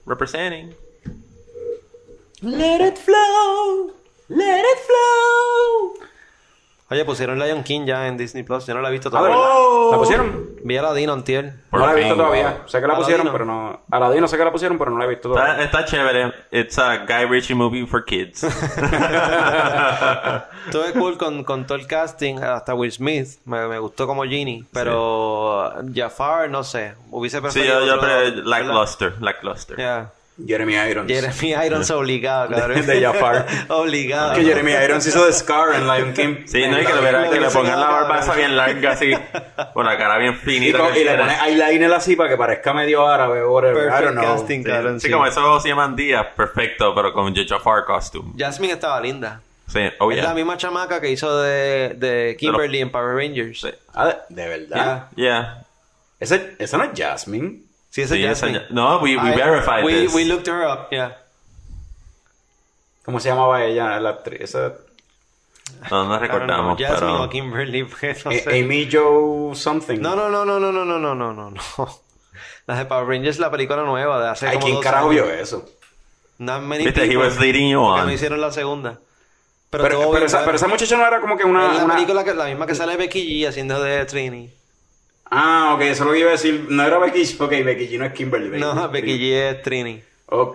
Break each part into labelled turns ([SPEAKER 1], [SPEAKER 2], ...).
[SPEAKER 1] Representing.
[SPEAKER 2] Let it flow. Let it flow.
[SPEAKER 3] Oye, pusieron Lion King ya en Disney Plus. Yo no la he visto todavía.
[SPEAKER 2] ¿La pusieron?
[SPEAKER 3] Vi a Aladino antier.
[SPEAKER 2] No la he visto todavía. Sé que la pusieron,
[SPEAKER 3] Aladino.
[SPEAKER 2] pero no. Aladino sé que la pusieron, pero no la he visto todavía.
[SPEAKER 1] Está chévere. It's a Guy Ritchie movie for kids.
[SPEAKER 3] Estuve cool con todo el casting. Hasta Will Smith. Me gustó como Genie. Pero Jafar, no sé. Hubiese
[SPEAKER 1] Sí,
[SPEAKER 3] preferido
[SPEAKER 1] yo
[SPEAKER 3] otro-
[SPEAKER 1] lackluster.
[SPEAKER 3] Yeah.
[SPEAKER 2] Jeremy Irons.
[SPEAKER 3] Jeremy Irons obligado, cabrón.
[SPEAKER 2] De Jafar.
[SPEAKER 3] Obligado.
[SPEAKER 2] Que Jeremy Irons hizo de Scar en Lion King.
[SPEAKER 1] Sí, no hay que le pongan la barba esa bien larga así. Con la cara bien
[SPEAKER 2] Y,
[SPEAKER 1] finita.
[SPEAKER 2] y le pone eyeliner así para que parezca medio árabe o whatever. I don't
[SPEAKER 3] Perfect
[SPEAKER 2] know.
[SPEAKER 3] casting,
[SPEAKER 1] Sí,
[SPEAKER 3] cabrón.
[SPEAKER 1] sí,
[SPEAKER 3] Sí.
[SPEAKER 1] como esos se llaman días, perfecto, pero con Jafar costume.
[SPEAKER 3] Jasmine estaba linda.
[SPEAKER 1] Sí, oh
[SPEAKER 3] Es la
[SPEAKER 1] yeah.
[SPEAKER 3] misma chamaca que hizo de Kimberly en Power Rangers.
[SPEAKER 1] Sí.
[SPEAKER 2] Ah, ¿de verdad?
[SPEAKER 1] Yeah.
[SPEAKER 2] ¿Esa no es Jasmine?
[SPEAKER 3] Sí, esa
[SPEAKER 1] Sí,
[SPEAKER 3] es
[SPEAKER 1] esa
[SPEAKER 3] Jasmine.
[SPEAKER 1] no, we verified this.
[SPEAKER 3] We looked her up, yeah.
[SPEAKER 2] ¿Cómo se llamaba ella, la actriz? Esa...
[SPEAKER 1] No recordamos,
[SPEAKER 3] Jasmine
[SPEAKER 1] pero...
[SPEAKER 3] o Kimberly, pues, no sé.
[SPEAKER 2] Amy Jo something.
[SPEAKER 3] No. La de Power Rangers, la película nueva de hace
[SPEAKER 2] Ay,
[SPEAKER 3] como
[SPEAKER 2] ¿quién
[SPEAKER 3] 2
[SPEAKER 2] carajo
[SPEAKER 3] años.
[SPEAKER 2] vio eso?
[SPEAKER 3] Not many
[SPEAKER 1] Viste, he
[SPEAKER 3] people,
[SPEAKER 1] was leading you
[SPEAKER 3] porque
[SPEAKER 1] on.
[SPEAKER 3] no hicieron la segunda.
[SPEAKER 2] Pero
[SPEAKER 3] todo bien,
[SPEAKER 2] esa muchacha no era como que
[SPEAKER 3] es la
[SPEAKER 2] una...
[SPEAKER 3] película la misma que sale Becky G haciendo de Trini.
[SPEAKER 2] Ah, ok, eso es lo que iba a decir. No era Becky G. Ok, Becky G no es Kimberly.
[SPEAKER 3] No, Becky G es Trini.
[SPEAKER 2] Ok.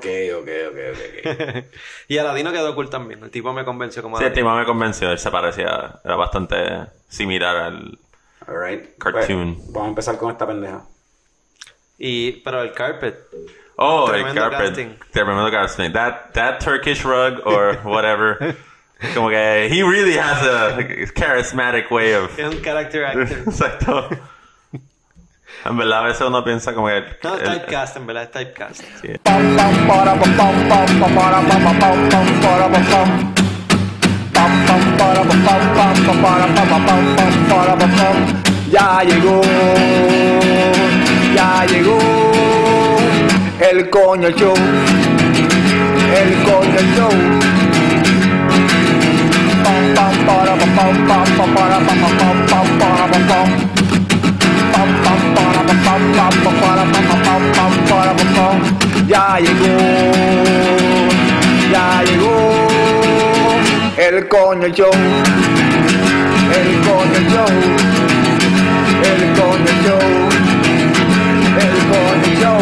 [SPEAKER 3] Y Aladino quedó cool también. El tipo me convenció como
[SPEAKER 1] Sí, el
[SPEAKER 3] Aladino.
[SPEAKER 1] tipo me convenció. Él se parecía... Era bastante similar al...
[SPEAKER 2] Alright.
[SPEAKER 1] Cartoon.
[SPEAKER 2] Pues, vamos a empezar con esta pendeja.
[SPEAKER 3] Pero el carpet.
[SPEAKER 1] Oh, el
[SPEAKER 3] Tremendo
[SPEAKER 1] carpet.
[SPEAKER 3] casting.
[SPEAKER 1] Tremendo casting. That Turkish rug or whatever. Como que he really has a charismatic way of...
[SPEAKER 3] Es un character actor.
[SPEAKER 1] Exacto. En verdad, a veces uno piensa como que...
[SPEAKER 3] No, es typecast, en verdad, es typecast.
[SPEAKER 1] Sí.
[SPEAKER 4] Ya llegó el coño show, el coño show. Pam pam para pam pam pam para pam pam pam para pam pam. Pam pam para pam pam para pam pam para pam. Ya llegó el coño show, el coño show. El coño show, el coño show.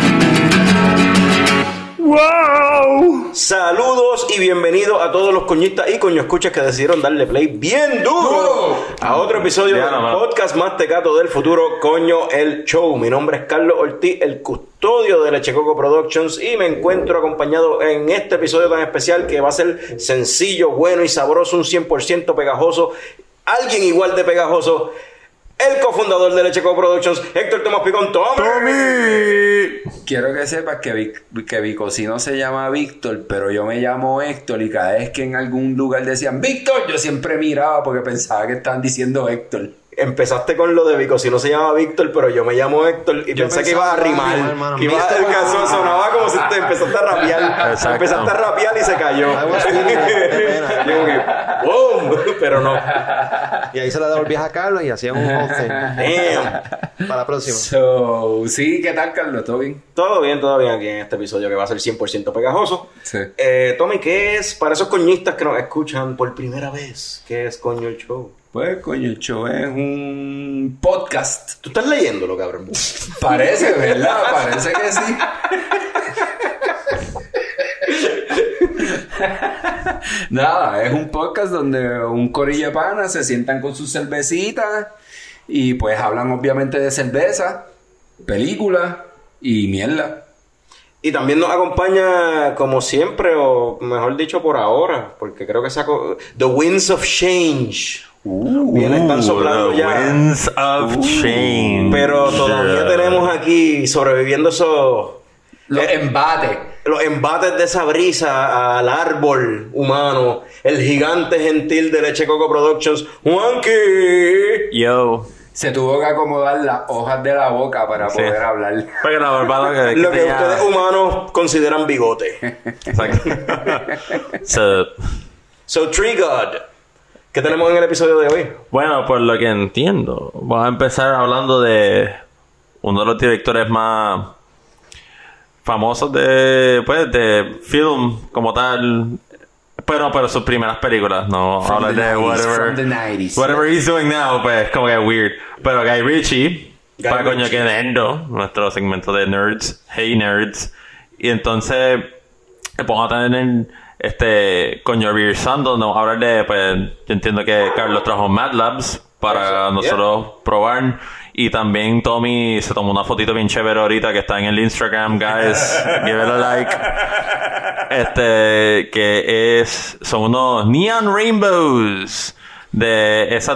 [SPEAKER 4] ¡Wow!
[SPEAKER 2] Saludos y bienvenidos a todos los coñistas y coño escuchas que decidieron darle play bien duro a otro episodio
[SPEAKER 1] Ya,
[SPEAKER 2] del
[SPEAKER 1] no,
[SPEAKER 2] podcast más tecato del futuro, Coño el Show. Mi nombre es Carlos Ortiz, el custodio de Leche Coco Productions, y me encuentro acompañado en este episodio tan especial que va a ser sencillo, bueno y sabroso, un 100% pegajoso, alguien igual de pegajoso. El cofundador de Leche Coco Productions, Héctor Tomás Picón. ¡Tommy!
[SPEAKER 5] Quiero que sepas que mi cocino se llama Víctor, pero yo me llamo Héctor, y cada vez que en algún lugar decían Víctor, yo siempre miraba porque pensaba que estaban diciendo Héctor.
[SPEAKER 2] Empezaste con lo de Vico, si no se llama Víctor, pero yo me llamo Héctor y
[SPEAKER 3] Yo
[SPEAKER 2] pensé que ibas a rimar.
[SPEAKER 3] hermano.
[SPEAKER 2] Que ibas el caso sonaba como si te empezaste a rapear.
[SPEAKER 1] Exacto.
[SPEAKER 2] Empezaste a rapear y se cayó.
[SPEAKER 3] I was feeling it. Qué pena.
[SPEAKER 2] Yo como que, ¡boom! Pero no.
[SPEAKER 3] Y ahí se la devolvías a Carlos y hacían un 11
[SPEAKER 2] Damn.
[SPEAKER 3] para la próxima.
[SPEAKER 5] So, sí, ¿qué tal, Carlos? ¿Todo bien?
[SPEAKER 2] Todo bien aquí en este episodio que va a ser 100% pegajoso.
[SPEAKER 5] Sí.
[SPEAKER 2] Tommy, ¿qué es para esos coñistas que nos escuchan por primera vez? ¿Qué es Coño el Show?
[SPEAKER 5] Pues, coño, el show es un podcast.
[SPEAKER 2] ¿Tú estás leyéndolo, cabrón?
[SPEAKER 5] Parece, ¿verdad? Parece que sí. Nada, es un podcast donde un corillo de panas se sientan con sus cervecitas y pues hablan obviamente de cerveza, películas y mierda.
[SPEAKER 2] Y también nos acompaña, como siempre, o mejor dicho, por ahora, porque creo que sacó The Winds of Change. Bien, están soplando
[SPEAKER 1] the
[SPEAKER 2] ya.
[SPEAKER 1] Winds of Change.
[SPEAKER 2] Pero todavía tenemos aquí sobreviviendo
[SPEAKER 5] Los embates.
[SPEAKER 2] los embates de esa brisa al árbol humano. El gigante gentil de Leche Coco Productions, Juanqui.
[SPEAKER 1] Yo.
[SPEAKER 5] Se tuvo que acomodar las hojas de la boca para
[SPEAKER 1] Sí.
[SPEAKER 5] poder hablar.
[SPEAKER 1] Porque la barba
[SPEAKER 2] Lo que ustedes humanos consideran bigote.
[SPEAKER 1] Exacto. So,
[SPEAKER 2] So, Tree God. ¿Qué tenemos en el episodio de hoy?
[SPEAKER 1] bueno, por lo que entiendo, vamos a empezar hablando de uno de los directores más famosos de film como tal. Pero sus primeras películas, no
[SPEAKER 5] From
[SPEAKER 1] hablar
[SPEAKER 5] the
[SPEAKER 1] de
[SPEAKER 5] 90s, from the 90s.
[SPEAKER 1] whatever he's doing now, pues como que weird. Pero Guy Ritchie, para coño que nendo, nuestro segmento de nerds, hey nerds. Y entonces, vamos a tener coño reversando, no hablar de, pues, yo entiendo que Carlos trajo Mad Labs para nosotros probar. Y también Tommy se tomó una fotito bien chévere ahorita que está en el Instagram, guys. Give it a like. Son unos Neon Rainbows de esas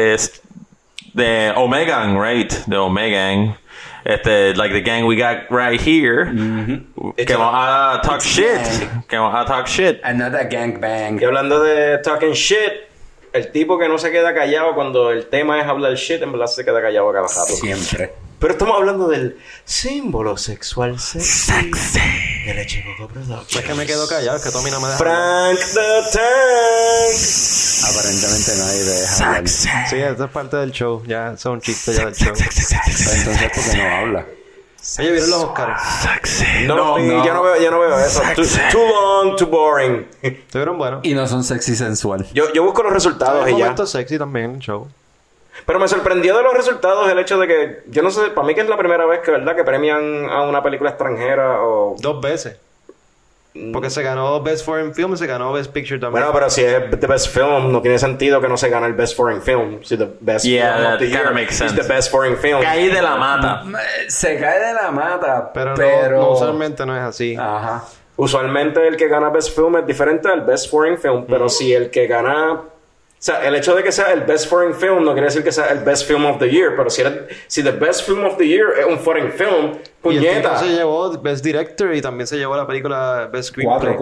[SPEAKER 1] de Omegan, right? De Omegan. Like the gang we got right here. Que vamos a talk shit. Que vamos a talk shit.
[SPEAKER 5] Another gangbang.
[SPEAKER 2] Y hablando de talking shit, el tipo que no se queda callado cuando el tema es hablar shit, en verdad se queda callado a cada rato.
[SPEAKER 5] Siempre.
[SPEAKER 2] Pero estamos hablando del símbolo sexual sexy de la Checoco Productions.
[SPEAKER 3] Es que me quedo callado, es que Tommy no me deja.
[SPEAKER 2] Frank the Tank.
[SPEAKER 5] Aparentemente nadie te deja hablar.
[SPEAKER 3] Sí, esto es parte del show. Ya, eso es un chiste ya del show.
[SPEAKER 5] Entonces, ¿por qué no habla?
[SPEAKER 3] Oye, ¿vieron los Oscars?
[SPEAKER 2] No, yo no veo eso. Too long, too boring.
[SPEAKER 3] Estuvieron buenos.
[SPEAKER 5] Y no son sexy sensual.
[SPEAKER 2] Yo busco los resultados
[SPEAKER 3] Hay
[SPEAKER 2] y ya.
[SPEAKER 3] momentos sexy también en el show.
[SPEAKER 2] Pero me sorprendió de los resultados el hecho de que, yo no sé, para mí que es la primera vez que, ¿verdad?, que premian a una película extranjera o...
[SPEAKER 3] 2 veces. Porque se ganó Best Foreign Film y se ganó Best Picture también.
[SPEAKER 2] Bueno, pero si es The Best Film, no tiene sentido que no se gane el Best Foreign Film. Si the Best
[SPEAKER 1] Yeah,
[SPEAKER 2] Film of
[SPEAKER 1] that
[SPEAKER 2] the
[SPEAKER 1] kinda
[SPEAKER 2] Year
[SPEAKER 1] makes
[SPEAKER 2] is
[SPEAKER 1] sense.
[SPEAKER 2] the Best Foreign Film.
[SPEAKER 1] Caí de la mata.
[SPEAKER 5] Se cae de la mata,
[SPEAKER 3] pero
[SPEAKER 5] pero...
[SPEAKER 3] no, usualmente no es así.
[SPEAKER 5] Ajá.
[SPEAKER 2] Usualmente el que gana Best Film es diferente al Best Foreign Film, pero si el que gana... O sea, el hecho de que sea el Best Foreign Film no quiere decir que sea el Best Film of the Year, pero si the Best Film of the Year es un Foreign Film,
[SPEAKER 3] Y el
[SPEAKER 2] puñeta.
[SPEAKER 3] tipo se llevó Best Director y también se llevó la película Best Screenplay.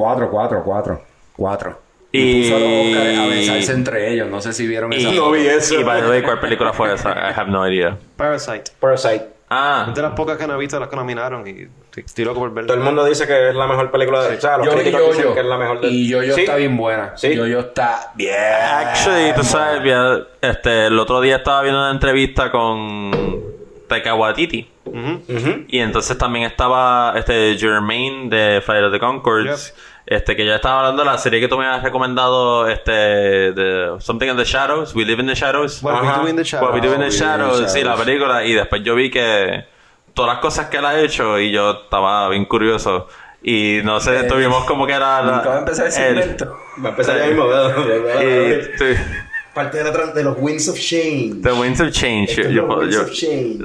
[SPEAKER 5] 4.
[SPEAKER 1] Y-
[SPEAKER 5] Puso a los Oscars a besarse entre ellos. No sé si vieron esa
[SPEAKER 2] No
[SPEAKER 5] foto.
[SPEAKER 2] vi eso.
[SPEAKER 1] Y by the way, ¿cuál película fue esa? I have no idea.
[SPEAKER 3] Parasite.
[SPEAKER 2] Parasite.
[SPEAKER 1] Ah,
[SPEAKER 3] Es de las pocas que no he visto las que nominaron y estoy loco por verla.
[SPEAKER 2] Todo el mundo dice que es la mejor película de... O sea, los
[SPEAKER 5] Yo vi
[SPEAKER 2] críticos dicen
[SPEAKER 5] Yo-Yo.
[SPEAKER 2] que es la mejor de...
[SPEAKER 5] Y Yo-Yo
[SPEAKER 2] ¿Sí?
[SPEAKER 5] está bien buena.
[SPEAKER 2] Sí.
[SPEAKER 5] Yo-Yo está bien.
[SPEAKER 1] actually, tú sabes, el otro día estaba viendo una entrevista con Taika Waititi.
[SPEAKER 2] Ujú.
[SPEAKER 1] Y entonces también estaba Jermaine de Flight of the Conchords. Que ya estaba hablando de la serie que tú me habías recomendado, de Something in the Shadows, We Live in the Shadows.
[SPEAKER 3] What We
[SPEAKER 2] Ajá.
[SPEAKER 3] Do in the
[SPEAKER 1] What
[SPEAKER 3] Shadows.
[SPEAKER 1] We Do in the
[SPEAKER 5] We Do in the
[SPEAKER 1] Shadows, sí, la
[SPEAKER 5] Shadows.
[SPEAKER 1] película. Y después yo vi que todas las cosas que él ha hecho, y yo estaba bien curioso. Y no sé, tuvimos como que era...
[SPEAKER 5] Nunca va a empezar el segmento.
[SPEAKER 2] Va a empezar ya mismo. Parte de los Winds of Change.
[SPEAKER 1] The Winds of Change.
[SPEAKER 2] Esto es los Winds of Change.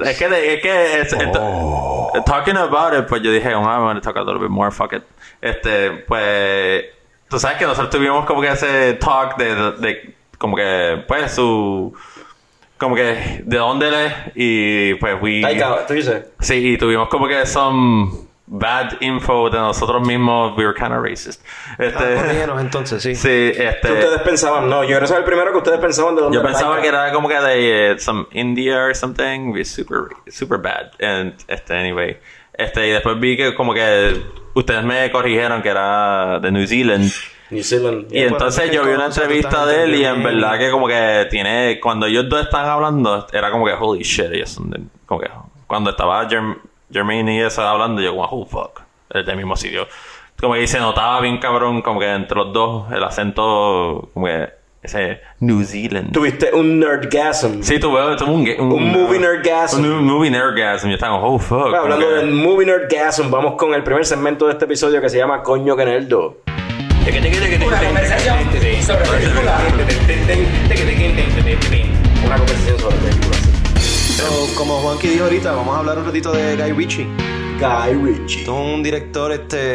[SPEAKER 1] Talking about it, pues yo dije, I'm going to talk a little bit more, fuck it. Pues, tú sabes que nosotros tuvimos como que ese talk de como que, pues, como que, de dónde él es, y pues,
[SPEAKER 2] Taika, tú dices.
[SPEAKER 1] sí, y tuvimos como que some bad info de nosotros mismos, we were kind of racist.
[SPEAKER 3] Corrígenos entonces, sí.
[SPEAKER 1] Sí,
[SPEAKER 2] ¿Qué ustedes pensaban? No, yo quiero saber primero que ustedes pensaban de dónde
[SPEAKER 1] yo
[SPEAKER 2] era
[SPEAKER 1] pensaba
[SPEAKER 2] Taika.
[SPEAKER 1] que era como que de some India or something, super bad. And anyway, y después vi que como que ustedes me corrigieron que era de New Zealand.
[SPEAKER 2] New Zealand.
[SPEAKER 1] Y entonces yo vi una entrevista de él y en verdad que como que tiene, cuando ellos dos están hablando, era como que holy shit, ellos son como que cuando estaba Jermaine y eso hablando, yo como oh fuck, es del mismo sitio. Como que se notaba bien cabrón, como que entre los dos, el acento, como que ese New Zealand.
[SPEAKER 2] Tuviste un nerdgasm.
[SPEAKER 1] Sí, tuve
[SPEAKER 2] Un movie nerdgasm.
[SPEAKER 1] Un movie nerdgasm. Yo estaba como, oh fuck.
[SPEAKER 2] Bueno, hablando
[SPEAKER 1] como que-
[SPEAKER 2] del movie nerdgasm, vamos con el primer segmento de este episodio que se llama Coño que Nerdo.
[SPEAKER 5] Una conversación sobre películas.
[SPEAKER 2] Una conversación sobre películas.
[SPEAKER 3] So, como Juanqui dijo ahorita, vamos a hablar un ratito de Guy Ritchie.
[SPEAKER 2] Guy Ritchie.
[SPEAKER 3] Es un director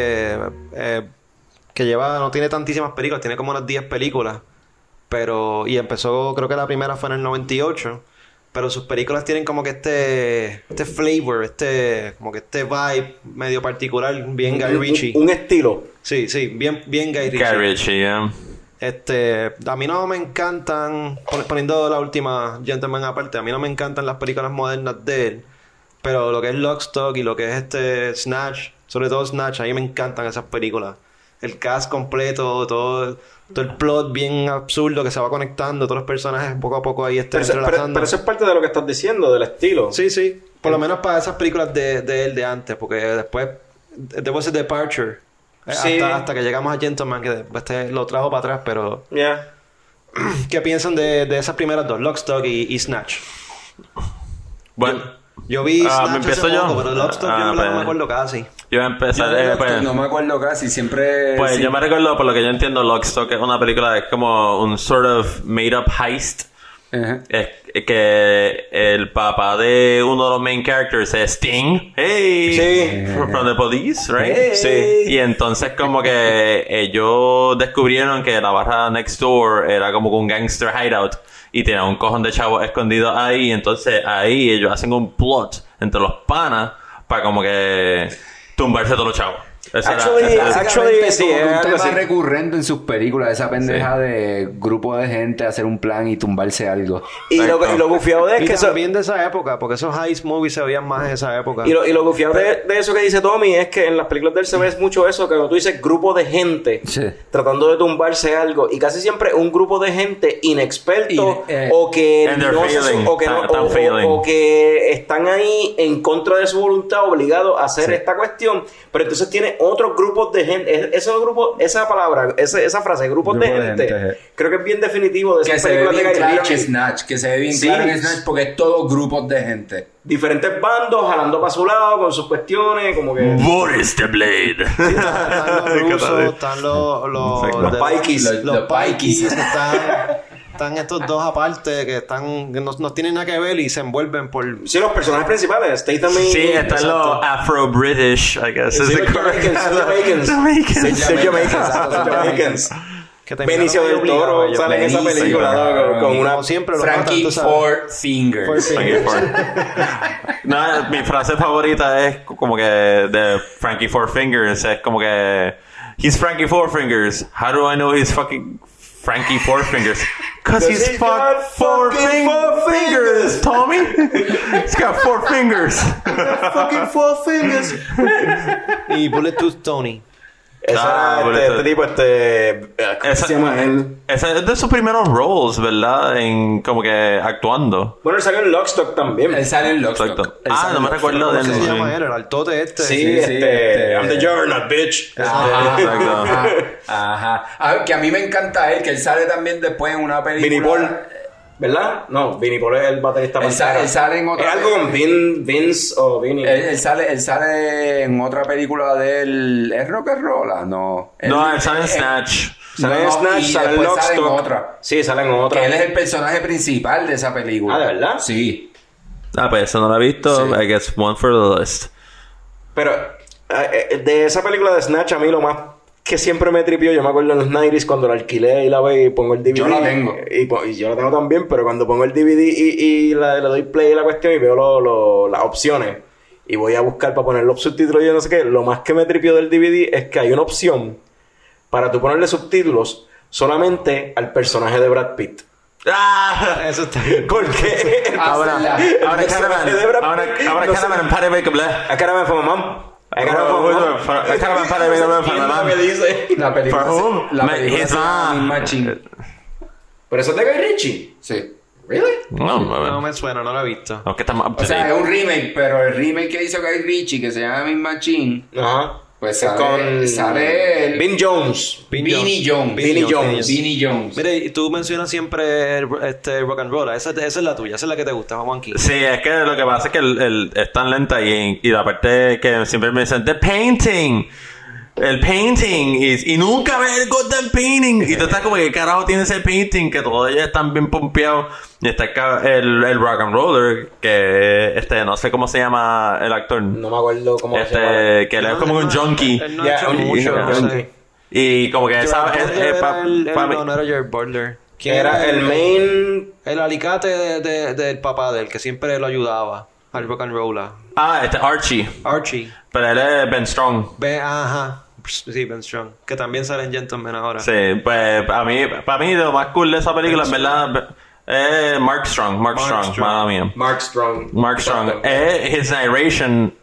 [SPEAKER 3] que no tiene tantísimas películas, tiene como unas 10 películas. Y empezó, creo que la primera fue en el 98. Pero sus películas tienen como que este flavor, como que este vibe medio particular, bien Guy Ritchie.
[SPEAKER 2] Un estilo.
[SPEAKER 3] Sí, bien Guy Ritchie.
[SPEAKER 1] Guy Ritchie, yeah.
[SPEAKER 3] A mí no me encantan, poniendo la última Gentleman aparte, a mí no me encantan las películas modernas de él, pero lo que es Lock, Stock y lo que es Snatch, sobre todo Snatch, a mí me encantan esas películas. El cast completo, todo el plot bien absurdo que se va conectando, todos los personajes poco a poco ahí entrelazando.
[SPEAKER 2] Pero eso es parte de lo que estás diciendo, del estilo.
[SPEAKER 3] Sí, por lo menos para esas películas de él de antes, porque después there was a departure.
[SPEAKER 2] Sí.
[SPEAKER 3] Hasta que llegamos a Gentleman, que después lo trajo para atrás, pero...
[SPEAKER 2] Yeah.
[SPEAKER 3] ¿Qué piensan de esas primeras dos? Lockstock y Snatch.
[SPEAKER 1] Bueno,
[SPEAKER 3] Yo vi Snatch
[SPEAKER 1] empiezo
[SPEAKER 3] hace
[SPEAKER 1] yo.
[SPEAKER 3] poco, pero Lockstock yo no me acuerdo casi.
[SPEAKER 1] yo voy a empezar.
[SPEAKER 5] No me acuerdo casi, siempre...
[SPEAKER 1] Pues
[SPEAKER 5] sí.
[SPEAKER 1] yo me recuerdo, por lo que yo entiendo, Lockstock es una película, es como un sort of made up heist.
[SPEAKER 5] Ajá.
[SPEAKER 1] Es que el papá de uno de los main characters es Sting. Hey,
[SPEAKER 2] Sí.
[SPEAKER 1] from the police, right?
[SPEAKER 5] Hey.
[SPEAKER 2] Sí.
[SPEAKER 1] Y entonces como que ellos descubrieron que la barra next door era como un gangster hideout y tenía un cojón de chavos escondidos ahí. Entonces ahí ellos hacen un plot entre los panas para como que tumbarse todos los chavos. Esa era-
[SPEAKER 2] Actually,
[SPEAKER 1] esa era-
[SPEAKER 2] actually, sí,
[SPEAKER 5] como que
[SPEAKER 2] es
[SPEAKER 5] un
[SPEAKER 2] algo
[SPEAKER 5] tema
[SPEAKER 2] así.
[SPEAKER 5] recurrente en sus películas, esa pendeja de grupo de gente hacer un plan y tumbarse algo.
[SPEAKER 2] Y lo gufiado de es
[SPEAKER 3] Y
[SPEAKER 2] que eso...
[SPEAKER 3] también de esa época, porque esos heist movies se veían más en esa época.
[SPEAKER 2] Y lo gufiado de eso que dice Tommy es que en las películas de él se ve mucho eso, que cuando tú dices grupo de gente
[SPEAKER 5] Sí.
[SPEAKER 2] tratando de tumbarse algo, y casi siempre un grupo de gente inexperto
[SPEAKER 5] Y,
[SPEAKER 2] o que
[SPEAKER 1] And they're
[SPEAKER 2] no se
[SPEAKER 1] failing.
[SPEAKER 2] o que no-
[SPEAKER 1] Están failing.
[SPEAKER 2] o que están ahí en contra de su voluntad, obligados a hacer esta cuestión, pero entonces tiene otros grupos de gente. Esos grupos, esa palabra, esa frase, grupos de
[SPEAKER 5] Grupo de
[SPEAKER 2] gente,
[SPEAKER 5] gente.
[SPEAKER 2] creo que es bien definitivo de
[SPEAKER 5] Que
[SPEAKER 2] esas
[SPEAKER 5] se ve
[SPEAKER 2] películas de
[SPEAKER 5] bien
[SPEAKER 2] Guy
[SPEAKER 5] claro
[SPEAKER 2] Ritchie.
[SPEAKER 5] en Snatch, que se ve bien
[SPEAKER 2] Sí.
[SPEAKER 5] claro en Snatch porque es todos grupos de gente.
[SPEAKER 2] Diferentes bandos jalando para su lado con sus cuestiones, como que
[SPEAKER 1] Boris the Blade.
[SPEAKER 3] Están los rusos, están los
[SPEAKER 2] los Pikeys.
[SPEAKER 3] los
[SPEAKER 5] Los Pikeys.
[SPEAKER 3] Pikeys, están estos dos aparte que no tienen nada que ver y se envuelven por...
[SPEAKER 2] Sí, los personajes principales, Statham y...
[SPEAKER 1] Sí, están
[SPEAKER 3] Exacto.
[SPEAKER 1] los Afro-British, I guess.
[SPEAKER 2] Sí,
[SPEAKER 1] is the
[SPEAKER 2] los
[SPEAKER 1] correct-
[SPEAKER 2] Jamaicans.
[SPEAKER 1] Jamaicans.
[SPEAKER 2] Sí, Jamaicans.
[SPEAKER 3] que terminaron
[SPEAKER 2] Benicio del
[SPEAKER 3] obligados
[SPEAKER 2] Toro
[SPEAKER 3] ellos.
[SPEAKER 2] sale en esa
[SPEAKER 5] Benicio,
[SPEAKER 2] película, ¿no?
[SPEAKER 5] cabrón.
[SPEAKER 2] Con una...
[SPEAKER 3] Como siempre lo matan,
[SPEAKER 5] Frankie
[SPEAKER 3] tú sabes.
[SPEAKER 5] Four Fingers.
[SPEAKER 3] Four
[SPEAKER 1] Frankie
[SPEAKER 3] Fingers.
[SPEAKER 1] Four. No, mi frase favorita es como que de Frankie Four Fingers. Es como que he's Frankie Four Fingers. How do I know he's fucking Frankie Four Fingers? Cause he's
[SPEAKER 2] he's got
[SPEAKER 1] four
[SPEAKER 2] fucking four
[SPEAKER 1] fingers, Tommy. He's got 4 fingers.
[SPEAKER 3] Fucking Four Fingers. Y Bullet Tooth Tony.
[SPEAKER 2] Ese
[SPEAKER 1] Ah,
[SPEAKER 2] era
[SPEAKER 1] bonito.
[SPEAKER 2] este tipo, ¿cómo
[SPEAKER 1] Esa-
[SPEAKER 2] se llama él?
[SPEAKER 1] Ese es de sus primeros roles, ¿verdad? En como que actuando.
[SPEAKER 2] Bueno, él salió en Lockstock también.
[SPEAKER 5] Él sale en Lockstock.
[SPEAKER 1] Exacto.
[SPEAKER 5] Él
[SPEAKER 1] Ah,
[SPEAKER 5] sale
[SPEAKER 1] no
[SPEAKER 5] en
[SPEAKER 1] me
[SPEAKER 5] Lockstock.
[SPEAKER 1] recuerdo
[SPEAKER 3] ¿Cómo
[SPEAKER 1] del
[SPEAKER 3] se llama él? El altote este.
[SPEAKER 2] Sí,
[SPEAKER 5] sí,
[SPEAKER 2] I'm the Juggernaut, bitch.
[SPEAKER 5] Ajá,
[SPEAKER 1] Exacto.
[SPEAKER 5] ajá. A ver, que a mí me encanta él, que él sale también después en una película.
[SPEAKER 2] Vinnie Paul. ¿Verdad? No, Vinnie Paul es el baterista.
[SPEAKER 5] Él sale en otra
[SPEAKER 2] Es algo con Vince o Vinnie.
[SPEAKER 5] Él sale en otra película del... ¿Es rock and roll? No.
[SPEAKER 1] No, él sale en Snatch.
[SPEAKER 2] Sale en
[SPEAKER 5] No,
[SPEAKER 2] Snatch,
[SPEAKER 5] y
[SPEAKER 2] sale en
[SPEAKER 5] después sale en
[SPEAKER 2] Lockstock.
[SPEAKER 5] otra.
[SPEAKER 2] Sí, sale en otra.
[SPEAKER 5] Que él es el personaje principal de esa película.
[SPEAKER 2] Ah, ¿de verdad?
[SPEAKER 5] Sí.
[SPEAKER 1] Ah, pues eso no lo he visto.
[SPEAKER 5] Sí.
[SPEAKER 1] I guess one for the list.
[SPEAKER 2] Pero de esa película de Snatch, a mí lo más que siempre me tripió, yo me acuerdo en los 90s cuando la alquilé y la ve y pongo el DVD.
[SPEAKER 5] Yo la tengo.
[SPEAKER 2] Y yo la tengo también, pero cuando pongo el DVD y le doy play a la cuestión y veo las opciones y voy a buscar para poner los subtítulos y yo no sé qué, lo más que me tripió del DVD es que hay una opción para tú ponerle subtítulos solamente al personaje de Brad Pitt.
[SPEAKER 1] Ah,
[SPEAKER 3] Eso está bien.
[SPEAKER 2] Porque
[SPEAKER 1] ahora
[SPEAKER 2] el personaje de Brad
[SPEAKER 1] ahora
[SPEAKER 2] Pitt no
[SPEAKER 1] Caravan
[SPEAKER 2] se-
[SPEAKER 1] en Pare Bake Blah.
[SPEAKER 2] I gotta man for my mom. I gotta man for my mom.
[SPEAKER 1] I gotta man for my mom, for my mom.
[SPEAKER 2] ¿Qué dice?
[SPEAKER 5] La película,
[SPEAKER 1] For who?
[SPEAKER 5] la película
[SPEAKER 1] His
[SPEAKER 5] se llama
[SPEAKER 1] mom.
[SPEAKER 5] Machine.
[SPEAKER 2] Pero eso es de Guy Ritchie.
[SPEAKER 5] Sí.
[SPEAKER 2] Really?
[SPEAKER 1] No,
[SPEAKER 3] No me suena, no lo he visto.
[SPEAKER 1] no, que estamos up to
[SPEAKER 5] O sea,
[SPEAKER 1] date.
[SPEAKER 5] es un remake, pero el remake que hizo Guy Ritchie, que se llama Miss Machine,
[SPEAKER 2] Ajá.
[SPEAKER 5] pues
[SPEAKER 2] Es
[SPEAKER 5] sale el...
[SPEAKER 2] Vin Jones.
[SPEAKER 5] Vinnie Jones.
[SPEAKER 2] Vinnie Jones.
[SPEAKER 5] Vinnie Jones.
[SPEAKER 3] Mire, y tú mencionas siempre rock and roll. Esa es la tuya, esa es la que te gusta, Juan aquí.
[SPEAKER 1] Sí, es que lo que pasa es que es tan lenta y la parte que siempre me dicen, the painting. El painting y nunca ve el goddamn painting y tú estás como que carajo tiene ese painting que todos ellos están bien pompeados y está el rock and roller que no sé cómo se llama el actor
[SPEAKER 2] No me acuerdo cómo se llama.
[SPEAKER 1] que él es como un junkie
[SPEAKER 3] Él no ha
[SPEAKER 2] Ya,
[SPEAKER 3] hecho
[SPEAKER 2] un
[SPEAKER 3] mucho, no
[SPEAKER 2] junkie.
[SPEAKER 3] sé.
[SPEAKER 1] y como que esa
[SPEAKER 3] No era Jared Butler. ¿Quién
[SPEAKER 2] Era el main.
[SPEAKER 3] El alicate del papá de él, que siempre lo ayudaba al rock and roll.
[SPEAKER 1] Archie,
[SPEAKER 3] Archie.
[SPEAKER 1] pero él es Ben Strong.
[SPEAKER 3] Ajá. Sí, Ben Strong. Que también sale en Gentleman ahora.
[SPEAKER 1] Sí, pues para mí lo más cool de esa película en verdad es Mark Strong,
[SPEAKER 3] Strong.
[SPEAKER 1] mala mía.
[SPEAKER 2] Mark Strong.
[SPEAKER 1] Mark Strong. His narration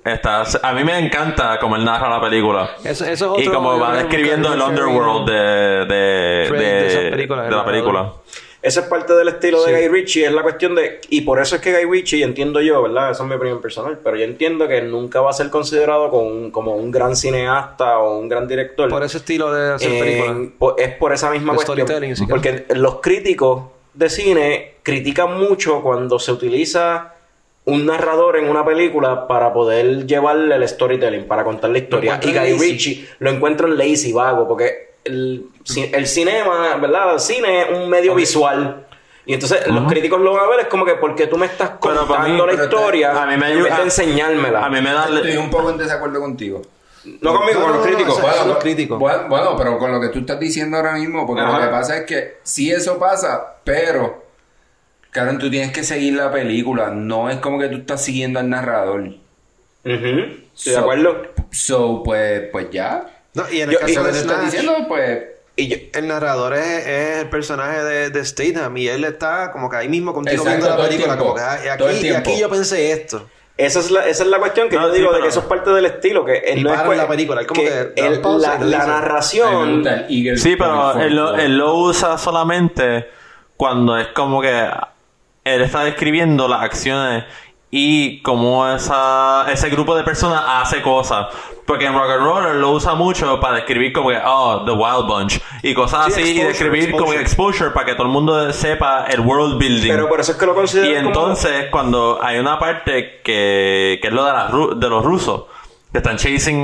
[SPEAKER 1] a mí me encanta como él narra la película.
[SPEAKER 3] Eso es otro,
[SPEAKER 1] Y como
[SPEAKER 3] yo
[SPEAKER 1] va
[SPEAKER 3] creo que
[SPEAKER 1] describiendo el
[SPEAKER 3] Carrie
[SPEAKER 1] underworld
[SPEAKER 3] Craig de esa película,
[SPEAKER 1] de la película.
[SPEAKER 2] Ese es parte del estilo de
[SPEAKER 3] Sí.
[SPEAKER 2] Guy Ritchie, es la cuestión de... Y por eso es que Guy Ritchie, entiendo yo, ¿verdad? Esa es mi opinión personal, pero yo entiendo que nunca va a ser considerado como un gran cineasta o un gran director.
[SPEAKER 3] Por ese estilo de hacer películas.
[SPEAKER 2] Es por esa misma
[SPEAKER 3] De
[SPEAKER 2] cuestión.
[SPEAKER 3] storytelling, sí,
[SPEAKER 2] Porque los críticos de cine critican mucho cuando se utiliza un narrador en una película para poder llevarle el storytelling, para contar la historia. Y
[SPEAKER 5] encuentran
[SPEAKER 2] Guy
[SPEAKER 5] lazy.
[SPEAKER 2] Ritchie lo encuentran lazy, vago, porque el cinema, ¿verdad? El cine es un medio visual. Y entonces los críticos lo van a ver, es como que porque tú me estás
[SPEAKER 1] Pero para
[SPEAKER 2] contando
[SPEAKER 1] mí-
[SPEAKER 2] la historia,
[SPEAKER 1] a mí me
[SPEAKER 2] en vez
[SPEAKER 1] ayuda-
[SPEAKER 2] de enseñármela.
[SPEAKER 1] A mí me da...
[SPEAKER 5] Estoy un poco en desacuerdo contigo.
[SPEAKER 2] No conmigo, con los críticos.
[SPEAKER 3] no, Son los críticos.
[SPEAKER 5] Bueno, pero con lo que tú estás diciendo ahora mismo, porque
[SPEAKER 2] Ajá.
[SPEAKER 5] lo que pasa es que sí eso pasa, pero Karen, tú tienes que seguir la película, no es como que tú estás siguiendo al narrador.
[SPEAKER 2] Ujú. Estoy de
[SPEAKER 5] So-
[SPEAKER 2] acuerdo.
[SPEAKER 5] So, pues ya.
[SPEAKER 3] No, y en el
[SPEAKER 2] Yo-
[SPEAKER 3] caso
[SPEAKER 5] Lo que
[SPEAKER 3] de
[SPEAKER 5] te estás
[SPEAKER 3] Snatch,
[SPEAKER 5] diciendo, pues...
[SPEAKER 2] Y yo,
[SPEAKER 3] el narrador es el personaje de Statham y él está como que ahí mismo contigo
[SPEAKER 5] Exacto,
[SPEAKER 3] viendo la
[SPEAKER 5] todo el
[SPEAKER 3] película,
[SPEAKER 5] tiempo.
[SPEAKER 3] como que
[SPEAKER 5] Todo el
[SPEAKER 3] y
[SPEAKER 5] tiempo.
[SPEAKER 3] aquí yo pensé esto.
[SPEAKER 2] esa es la cuestión que
[SPEAKER 1] No,
[SPEAKER 2] yo
[SPEAKER 1] sí,
[SPEAKER 2] digo de
[SPEAKER 1] pero-
[SPEAKER 2] que eso es parte del estilo, que él
[SPEAKER 3] Y
[SPEAKER 2] no es
[SPEAKER 3] paran la película, es como que dan
[SPEAKER 2] él-
[SPEAKER 3] pausa y te
[SPEAKER 2] la
[SPEAKER 3] dicen.
[SPEAKER 5] A mí me
[SPEAKER 2] narración
[SPEAKER 5] gusta el Eagle
[SPEAKER 1] Sí, pero
[SPEAKER 5] con el fondo.
[SPEAKER 1] él lo usa solamente cuando es como que él está describiendo las acciones y cómo ese grupo de personas hace cosas. Porque en Rock and Roller lo usa mucho para describir como que, The Wild Bunch y cosas
[SPEAKER 2] Sí,
[SPEAKER 1] así, y describir como que exposure para que todo el mundo sepa el world building.
[SPEAKER 2] pero por eso es que lo considero
[SPEAKER 1] Y
[SPEAKER 2] como-
[SPEAKER 1] entonces, cuando hay una parte que es lo de los rusos, que están chasing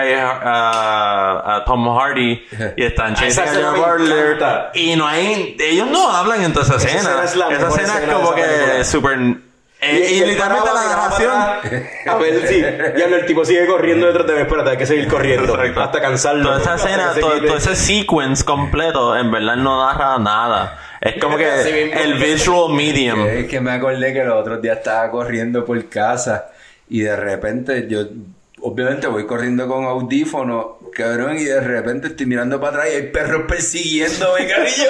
[SPEAKER 1] a Tom Hardy y están chasing
[SPEAKER 2] esa
[SPEAKER 1] a
[SPEAKER 2] escena
[SPEAKER 1] Gerard
[SPEAKER 2] me
[SPEAKER 1] Butler,
[SPEAKER 2] encanta.
[SPEAKER 1] y no hay, ellos no hablan en toda esa escena.
[SPEAKER 2] escena es la
[SPEAKER 1] Esa
[SPEAKER 2] mejor
[SPEAKER 1] escena es
[SPEAKER 2] escena de
[SPEAKER 1] como
[SPEAKER 2] esa película.
[SPEAKER 1] que súper... y
[SPEAKER 2] el
[SPEAKER 1] literalmente
[SPEAKER 2] parado
[SPEAKER 1] la
[SPEAKER 2] miraba
[SPEAKER 1] narración...
[SPEAKER 2] para atrás, a ver si ya el tipo sigue corriendo detrás de mí, espérate, hay que seguir corriendo
[SPEAKER 1] Correcto.
[SPEAKER 2] hasta cansarlo.
[SPEAKER 1] Toda esa escena,
[SPEAKER 2] Hasta que se
[SPEAKER 1] todo
[SPEAKER 2] quite.
[SPEAKER 1] ese sequence completo, en verdad no narra nada. Es como que
[SPEAKER 2] Así mismo.
[SPEAKER 1] el visual medium.
[SPEAKER 5] Es que me acordé que los otros días estaba corriendo por casa y de repente yo, obviamente voy corriendo con audífonos, cabrón, y de repente estoy mirando para atrás y hay perros persiguiéndome, cariño.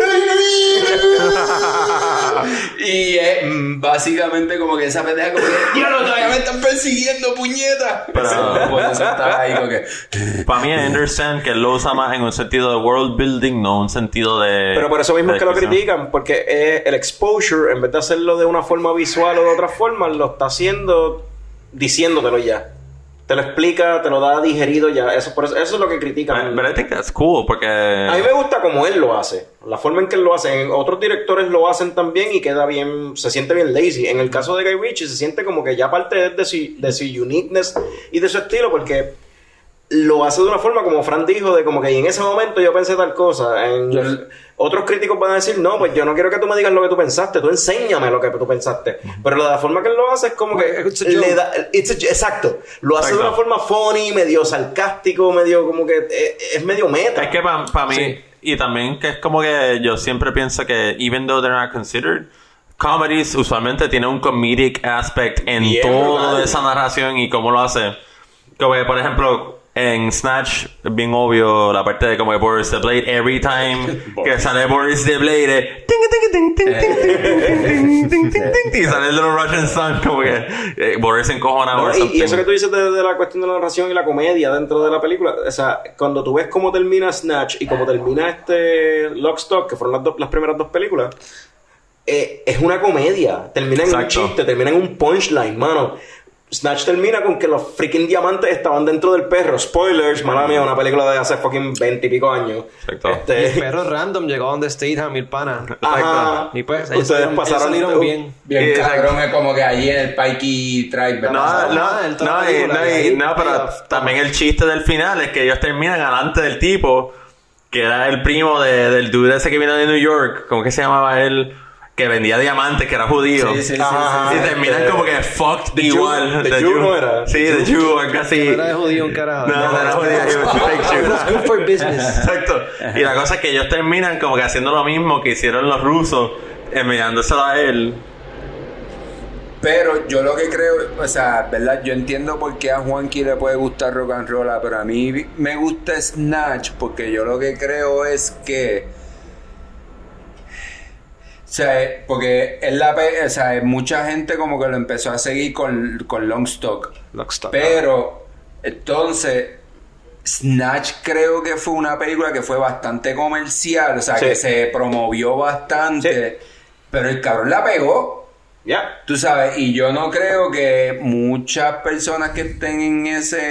[SPEAKER 5] Y básicamente como que esa pendeja como que, ¡diablo, todavía me están persiguiendo, puñeta!
[SPEAKER 1] Pero-
[SPEAKER 5] Por eso estaba ahí como que...
[SPEAKER 1] Para mí, I understand que él lo usa más en un sentido de world building, no un sentido de...
[SPEAKER 2] Pero por eso mismo
[SPEAKER 1] de
[SPEAKER 2] es que lo
[SPEAKER 1] descripción.
[SPEAKER 2] critican, porque el exposure, en vez de hacerlo de una forma visual o de otra forma, lo está haciendo diciéndotelo ya. Te lo explica, te lo da digerido ya. Eso es lo que critican.
[SPEAKER 1] But I think that's cool, porque...
[SPEAKER 2] A mí me gusta como él lo hace. La forma en que él lo hace. Otros directores lo hacen también y queda bien... Se siente bien lazy. En el caso de Guy Ritchie se siente como que ya parte de su uniqueness y de su estilo, porque lo hace de una forma como Fran dijo, de como que y en ese momento yo pensé tal cosa. Otros críticos van a decir, no, pues yo no quiero que tú me digas lo que tú pensaste, tú enséñame lo que tú pensaste. Pero la forma que él lo hace es como que
[SPEAKER 3] It's a
[SPEAKER 2] le
[SPEAKER 3] joke.
[SPEAKER 2] da, exacto, lo hace de una
[SPEAKER 1] Exacto.
[SPEAKER 2] forma funny, medio sarcástico, medio como que es medio meta.
[SPEAKER 1] Es que para mí,
[SPEAKER 2] Sí.
[SPEAKER 1] y también que es como que yo siempre pienso que, even though they're not considered, comedies usualmente tienen un comedic aspect en
[SPEAKER 2] Bien
[SPEAKER 1] toda
[SPEAKER 2] brutal.
[SPEAKER 1] esa narración y cómo lo hace. Como que, por ejemplo, en Snatch, bien obvio, la parte de como que Boris the Blade, every time que sale Boris the Blade, y sale el Little Russian Sun, como que Boris se encojona
[SPEAKER 2] No,
[SPEAKER 1] or
[SPEAKER 2] y
[SPEAKER 1] something.
[SPEAKER 2] eso que tú dices de la cuestión de la narración y la comedia dentro de la película, o sea, cuando tú ves cómo termina Snatch y cómo termina Lock, Stock, que fueron las primeras dos películas, es una comedia, termina en un
[SPEAKER 1] Exacto.
[SPEAKER 2] chiste, termina en un punchline, mano. Snatch termina con que los freaking diamantes estaban dentro del perro. Spoilers, mala mía, una película de hace fucking 20 y pico años.
[SPEAKER 1] Exacto.
[SPEAKER 3] Y el perro random llegó donde Statham y el pana.
[SPEAKER 2] Ajá.
[SPEAKER 3] Y pues
[SPEAKER 2] Ustedes pasaron
[SPEAKER 3] salieron bien.
[SPEAKER 5] Bien
[SPEAKER 1] Sí,
[SPEAKER 5] cabrón, es como que allí en el Pikey Drive, ¿verdad?
[SPEAKER 1] No, pero también el chiste del final es que ellos terminan delante del tipo que era el primo del dude ese que vino de New York. ¿Cómo que se llamaba él? Que vendía diamantes, que era judío.
[SPEAKER 2] Ajá.
[SPEAKER 1] Y terminan como que fucked igual.
[SPEAKER 2] The Jew no era.
[SPEAKER 1] Sí, The Jew, algo así.
[SPEAKER 3] No era de judío un carajo.
[SPEAKER 1] No era judío, he was a fake Jew.
[SPEAKER 3] It was good for business.
[SPEAKER 1] Exacto. Y la cosa es que ellos terminan como que haciendo lo mismo que hicieron los rusos, enviándoselo a él.
[SPEAKER 5] Pero yo lo que creo, o sea, ¿verdad? Yo entiendo por qué a Juanqui le puede gustar rock and roll, pero a mí me gusta Snatch porque yo lo que creo es que, o sea, porque o sea, mucha gente como que lo empezó a seguir con Long Stock.
[SPEAKER 3] Lock, Stock.
[SPEAKER 5] Pero entonces Snatch creo que fue una película que fue bastante comercial, o sea,
[SPEAKER 2] Sí.
[SPEAKER 5] que se promovió bastante, pero el cabrón la pegó.
[SPEAKER 2] Ya.
[SPEAKER 5] Tú sabes, y yo no creo que muchas personas que estén en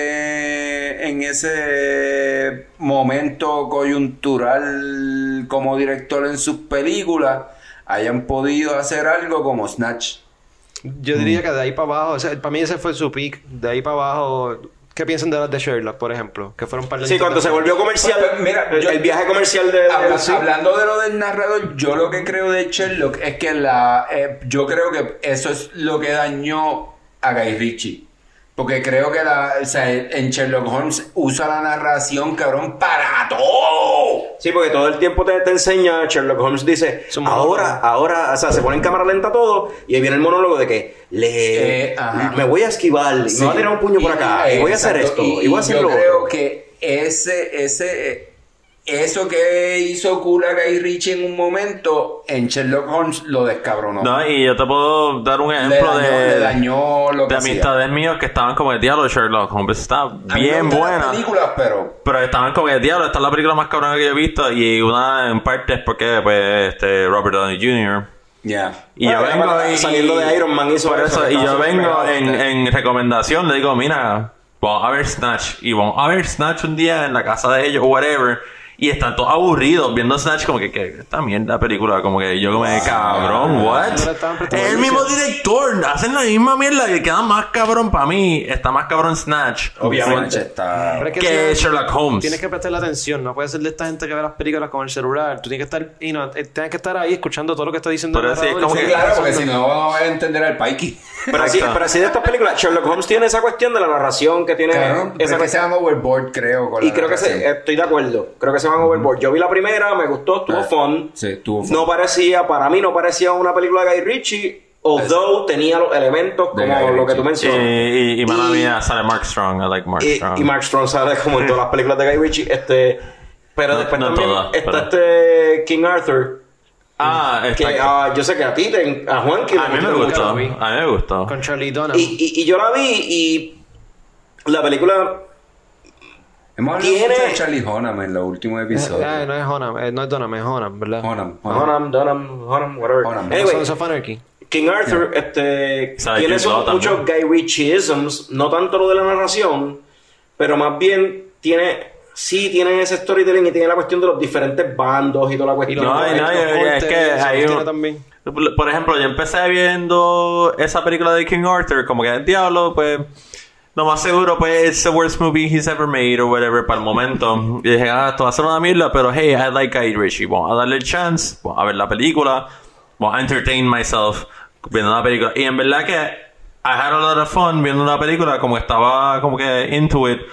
[SPEAKER 5] ese momento coyuntural como director en sus películas hayan podido hacer algo como Snatch.
[SPEAKER 3] Yo diría que de ahí para abajo, o sea, para mí ese fue su peak. De ahí para abajo, ¿qué piensan de las de Sherlock, por ejemplo? Que fueron par de
[SPEAKER 2] Sí, cuando se volvió comercial,
[SPEAKER 5] Pues, mira,
[SPEAKER 2] el viaje comercial de... sí.
[SPEAKER 5] Hablando de lo del narrador, yo lo que creo de Sherlock es que yo creo que eso es lo que dañó a Guy Ritchie. Porque creo que en Sherlock Holmes usa la narración, cabrón, para todo.
[SPEAKER 2] Sí, porque todo el tiempo te enseña, Sherlock Holmes dice,
[SPEAKER 3] Es un monólogo.
[SPEAKER 2] ahora, o sea, se pone en cámara lenta todo, y ahí viene el monólogo de que
[SPEAKER 5] Ajá.
[SPEAKER 2] me voy a esquivar, y me voy a tirar un puño por acá, y voy a hacer
[SPEAKER 5] exacto,
[SPEAKER 2] esto, y voy a hacer
[SPEAKER 5] yo
[SPEAKER 2] lo
[SPEAKER 5] creo
[SPEAKER 2] otro.
[SPEAKER 5] que eso que hizo cool a Guy Ritchie en un momento, en Sherlock Holmes lo descabronó.
[SPEAKER 1] No, y yo te puedo dar un
[SPEAKER 5] le
[SPEAKER 1] ejemplo
[SPEAKER 5] le dañó lo que
[SPEAKER 1] de
[SPEAKER 5] hacía.
[SPEAKER 1] amistades míos que estaban como el diablo. Sherlock Holmes está
[SPEAKER 5] A mí me
[SPEAKER 1] bien
[SPEAKER 5] gustan las
[SPEAKER 1] buena.
[SPEAKER 5] películas, pero
[SPEAKER 1] Estaban como el diablo. Esta es la película más cabrona que yo he visto. Y una en parte es porque pues Robert Downey Jr.
[SPEAKER 5] ya.
[SPEAKER 1] Y yo
[SPEAKER 2] Bueno,
[SPEAKER 1] vengo y...
[SPEAKER 2] saliendo de Iron Man hizo
[SPEAKER 1] por
[SPEAKER 2] eso,
[SPEAKER 1] eso.
[SPEAKER 2] que
[SPEAKER 1] Y
[SPEAKER 2] estaba
[SPEAKER 1] yo
[SPEAKER 2] súper
[SPEAKER 1] vengo
[SPEAKER 2] pegado.
[SPEAKER 1] en recomendación. Le digo, mira, vamos a ver Snatch. Y vamos a ver Snatch un día en la casa de ellos o whatever. Y están todos aburridos viendo Snatch como que esta mierda película. Como que yo como de cabrón, what?
[SPEAKER 3] No le estaban prestando
[SPEAKER 1] Es el mismo director. Hacen la misma mierda que queda más cabrón para mí. Está más cabrón Snatch.
[SPEAKER 2] Obviamente.
[SPEAKER 5] Está...
[SPEAKER 3] Pero es
[SPEAKER 1] Que
[SPEAKER 3] si-
[SPEAKER 1] Sherlock Holmes.
[SPEAKER 3] Tienes que prestarle atención, no puedes ser de esta gente que ve las películas con el celular. Tú tienes que estar, tienes que estar ahí escuchando todo lo que está diciendo
[SPEAKER 1] Pero
[SPEAKER 3] el
[SPEAKER 1] sí, es
[SPEAKER 3] narrador.
[SPEAKER 1] como
[SPEAKER 5] Sí,
[SPEAKER 1] que-
[SPEAKER 5] claro, porque si no vamos a entender al Pikey.
[SPEAKER 2] Pero así de estas películas, Sherlock Holmes tiene esa cuestión de la narración que tiene...
[SPEAKER 5] Claro, pero
[SPEAKER 2] esa
[SPEAKER 5] es que se van overboard, creo. Con
[SPEAKER 2] Y
[SPEAKER 5] la
[SPEAKER 2] creo que
[SPEAKER 5] narración.
[SPEAKER 2] estoy de acuerdo. Creo que se van overboard. Yo vi la primera, me gustó, estuvo fun.
[SPEAKER 5] Sí, estuvo fun.
[SPEAKER 2] No parecía, para mí no parecía una película de Guy Ritchie, although tenía los elementos
[SPEAKER 5] De
[SPEAKER 2] como
[SPEAKER 5] Guy
[SPEAKER 2] lo que tú
[SPEAKER 5] Ritchie.
[SPEAKER 2] mencionas.
[SPEAKER 1] Y mala mía, sale Mark Strong. I like Mark Strong.
[SPEAKER 2] Y Mark Strong sale como en todas las películas de Guy Ritchie. Pero
[SPEAKER 1] No-
[SPEAKER 2] después
[SPEAKER 1] no
[SPEAKER 2] también
[SPEAKER 1] todas,
[SPEAKER 2] está
[SPEAKER 1] pero-
[SPEAKER 2] King Arthur.
[SPEAKER 1] está
[SPEAKER 2] Que yo sé que a ti, a Juanqui
[SPEAKER 1] a mí me
[SPEAKER 2] gustó
[SPEAKER 1] gustó.
[SPEAKER 2] mucho.
[SPEAKER 1] A mí me gustó.
[SPEAKER 3] Con Charlie Donovan.
[SPEAKER 2] Y yo la vi y la película
[SPEAKER 5] Hemos hablado
[SPEAKER 2] tiene-
[SPEAKER 5] mucho de Charlie Hunnam en los últimos episodios.
[SPEAKER 3] No es Honam, no es Donham, es Honam, ¿verdad?
[SPEAKER 2] Honam, whatever.
[SPEAKER 5] Honam.
[SPEAKER 2] Anyway,
[SPEAKER 3] Sons of Anarchy.
[SPEAKER 2] King Arthur
[SPEAKER 1] Sabe
[SPEAKER 2] tiene
[SPEAKER 1] Jude Law
[SPEAKER 2] muchos
[SPEAKER 1] también.
[SPEAKER 2] Guy Ritchie-isms, no tanto lo de la narración, pero más bien tiene ese storytelling y tiene la cuestión de los diferentes bandos y toda la
[SPEAKER 3] Y
[SPEAKER 2] cuestión.
[SPEAKER 3] los
[SPEAKER 1] No, y no,
[SPEAKER 3] los
[SPEAKER 1] es
[SPEAKER 3] cortes,
[SPEAKER 1] que
[SPEAKER 3] eso
[SPEAKER 1] hay
[SPEAKER 3] los
[SPEAKER 1] un-
[SPEAKER 3] tiene también.
[SPEAKER 1] Por ejemplo, yo empecé viendo esa película de King Arthur, como que el diablo, pues, lo más seguro, pues, it's the worst movie he's ever made or whatever para el momento. Y dije, esto va a ser una mierda, pero hey, I like Guy Ritchie. Vamos a darle el chance, vamos a ver la película, vamos a entertain myself viendo la película. Y en verdad que I had a lot of fun viendo la película, como estaba como que into it.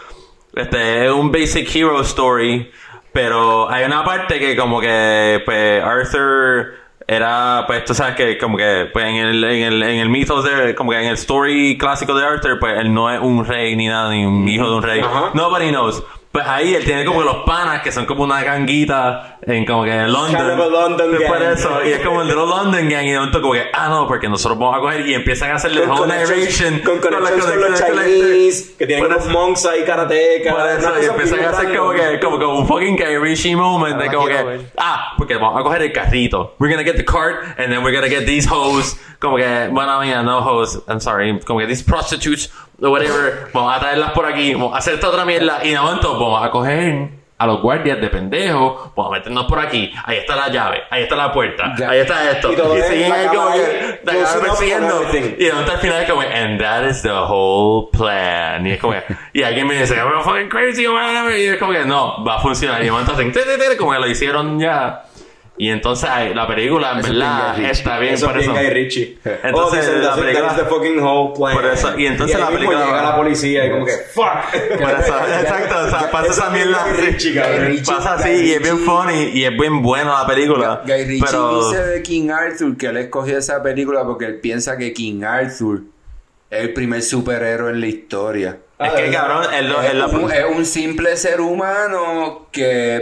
[SPEAKER 1] Es un basic hero story, pero hay una parte que como que, pues, Arthur era, pues, tú sabes que como que, pues, en el mito de, como que en el story clásico de Arthur, pues, él no es un rey ni nada, ni un hijo de un rey.
[SPEAKER 2] Ajá.
[SPEAKER 1] Nobody knows. Pues ahí él tiene como que los panas que son como una ganguita en como que London.
[SPEAKER 2] Kind of a London
[SPEAKER 1] Sí, por
[SPEAKER 2] gang.
[SPEAKER 1] eso. Y es como el de los London Gang. Y de momento como que, no, porque nosotros vamos a coger y empiezan a hacerle
[SPEAKER 2] Con
[SPEAKER 1] whole
[SPEAKER 2] connections
[SPEAKER 1] narration.
[SPEAKER 2] con los
[SPEAKER 1] conexiones
[SPEAKER 2] Chinese, que tienen
[SPEAKER 1] Por
[SPEAKER 2] unos
[SPEAKER 1] eso.
[SPEAKER 2] monks ahí karatecas.
[SPEAKER 1] Por
[SPEAKER 2] una
[SPEAKER 1] eso, y
[SPEAKER 2] cosa
[SPEAKER 1] empiezan
[SPEAKER 2] bien
[SPEAKER 1] a hacer como
[SPEAKER 2] random.
[SPEAKER 1] que, como un fucking Guy Ritchie moment de
[SPEAKER 3] la
[SPEAKER 1] como
[SPEAKER 3] quiero
[SPEAKER 1] que,
[SPEAKER 3] ver.
[SPEAKER 1] porque vamos a coger el carrito. We're gonna get the cart, and then we're gonna get these hoes, como que, bueno, mira, no hoes, I'm sorry, como que these prostitutes, o whatever, vamos a traerlas por aquí, vamos a hacer esta otra mierda, y de momento vamos a coger a los guardias de pendejos, vamos a meternos por aquí, ahí está la llave, ahí está la puerta,
[SPEAKER 5] Ya.
[SPEAKER 1] ahí está esto,
[SPEAKER 2] Y todo es
[SPEAKER 1] siguen
[SPEAKER 2] la
[SPEAKER 1] ahí como
[SPEAKER 2] cámara
[SPEAKER 1] que,
[SPEAKER 2] ahí,
[SPEAKER 1] la
[SPEAKER 2] close
[SPEAKER 1] cámara
[SPEAKER 2] enough
[SPEAKER 1] persiguiendo,
[SPEAKER 2] and everything.
[SPEAKER 1] y de momento al final es como, and that is the whole plan. Y es como que, y alguien me dice, I'm fucking crazy, whatever. Y es como que no, va a funcionar. Y de momento hacen, como que lo hicieron ya. Y entonces la película, en
[SPEAKER 5] Eso es
[SPEAKER 1] verdad,
[SPEAKER 5] bien Guy
[SPEAKER 1] está bien
[SPEAKER 2] Eso
[SPEAKER 1] por
[SPEAKER 2] es
[SPEAKER 1] eso.
[SPEAKER 2] bien Guy Ritchie.
[SPEAKER 1] Entonces,
[SPEAKER 2] dicen,
[SPEAKER 1] la película-
[SPEAKER 2] that's the fucking whole plan.
[SPEAKER 1] Por eso, y entonces
[SPEAKER 2] ahí
[SPEAKER 1] la
[SPEAKER 2] mismo
[SPEAKER 1] película-
[SPEAKER 2] llega la policía y como que, fuck.
[SPEAKER 1] Por eso, exacto, o sea, pasa esa mierda.
[SPEAKER 2] Guy Ritchie, cabrón.
[SPEAKER 5] Guy Ritchie-
[SPEAKER 1] Pasa así
[SPEAKER 5] Guy
[SPEAKER 1] y es bien
[SPEAKER 5] Ritchie-
[SPEAKER 1] funny y es bien buena la película.
[SPEAKER 5] Guy Ritchie
[SPEAKER 1] Pero
[SPEAKER 5] dice de King Arthur que él escogió esa película porque él piensa que King Arthur es el primer superhéroe en la historia.
[SPEAKER 1] es que cabrón, él
[SPEAKER 5] Es un simple ser humano que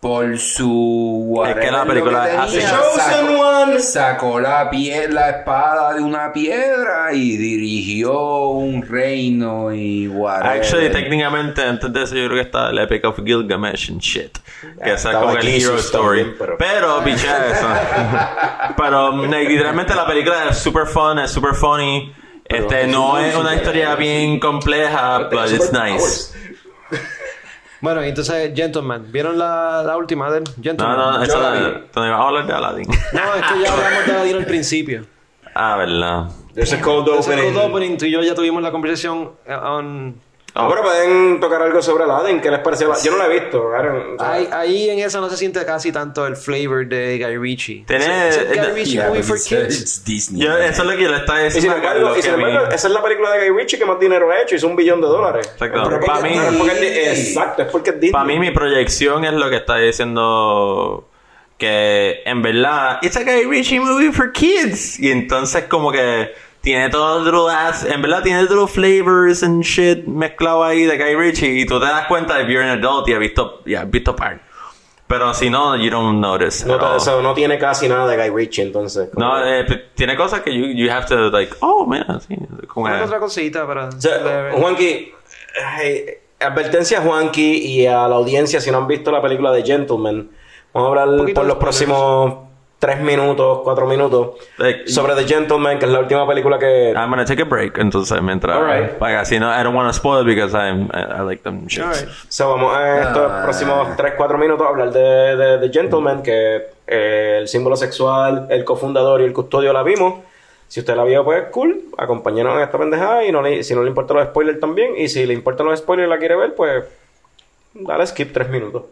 [SPEAKER 5] por su...
[SPEAKER 1] Es que la película hace-
[SPEAKER 2] The Chosen One.
[SPEAKER 5] Sacó la espada de una piedra y dirigió un reino y whatever.
[SPEAKER 1] Actually, técnicamente, antes de eso, yo creo que está el Epic of Gilgamesh and shit. Que esa es
[SPEAKER 2] estaba
[SPEAKER 1] como el
[SPEAKER 2] Jesus
[SPEAKER 1] hero story.
[SPEAKER 2] también,
[SPEAKER 1] pero picha eso. Pero literalmente la película es super fun, es super funny. No es una historia bien compleja, but it's nice.
[SPEAKER 3] Bueno, entonces, Gentleman. ¿Vieron la última de él? Gentleman.
[SPEAKER 1] No, esa
[SPEAKER 2] Yo la
[SPEAKER 1] la
[SPEAKER 2] vi.
[SPEAKER 1] vamos a hablar de Aladdin.
[SPEAKER 3] No, es que ya hablamos de Aladdin al principio.
[SPEAKER 1] Ah, verdad.
[SPEAKER 2] There's a cold
[SPEAKER 3] Ese
[SPEAKER 2] opening.
[SPEAKER 3] cold opening, tú y yo ya tuvimos la conversación
[SPEAKER 2] Ahora pueden tocar algo sobre Aladdin. ¿Qué les pareció? Yo no la he visto.
[SPEAKER 3] Ahí en esa no se siente casi tanto el flavor de Guy Ritchie.
[SPEAKER 1] Tiene-
[SPEAKER 3] It's a Guy Ritchie
[SPEAKER 5] Yeah,
[SPEAKER 3] movie
[SPEAKER 5] but
[SPEAKER 3] for
[SPEAKER 5] it's
[SPEAKER 3] kids.
[SPEAKER 5] Disney.
[SPEAKER 1] Eso es lo que yo le estaba
[SPEAKER 2] Y sin
[SPEAKER 1] diciendo.
[SPEAKER 2] embargo,
[SPEAKER 1] Carlos, que a mí-
[SPEAKER 2] esa es la película de Guy Ritchie que más dinero ha hecho. Hizo $1 billón.
[SPEAKER 1] Exacto.
[SPEAKER 2] Pero
[SPEAKER 1] Pa' mí-
[SPEAKER 2] es porque es Disney. Exacto, es porque es Disney.
[SPEAKER 1] Para mí, mi proyección es lo que está diciendo que en verdad, it's a Guy Ritchie movie for kids. Y entonces, como que tiene todo en verdad, tiene little flavors and shit mezclado ahí de Guy Ritchie. Y tú te das cuenta if you're an adult y has visto par. Pero si no, you don't notice.
[SPEAKER 2] No,
[SPEAKER 1] at all.
[SPEAKER 2] eso no tiene casi nada de Guy Ritchie, entonces. como-
[SPEAKER 1] No, tiene cosas que you have to, like, oh, man, sí. Como
[SPEAKER 3] Una
[SPEAKER 1] que-
[SPEAKER 3] otra cosita para...
[SPEAKER 2] O sea, Juanqui, advertencia a Juanqui y a la audiencia si no han visto la película de Gentleman. Vamos a hablar
[SPEAKER 3] poquito
[SPEAKER 2] por los
[SPEAKER 3] de
[SPEAKER 2] próximos 3 minutos, 4 minutos
[SPEAKER 1] Like,
[SPEAKER 2] sobre The Gentleman, que es la última película que...
[SPEAKER 1] I'm gonna take a break, entonces mientras,
[SPEAKER 2] Alright.
[SPEAKER 1] like, así no, I don't want to spoil because I like them shits.
[SPEAKER 3] Alright.
[SPEAKER 2] So, vamos a estos próximos 3-4 minutos a hablar de The Gentleman, que el símbolo sexual, el cofundador y el custodio la vimos. Si usted la vio, pues cool, acompáñenos en esta pendejada. Y si no le importan los spoilers también, y si le importan los spoilers y la quiere ver, pues dale skip 3 minutos.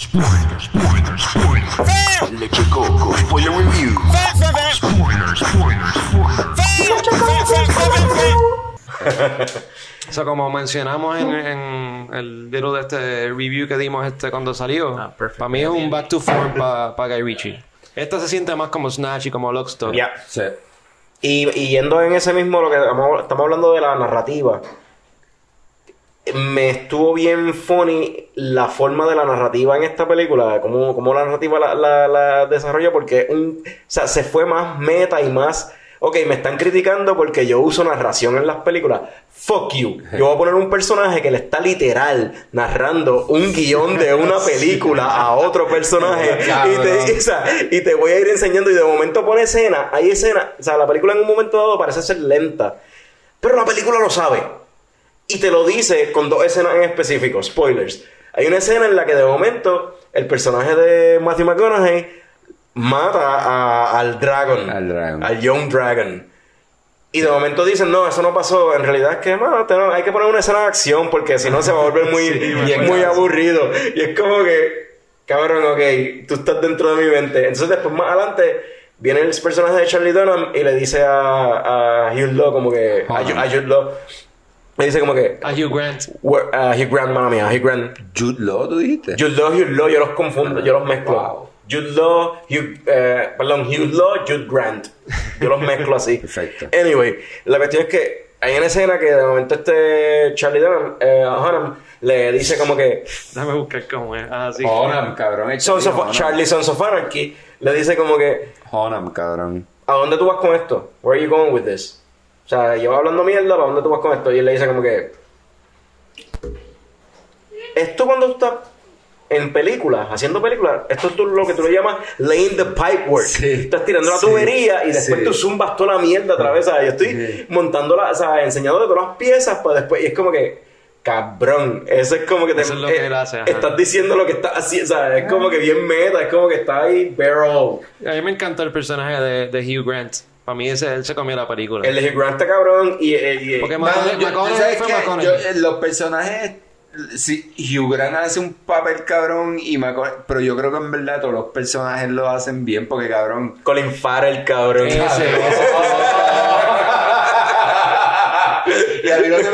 [SPEAKER 6] Leche Coco, spoiler review.
[SPEAKER 3] O sea, como mencionamos en el video de este review que dimos cuando salió,
[SPEAKER 1] perfect.
[SPEAKER 3] para mí es un back to form para Guy Ritchie. Esta se siente más como Snatch y como Lockstock.
[SPEAKER 2] Ya.
[SPEAKER 5] Sí.
[SPEAKER 2] Y yendo en ese mismo, lo que estamos hablando de la narrativa. Me estuvo bien funny la forma de la narrativa en esta película, cómo la narrativa la desarrolla, porque se fue más meta y más... Ok, me están criticando porque yo uso narración en las películas. Fuck you. Yo voy a poner un personaje que le está literal narrando un guión de una película a otro personaje. Y te voy a ir enseñando. Y de momento pone escena. Hay escena. O sea, la película en un momento dado parece ser lenta. Pero la película lo sabe. Y te lo dice con 2 escenas en específico. Spoilers. Hay una escena en la que de momento el personaje de Matthew McConaughey mata al dragon. Al young dragon. Y de momento dicen, no, eso no pasó. En realidad es que, hay que poner una escena de acción porque si no se va a volver muy aburrido. Y es como que, cabrón, ok, tú estás dentro de mi mente. Entonces después más adelante viene el personaje de Charlie Dunham y le dice a Hugh Law como que... A Jude Law. Le dice como que...
[SPEAKER 3] A Hugh Grant.
[SPEAKER 2] Hugh Grant, mami, a Hugh Grant.
[SPEAKER 5] Jude Law, ¿tú dijiste?
[SPEAKER 2] Hugh Law, yo los confundo, yo los mezclo.
[SPEAKER 5] Wow.
[SPEAKER 2] Jude Law, Hugh Law, Jude Grant. Yo los mezclo así.
[SPEAKER 5] Perfecto.
[SPEAKER 2] Anyway, la cuestión es que hay una escena que de momento Charlie Dunham le dice como que
[SPEAKER 3] Déjame buscar cómo es. Ah, sí.
[SPEAKER 5] Honam, cabrón.
[SPEAKER 2] Charlie Sons of Anarchy le dice como que
[SPEAKER 5] Honam, cabrón.
[SPEAKER 2] ¿a dónde tú vas con esto? Where are you going with this? O sea, lleva hablando mierda, ¿para dónde tú vas con esto? Y él le dice como que esto cuando estás en películas, haciendo películas, esto es lo que tú le llamas laying the pipe work.
[SPEAKER 5] Sí.
[SPEAKER 2] Estás tirando la
[SPEAKER 5] Sí.
[SPEAKER 2] tubería y después
[SPEAKER 5] Sí.
[SPEAKER 2] tú zumbas toda la mierda otra vez, ¿sabes? Yo estoy montando enseñándote todas las piezas para después, y es como que, cabrón, eso es como que
[SPEAKER 3] Eso es lo que él hace, ajá.
[SPEAKER 2] estás diciendo lo que estás haciendo, ¿sabes? Es como que bien meta, es como que está ahí barrel.
[SPEAKER 3] A mí me encanta el personaje de Hugh Grant. Para mí él se comió la película.
[SPEAKER 2] El de Hugh Grant está cabrón y
[SPEAKER 3] Porque
[SPEAKER 5] Mano,
[SPEAKER 3] McConaughey
[SPEAKER 5] ¿sabes
[SPEAKER 3] fue
[SPEAKER 5] qué?
[SPEAKER 3] McConaughey.
[SPEAKER 5] Los personajes... Sí, Hugh Grant hace un papel cabrón pero yo creo que en verdad todos los personajes lo hacen bien porque cabrón...
[SPEAKER 2] Colin Farrell, cabrón.
[SPEAKER 3] Ese.
[SPEAKER 5] Y a mí lo que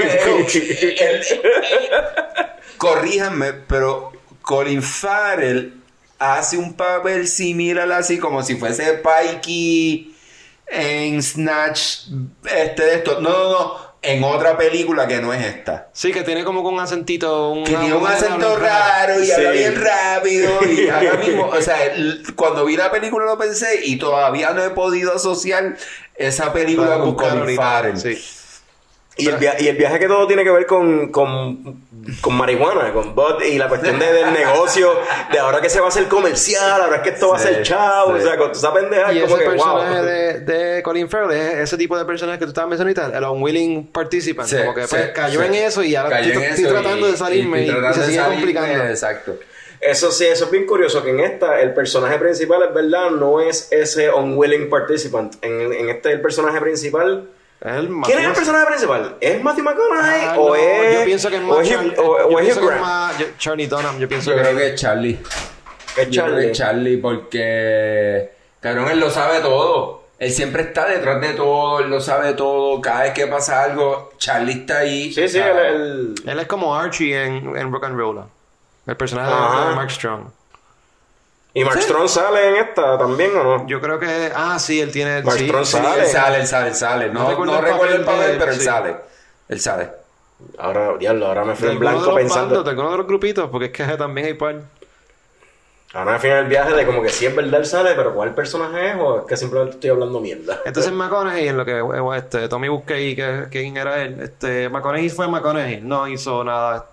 [SPEAKER 5] corríjanme, pero Colin Farrell hace un papel similar así como si fuese Pikey en Snatch de esto. No. en otra película que no es esta.
[SPEAKER 3] Sí, que tiene como con un acentito...
[SPEAKER 5] Que tiene un acento raro y habla bien rápido. Y ahora mismo, o sea, cuando vi la película lo pensé y todavía no he podido asociar esa película con Colin Farrell.
[SPEAKER 3] Sí.
[SPEAKER 2] Y el viaje que todo tiene que ver con marihuana, con bud, y la cuestión del negocio, de ahora que se va a hacer comercial, ahora es que esto va a ser chavo, o sea, con esa pendeja
[SPEAKER 3] Y
[SPEAKER 2] como
[SPEAKER 3] ese
[SPEAKER 2] que
[SPEAKER 3] personaje
[SPEAKER 2] wow.
[SPEAKER 3] de Colin Farrell es ese tipo de personaje que tú estabas mencionando ahorita, el unwilling participant,
[SPEAKER 5] Sí,
[SPEAKER 3] como que pues,
[SPEAKER 5] sí,
[SPEAKER 3] cayó
[SPEAKER 5] sí.
[SPEAKER 3] en eso y ahora
[SPEAKER 5] Cayó en
[SPEAKER 3] estoy
[SPEAKER 5] eso
[SPEAKER 3] tratando de salirme y se sigue complicando.
[SPEAKER 5] Exacto.
[SPEAKER 2] Eso sí, eso es bien curioso, que en esta el personaje principal, es verdad, no es ese unwilling participant. En este el personaje principal...
[SPEAKER 3] Es el
[SPEAKER 2] ¿Quién es el
[SPEAKER 3] mafioso.
[SPEAKER 2] personaje principal? ¿Es Matthew McConaughey
[SPEAKER 3] Ah,
[SPEAKER 2] o
[SPEAKER 3] no,
[SPEAKER 2] es...
[SPEAKER 3] yo pienso que es
[SPEAKER 2] o
[SPEAKER 3] más
[SPEAKER 2] es
[SPEAKER 3] Charlie-
[SPEAKER 2] Hugh- o
[SPEAKER 3] yo
[SPEAKER 2] es
[SPEAKER 3] pienso
[SPEAKER 2] Hugh
[SPEAKER 3] que es
[SPEAKER 2] Grant?
[SPEAKER 3] más Charlie Dunham. Yo pienso
[SPEAKER 5] Yo
[SPEAKER 3] que
[SPEAKER 5] creo que es Charlie.
[SPEAKER 2] Es
[SPEAKER 5] Yo creo que
[SPEAKER 2] Charlie.
[SPEAKER 5] es Charlie porque... Cabrón, él lo sabe todo. Él siempre está detrás de todo, él lo sabe todo. Cada vez que pasa algo, Charlie está ahí.
[SPEAKER 2] Sí, sí,
[SPEAKER 5] O sea,
[SPEAKER 2] el...
[SPEAKER 3] él es como Archie en Rock and Roll. El personaje
[SPEAKER 2] Ajá.
[SPEAKER 3] de Mark Strong.
[SPEAKER 2] ¿Y Mark Strong sale en esta también o no?
[SPEAKER 3] Yo creo que... Ah, sí, él tiene...
[SPEAKER 2] Mark
[SPEAKER 3] sí,
[SPEAKER 2] Strong
[SPEAKER 3] sí.
[SPEAKER 2] sale.
[SPEAKER 5] Él sale.
[SPEAKER 3] No
[SPEAKER 5] No
[SPEAKER 3] recuerdo
[SPEAKER 5] recuerdo el papel,
[SPEAKER 3] de él,
[SPEAKER 5] pero él
[SPEAKER 3] sí.
[SPEAKER 5] sale. Él sale.
[SPEAKER 2] Ahora, diablo, ahora me fui
[SPEAKER 3] De
[SPEAKER 2] en
[SPEAKER 3] alguno de
[SPEAKER 2] blanco
[SPEAKER 3] los
[SPEAKER 2] pensando...
[SPEAKER 3] bandos, de alguno de los grupitos, porque es que también hay par.
[SPEAKER 2] Ahora me fui en el viaje de como que sí es verdad él sale, pero ¿cuál personaje es? ¿O es que simplemente estoy hablando mierda?
[SPEAKER 3] Entonces McConaughey, en lo que Tommy busqué y que quién era él, McConaughey fue McConaughey, no hizo nada.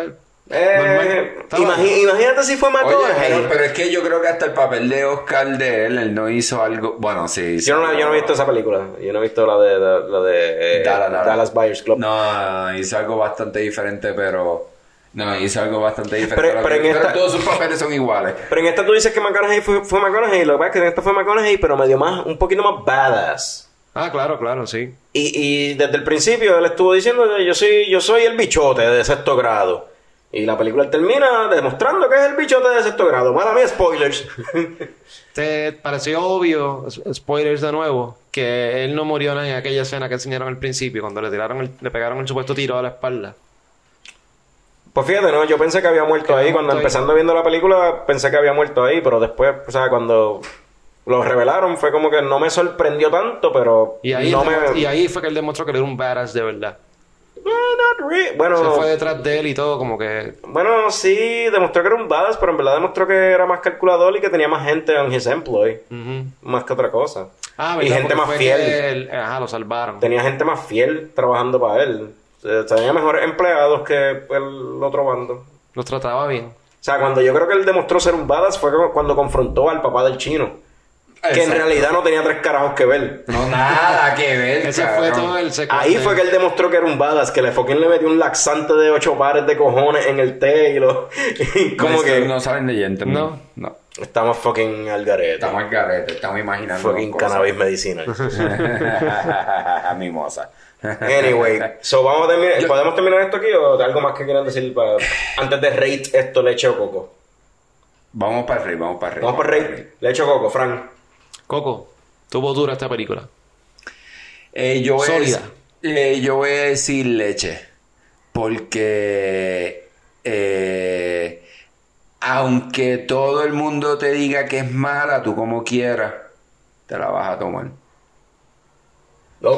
[SPEAKER 3] Normal. Estaba bien.
[SPEAKER 2] Imagínate si fue
[SPEAKER 5] Oye,
[SPEAKER 2] McConaughey.
[SPEAKER 5] pero es que yo creo que hasta el papel de Oscar de él no hizo algo... Bueno, sí.
[SPEAKER 2] Yo no he visto esa película. Yo no he visto la de Dallas Buyers Club.
[SPEAKER 5] No, hizo algo bastante diferente, pero... No, hizo algo bastante diferente.
[SPEAKER 2] Pero en esta-
[SPEAKER 5] todos sus papeles son iguales.
[SPEAKER 2] Pero en esta tú dices que McConaughey fue McConaughey. Lo que pasa es que en esta fue McConaughey, pero medio más, un poquito más badass.
[SPEAKER 3] Ah, claro, sí.
[SPEAKER 2] Y desde el principio él estuvo diciendo que yo soy el bichote de sexto grado. Y la película termina demostrando que es el bichote de sexto grado. Mala mía, spoilers.
[SPEAKER 3] ¿Te pareció obvio, spoilers de nuevo, que él no murió en aquella escena que enseñaron al principio, cuando le pegaron el supuesto tiro a la espalda?
[SPEAKER 2] Pues fíjate, no, yo pensé que había muerto ahí. Cuando empezando viendo la película, pensé que había muerto ahí. Pero después, o sea, cuando lo revelaron, fue como que no me sorprendió tanto, pero
[SPEAKER 3] Y ahí,
[SPEAKER 2] no
[SPEAKER 3] y ahí fue que él demostró que él era un badass de verdad.
[SPEAKER 2] Not really. Bueno,
[SPEAKER 3] Se fue detrás de él y todo, como que...
[SPEAKER 2] bueno, sí, demostró que era un badass, pero en verdad demostró que era más calculador y que tenía más gente en his employ.
[SPEAKER 3] Ujú.
[SPEAKER 2] Más que otra cosa.
[SPEAKER 3] Ah,
[SPEAKER 2] y
[SPEAKER 3] ¿verdad?
[SPEAKER 2] gente
[SPEAKER 3] Porque
[SPEAKER 2] más
[SPEAKER 3] fue
[SPEAKER 2] fiel.
[SPEAKER 3] que ajá, lo salvaron.
[SPEAKER 2] Tenía gente más fiel trabajando para él. Tenía mejores empleados que el otro bando.
[SPEAKER 3] Los trataba bien.
[SPEAKER 2] O sea, cuando yo creo que él demostró ser un badass fue cuando confrontó al papá del chino. Que en
[SPEAKER 5] Exacto.
[SPEAKER 2] realidad no tenía tres carajos que ver.
[SPEAKER 5] No, nada que ver,
[SPEAKER 3] Ese
[SPEAKER 5] cabrón.
[SPEAKER 3] fue todo el secreto.
[SPEAKER 2] Ahí fue que él demostró que era un badass, que le fucking le metió un laxante de 8 pares de cojones en el té y lo... y como que...
[SPEAKER 5] No salen de gente.
[SPEAKER 3] No.
[SPEAKER 5] No.
[SPEAKER 2] Estamos fucking al garete.
[SPEAKER 5] Estamos al garete, estamos imaginando
[SPEAKER 2] Fucking
[SPEAKER 5] cosas.
[SPEAKER 2] cannabis medicinal.
[SPEAKER 5] Mimosa.
[SPEAKER 2] Anyway, so vamos a terminar... ¿Podemos terminar esto aquí o algo más que quieran decir antes de rate esto, leche o coco?
[SPEAKER 5] Vamos para el rey.
[SPEAKER 2] Vamos por rate, leche o coco, Frank.
[SPEAKER 3] Coco, tuvo dura esta película.
[SPEAKER 5] Sólida.
[SPEAKER 3] Sólida.
[SPEAKER 5] Yo voy a decir leche. Porque... aunque todo el mundo te diga que es mala, tú como quieras, te la vas a tomar.
[SPEAKER 2] Ok.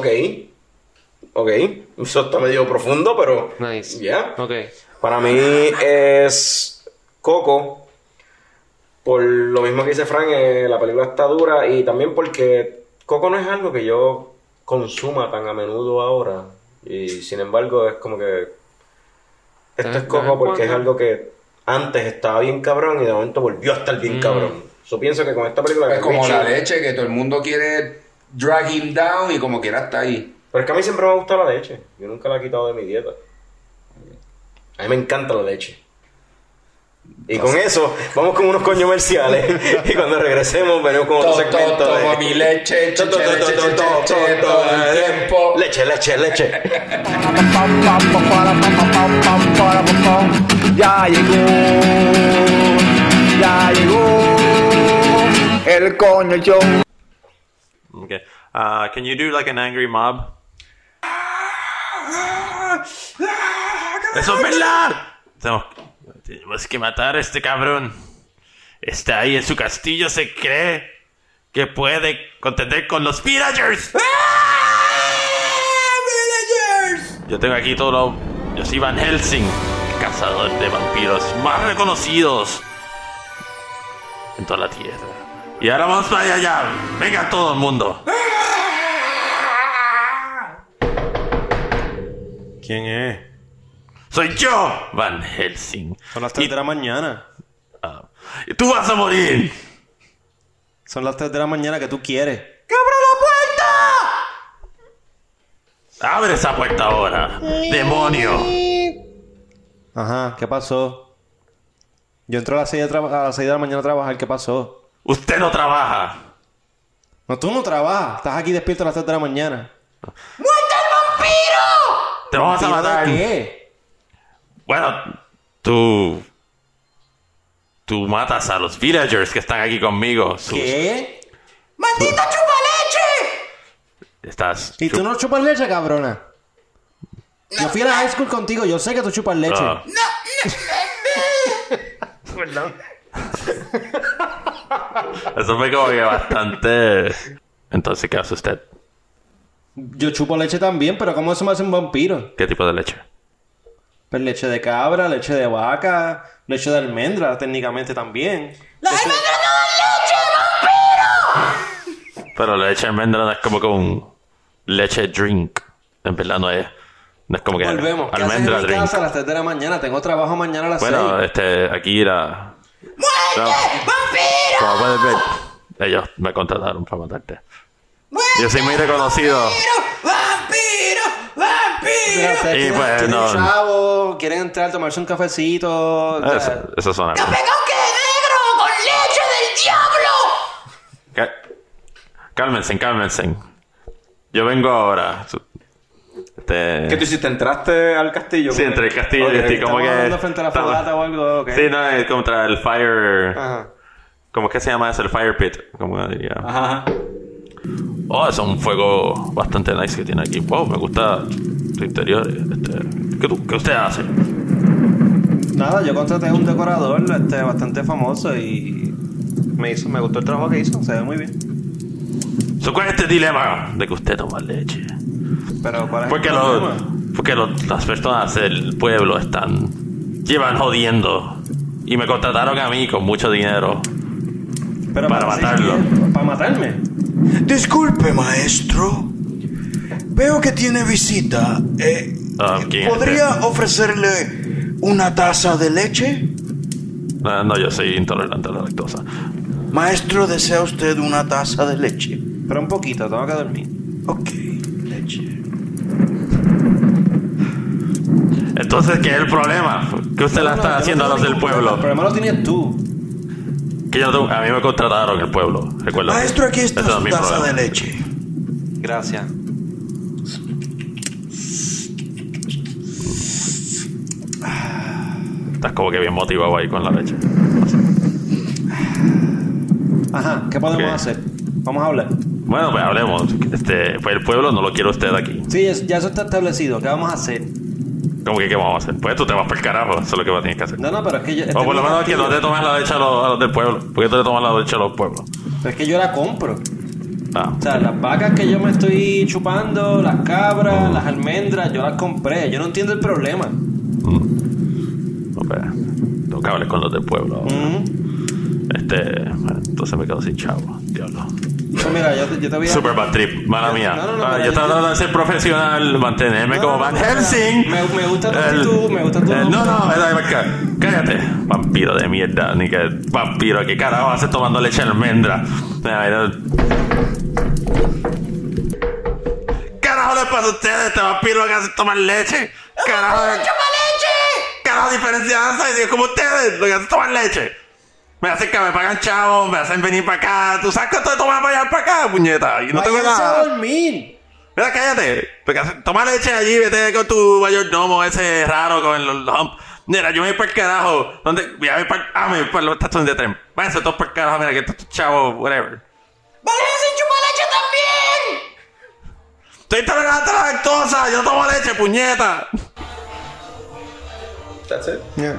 [SPEAKER 2] Eso está medio profundo, pero...
[SPEAKER 3] Nice.
[SPEAKER 2] Ya.
[SPEAKER 3] Ok.
[SPEAKER 2] Para mí es Coco. Por lo mismo que dice Frank, la película está dura. Y también porque Coco no es algo que yo consuma tan a menudo ahora. Y sin embargo es como que... Esto es Coco porque es algo que antes estaba bien cabrón y de momento volvió a estar bien cabrón. Yo pienso que con esta película...
[SPEAKER 5] Es como
[SPEAKER 2] Richie-
[SPEAKER 5] la leche, que todo el mundo quiere drag him down y como quiera está ahí.
[SPEAKER 2] Pero es que a mí siempre me ha gustado la leche. Yo nunca la he quitado de mi dieta. A mí me encanta la leche. Y con eso, vamos con unos comerciales. Y cuando regresemos, venimos con otro segmento
[SPEAKER 5] Toma
[SPEAKER 2] de...
[SPEAKER 5] mi leche, todo el tiempo.
[SPEAKER 2] Leche.
[SPEAKER 4] Ya llegó el coño show.
[SPEAKER 1] Okay. Can you do like an angry mob? ¡Eso es verdad! Tenemos que matar a este cabrón. Está ahí en su castillo, se cree que puede contender con los villagers.
[SPEAKER 5] ¡Villagers!
[SPEAKER 1] Yo tengo aquí todo lo... Yo soy Van Helsing, el cazador de vampiros más reconocidos en toda la tierra. Y ahora vamos para allá. Venga todo el mundo.
[SPEAKER 3] ¿Quién es?
[SPEAKER 1] Soy yo, Van Helsing.
[SPEAKER 3] Son las 3 de la mañana.
[SPEAKER 1] Y tú vas a morir.
[SPEAKER 3] Son las 3 de la mañana que tú quieres.
[SPEAKER 1] Abre esa puerta ahora, demonio.
[SPEAKER 3] Ajá, ¿qué pasó? Yo entro a las 6 de la mañana a trabajar. ¿Qué pasó?
[SPEAKER 1] Usted no trabaja.
[SPEAKER 3] No, tú no trabajas. Estás aquí despierto a las 3 de la mañana.
[SPEAKER 1] Te vamos a matar.
[SPEAKER 3] ¿Qué?
[SPEAKER 1] Bueno, tú matas a los villagers que están aquí conmigo.
[SPEAKER 3] ¿Qué?
[SPEAKER 2] ¡Maldito chupaleche!
[SPEAKER 1] Estás...
[SPEAKER 3] ¿Y tú no chupas leche, cabrona? Yo fui a la high school contigo. Yo sé que tú chupas leche.
[SPEAKER 1] Ah. Eso fue como que bastante... Entonces, ¿qué hace usted?
[SPEAKER 3] Yo chupo leche también, pero ¿cómo eso me hace un vampiro?
[SPEAKER 1] ¿Qué tipo de leche?
[SPEAKER 3] Pues leche de cabra, leche de vaca, leche de almendra, técnicamente también.
[SPEAKER 1] Pero la leche de almendra no es como que un leche drink. En verdad no es. No es como que
[SPEAKER 3] Volvemos. ¿Qué haces en
[SPEAKER 1] almendra
[SPEAKER 3] mi
[SPEAKER 1] drink.
[SPEAKER 3] casa a las 3 de la mañana? Tengo trabajo mañana a las 6.
[SPEAKER 1] Bueno, aquí era... ¡Muerte! ¡Vampiro! Como puedes ver, ellos me contrataron para matarte. Yo soy muy reconocido. Y pues no...
[SPEAKER 3] Chavo, quieren entrar a tomarse un cafecito.
[SPEAKER 1] Eso suena bien. Cálmense. Yo vengo ahora.
[SPEAKER 2] ¿Qué tú hiciste? ¿Entraste al castillo?
[SPEAKER 1] Sí, entré al castillo y estoy como que...
[SPEAKER 3] hablando frente a la fogata o algo. Okay.
[SPEAKER 1] Sí, no, es contra el fire...
[SPEAKER 3] Ajá.
[SPEAKER 1] ¿Cómo es que se llama eso? El fire pit. Como diría.
[SPEAKER 2] Ajá.
[SPEAKER 1] Oh, es un fuego bastante nice que tiene aquí. Wow, me gusta tu interior. ¿Qué usted hace?
[SPEAKER 3] Nada, yo contraté a un decorador bastante famoso y me gustó el trabajo que hizo. Se ve muy bien.
[SPEAKER 1] ¿Cuál es este dilema de que usted toma leche?
[SPEAKER 3] Pero ¿cuál es
[SPEAKER 1] Porque,
[SPEAKER 3] el problema?
[SPEAKER 1] porque las personas del pueblo llevan jodiendo y me contrataron a mí con mucho dinero
[SPEAKER 3] Pero
[SPEAKER 1] para matarlo.
[SPEAKER 3] ¿Para matarme?
[SPEAKER 7] Disculpe, maestro. Veo que tiene visita.
[SPEAKER 1] ¿Quién es
[SPEAKER 7] ¿Podría ofrecerle una taza de leche?
[SPEAKER 1] No, yo soy intolerante a la lactosa.
[SPEAKER 7] Maestro, ¿desea usted una taza de leche?
[SPEAKER 3] Pero un poquito, tengo que dormir.
[SPEAKER 7] Ok, leche.
[SPEAKER 1] Entonces, ¿qué es el problema? ¿Qué usted la está haciendo a los del pueblo?
[SPEAKER 3] El problema lo tienes tú.
[SPEAKER 1] Que a mí me contrataron el pueblo. Recuerda.
[SPEAKER 7] Maestro, aquí está
[SPEAKER 1] Ese no es
[SPEAKER 7] su
[SPEAKER 1] mi
[SPEAKER 7] taza
[SPEAKER 1] problema.
[SPEAKER 7] de leche.
[SPEAKER 3] Gracias.
[SPEAKER 1] Estás como que bien motivado ahí con la leche.
[SPEAKER 3] Ajá, ¿qué podemos
[SPEAKER 1] Ok.
[SPEAKER 3] hacer? Vamos a hablar.
[SPEAKER 1] Bueno, pues hablemos. Pues el pueblo no lo quiere usted aquí.
[SPEAKER 3] Sí, ya eso está establecido. ¿Qué vamos a hacer?
[SPEAKER 1] ¿Cómo que qué vamos a hacer? Pues tú te vas para el carajo. Eso es lo que vas a tener que hacer.
[SPEAKER 3] No, pero es que yo...
[SPEAKER 1] O por lo menos que no te tomes la leche a los del pueblo. ¿Por qué tú le tomas la leche a los pueblos?
[SPEAKER 3] Pero es que yo la compro.
[SPEAKER 1] Ah.
[SPEAKER 3] O sea, las vacas que yo me estoy chupando, las cabras, las almendras, yo las compré. Yo no entiendo el problema.
[SPEAKER 1] No, pues, tengo que hablar con los del pueblo.
[SPEAKER 3] Ujú.
[SPEAKER 1] Bueno, entonces me quedo sin chavo. Diablo.
[SPEAKER 3] Pues mira, yo te voy a...
[SPEAKER 1] Super bad trip, mala mía.
[SPEAKER 3] No,
[SPEAKER 1] Yo
[SPEAKER 3] pero
[SPEAKER 1] tratando de ser profesional, mantenerme
[SPEAKER 3] No,
[SPEAKER 1] como
[SPEAKER 3] no,
[SPEAKER 1] Van
[SPEAKER 3] no,
[SPEAKER 1] Helsing.
[SPEAKER 3] me gusta tu actitud, me gusta tu...
[SPEAKER 1] No, cállate. Vampiro de mierda, ni que vampiro. ¿Qué carajo haces tomando leche de almendra? ¿Carajo les pasa a ustedes? Este vampiro que hace tomar leche. Carajo. Carajo diferencia hace como ustedes, lo que hacen tomar leche. Me hacen que me pagan chavos, me hacen venir para acá. ¿Tú sabes cuánto te tomas para allá para acá, puñeta? Y no tengo
[SPEAKER 3] Váyanse
[SPEAKER 1] nada.
[SPEAKER 3] a dormir.
[SPEAKER 1] Mira, cállate. Porque toma leche allí, vete con tu mayordomo ese raro con los hump. Mira, yo me voy para el carajo. ¿Dónde? Voy a ir para... me voy para los estaciones de tren. Váyanse todos para el carajo, mira, que estos chavos, whatever.
[SPEAKER 2] ¡Váyanse chupa leche también!
[SPEAKER 1] Estoy intolerante a la lactosa, yo tomo leche, puñeta.
[SPEAKER 2] That's it.
[SPEAKER 3] Yeah.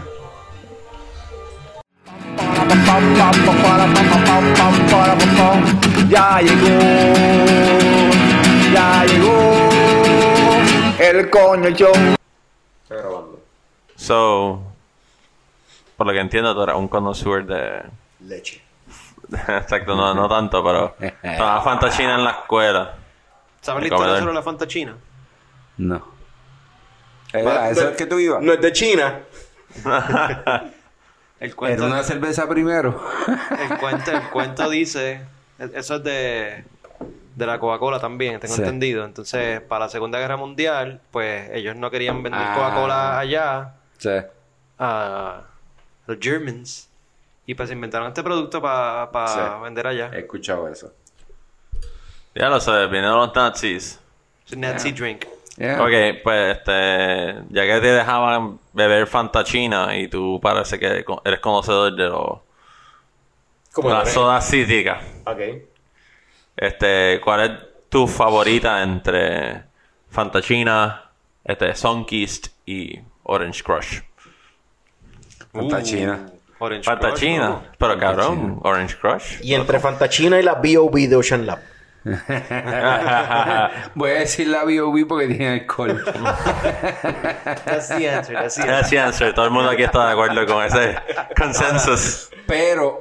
[SPEAKER 4] Ya llegó, El coño show.
[SPEAKER 2] Está grabando.
[SPEAKER 1] So, por lo que entiendo, tú eras un connoisseur de...
[SPEAKER 2] Leche.
[SPEAKER 1] Exacto, no tanto, pero... Tomaba Fanta China en la escuela.
[SPEAKER 3] ¿Sabes la
[SPEAKER 1] El
[SPEAKER 3] historia
[SPEAKER 1] comedor.
[SPEAKER 3] sobre la Fanta China?
[SPEAKER 5] No. ¿Eso es que tú ibas?
[SPEAKER 2] No es de China.
[SPEAKER 3] El
[SPEAKER 5] Era
[SPEAKER 3] cuento,
[SPEAKER 5] una cerveza primero.
[SPEAKER 3] el cuento dice... Eso es de la Coca-Cola también, tengo
[SPEAKER 5] Sí.
[SPEAKER 3] entendido. Entonces, para la Segunda Guerra Mundial, pues ellos no querían vender
[SPEAKER 5] Ah.
[SPEAKER 3] Coca-Cola allá
[SPEAKER 5] Sí.
[SPEAKER 3] a los Germans. Y pues inventaron este producto para
[SPEAKER 5] Sí.
[SPEAKER 3] vender allá.
[SPEAKER 5] He escuchado eso.
[SPEAKER 1] Ya lo sabes, vienen los nazis.
[SPEAKER 3] Es un Nazi drink.
[SPEAKER 5] Yeah.
[SPEAKER 1] Ok, pues ya que te dejaban beber Fanta China y tú parece que eres conocedor de
[SPEAKER 2] Como
[SPEAKER 1] las sodas cítricas.
[SPEAKER 2] Ok.
[SPEAKER 1] ¿Cuál es tu favorita entre Fanta China, Sunkist y Orange Crush?
[SPEAKER 5] Fanta China.
[SPEAKER 3] Orange
[SPEAKER 1] Fanta
[SPEAKER 3] Crush,
[SPEAKER 1] China,
[SPEAKER 3] ¿no?
[SPEAKER 1] pero cabrón, Orange Crush.
[SPEAKER 2] Y entre Fanta China y la B.O.B. de Ocean Lab.
[SPEAKER 5] Voy a decir la B.O.B. porque tiene alcohol.
[SPEAKER 3] That's the answer, that's the answer.
[SPEAKER 1] That's the answer. Todo el mundo aquí está de acuerdo con ese consensus.
[SPEAKER 5] Pero,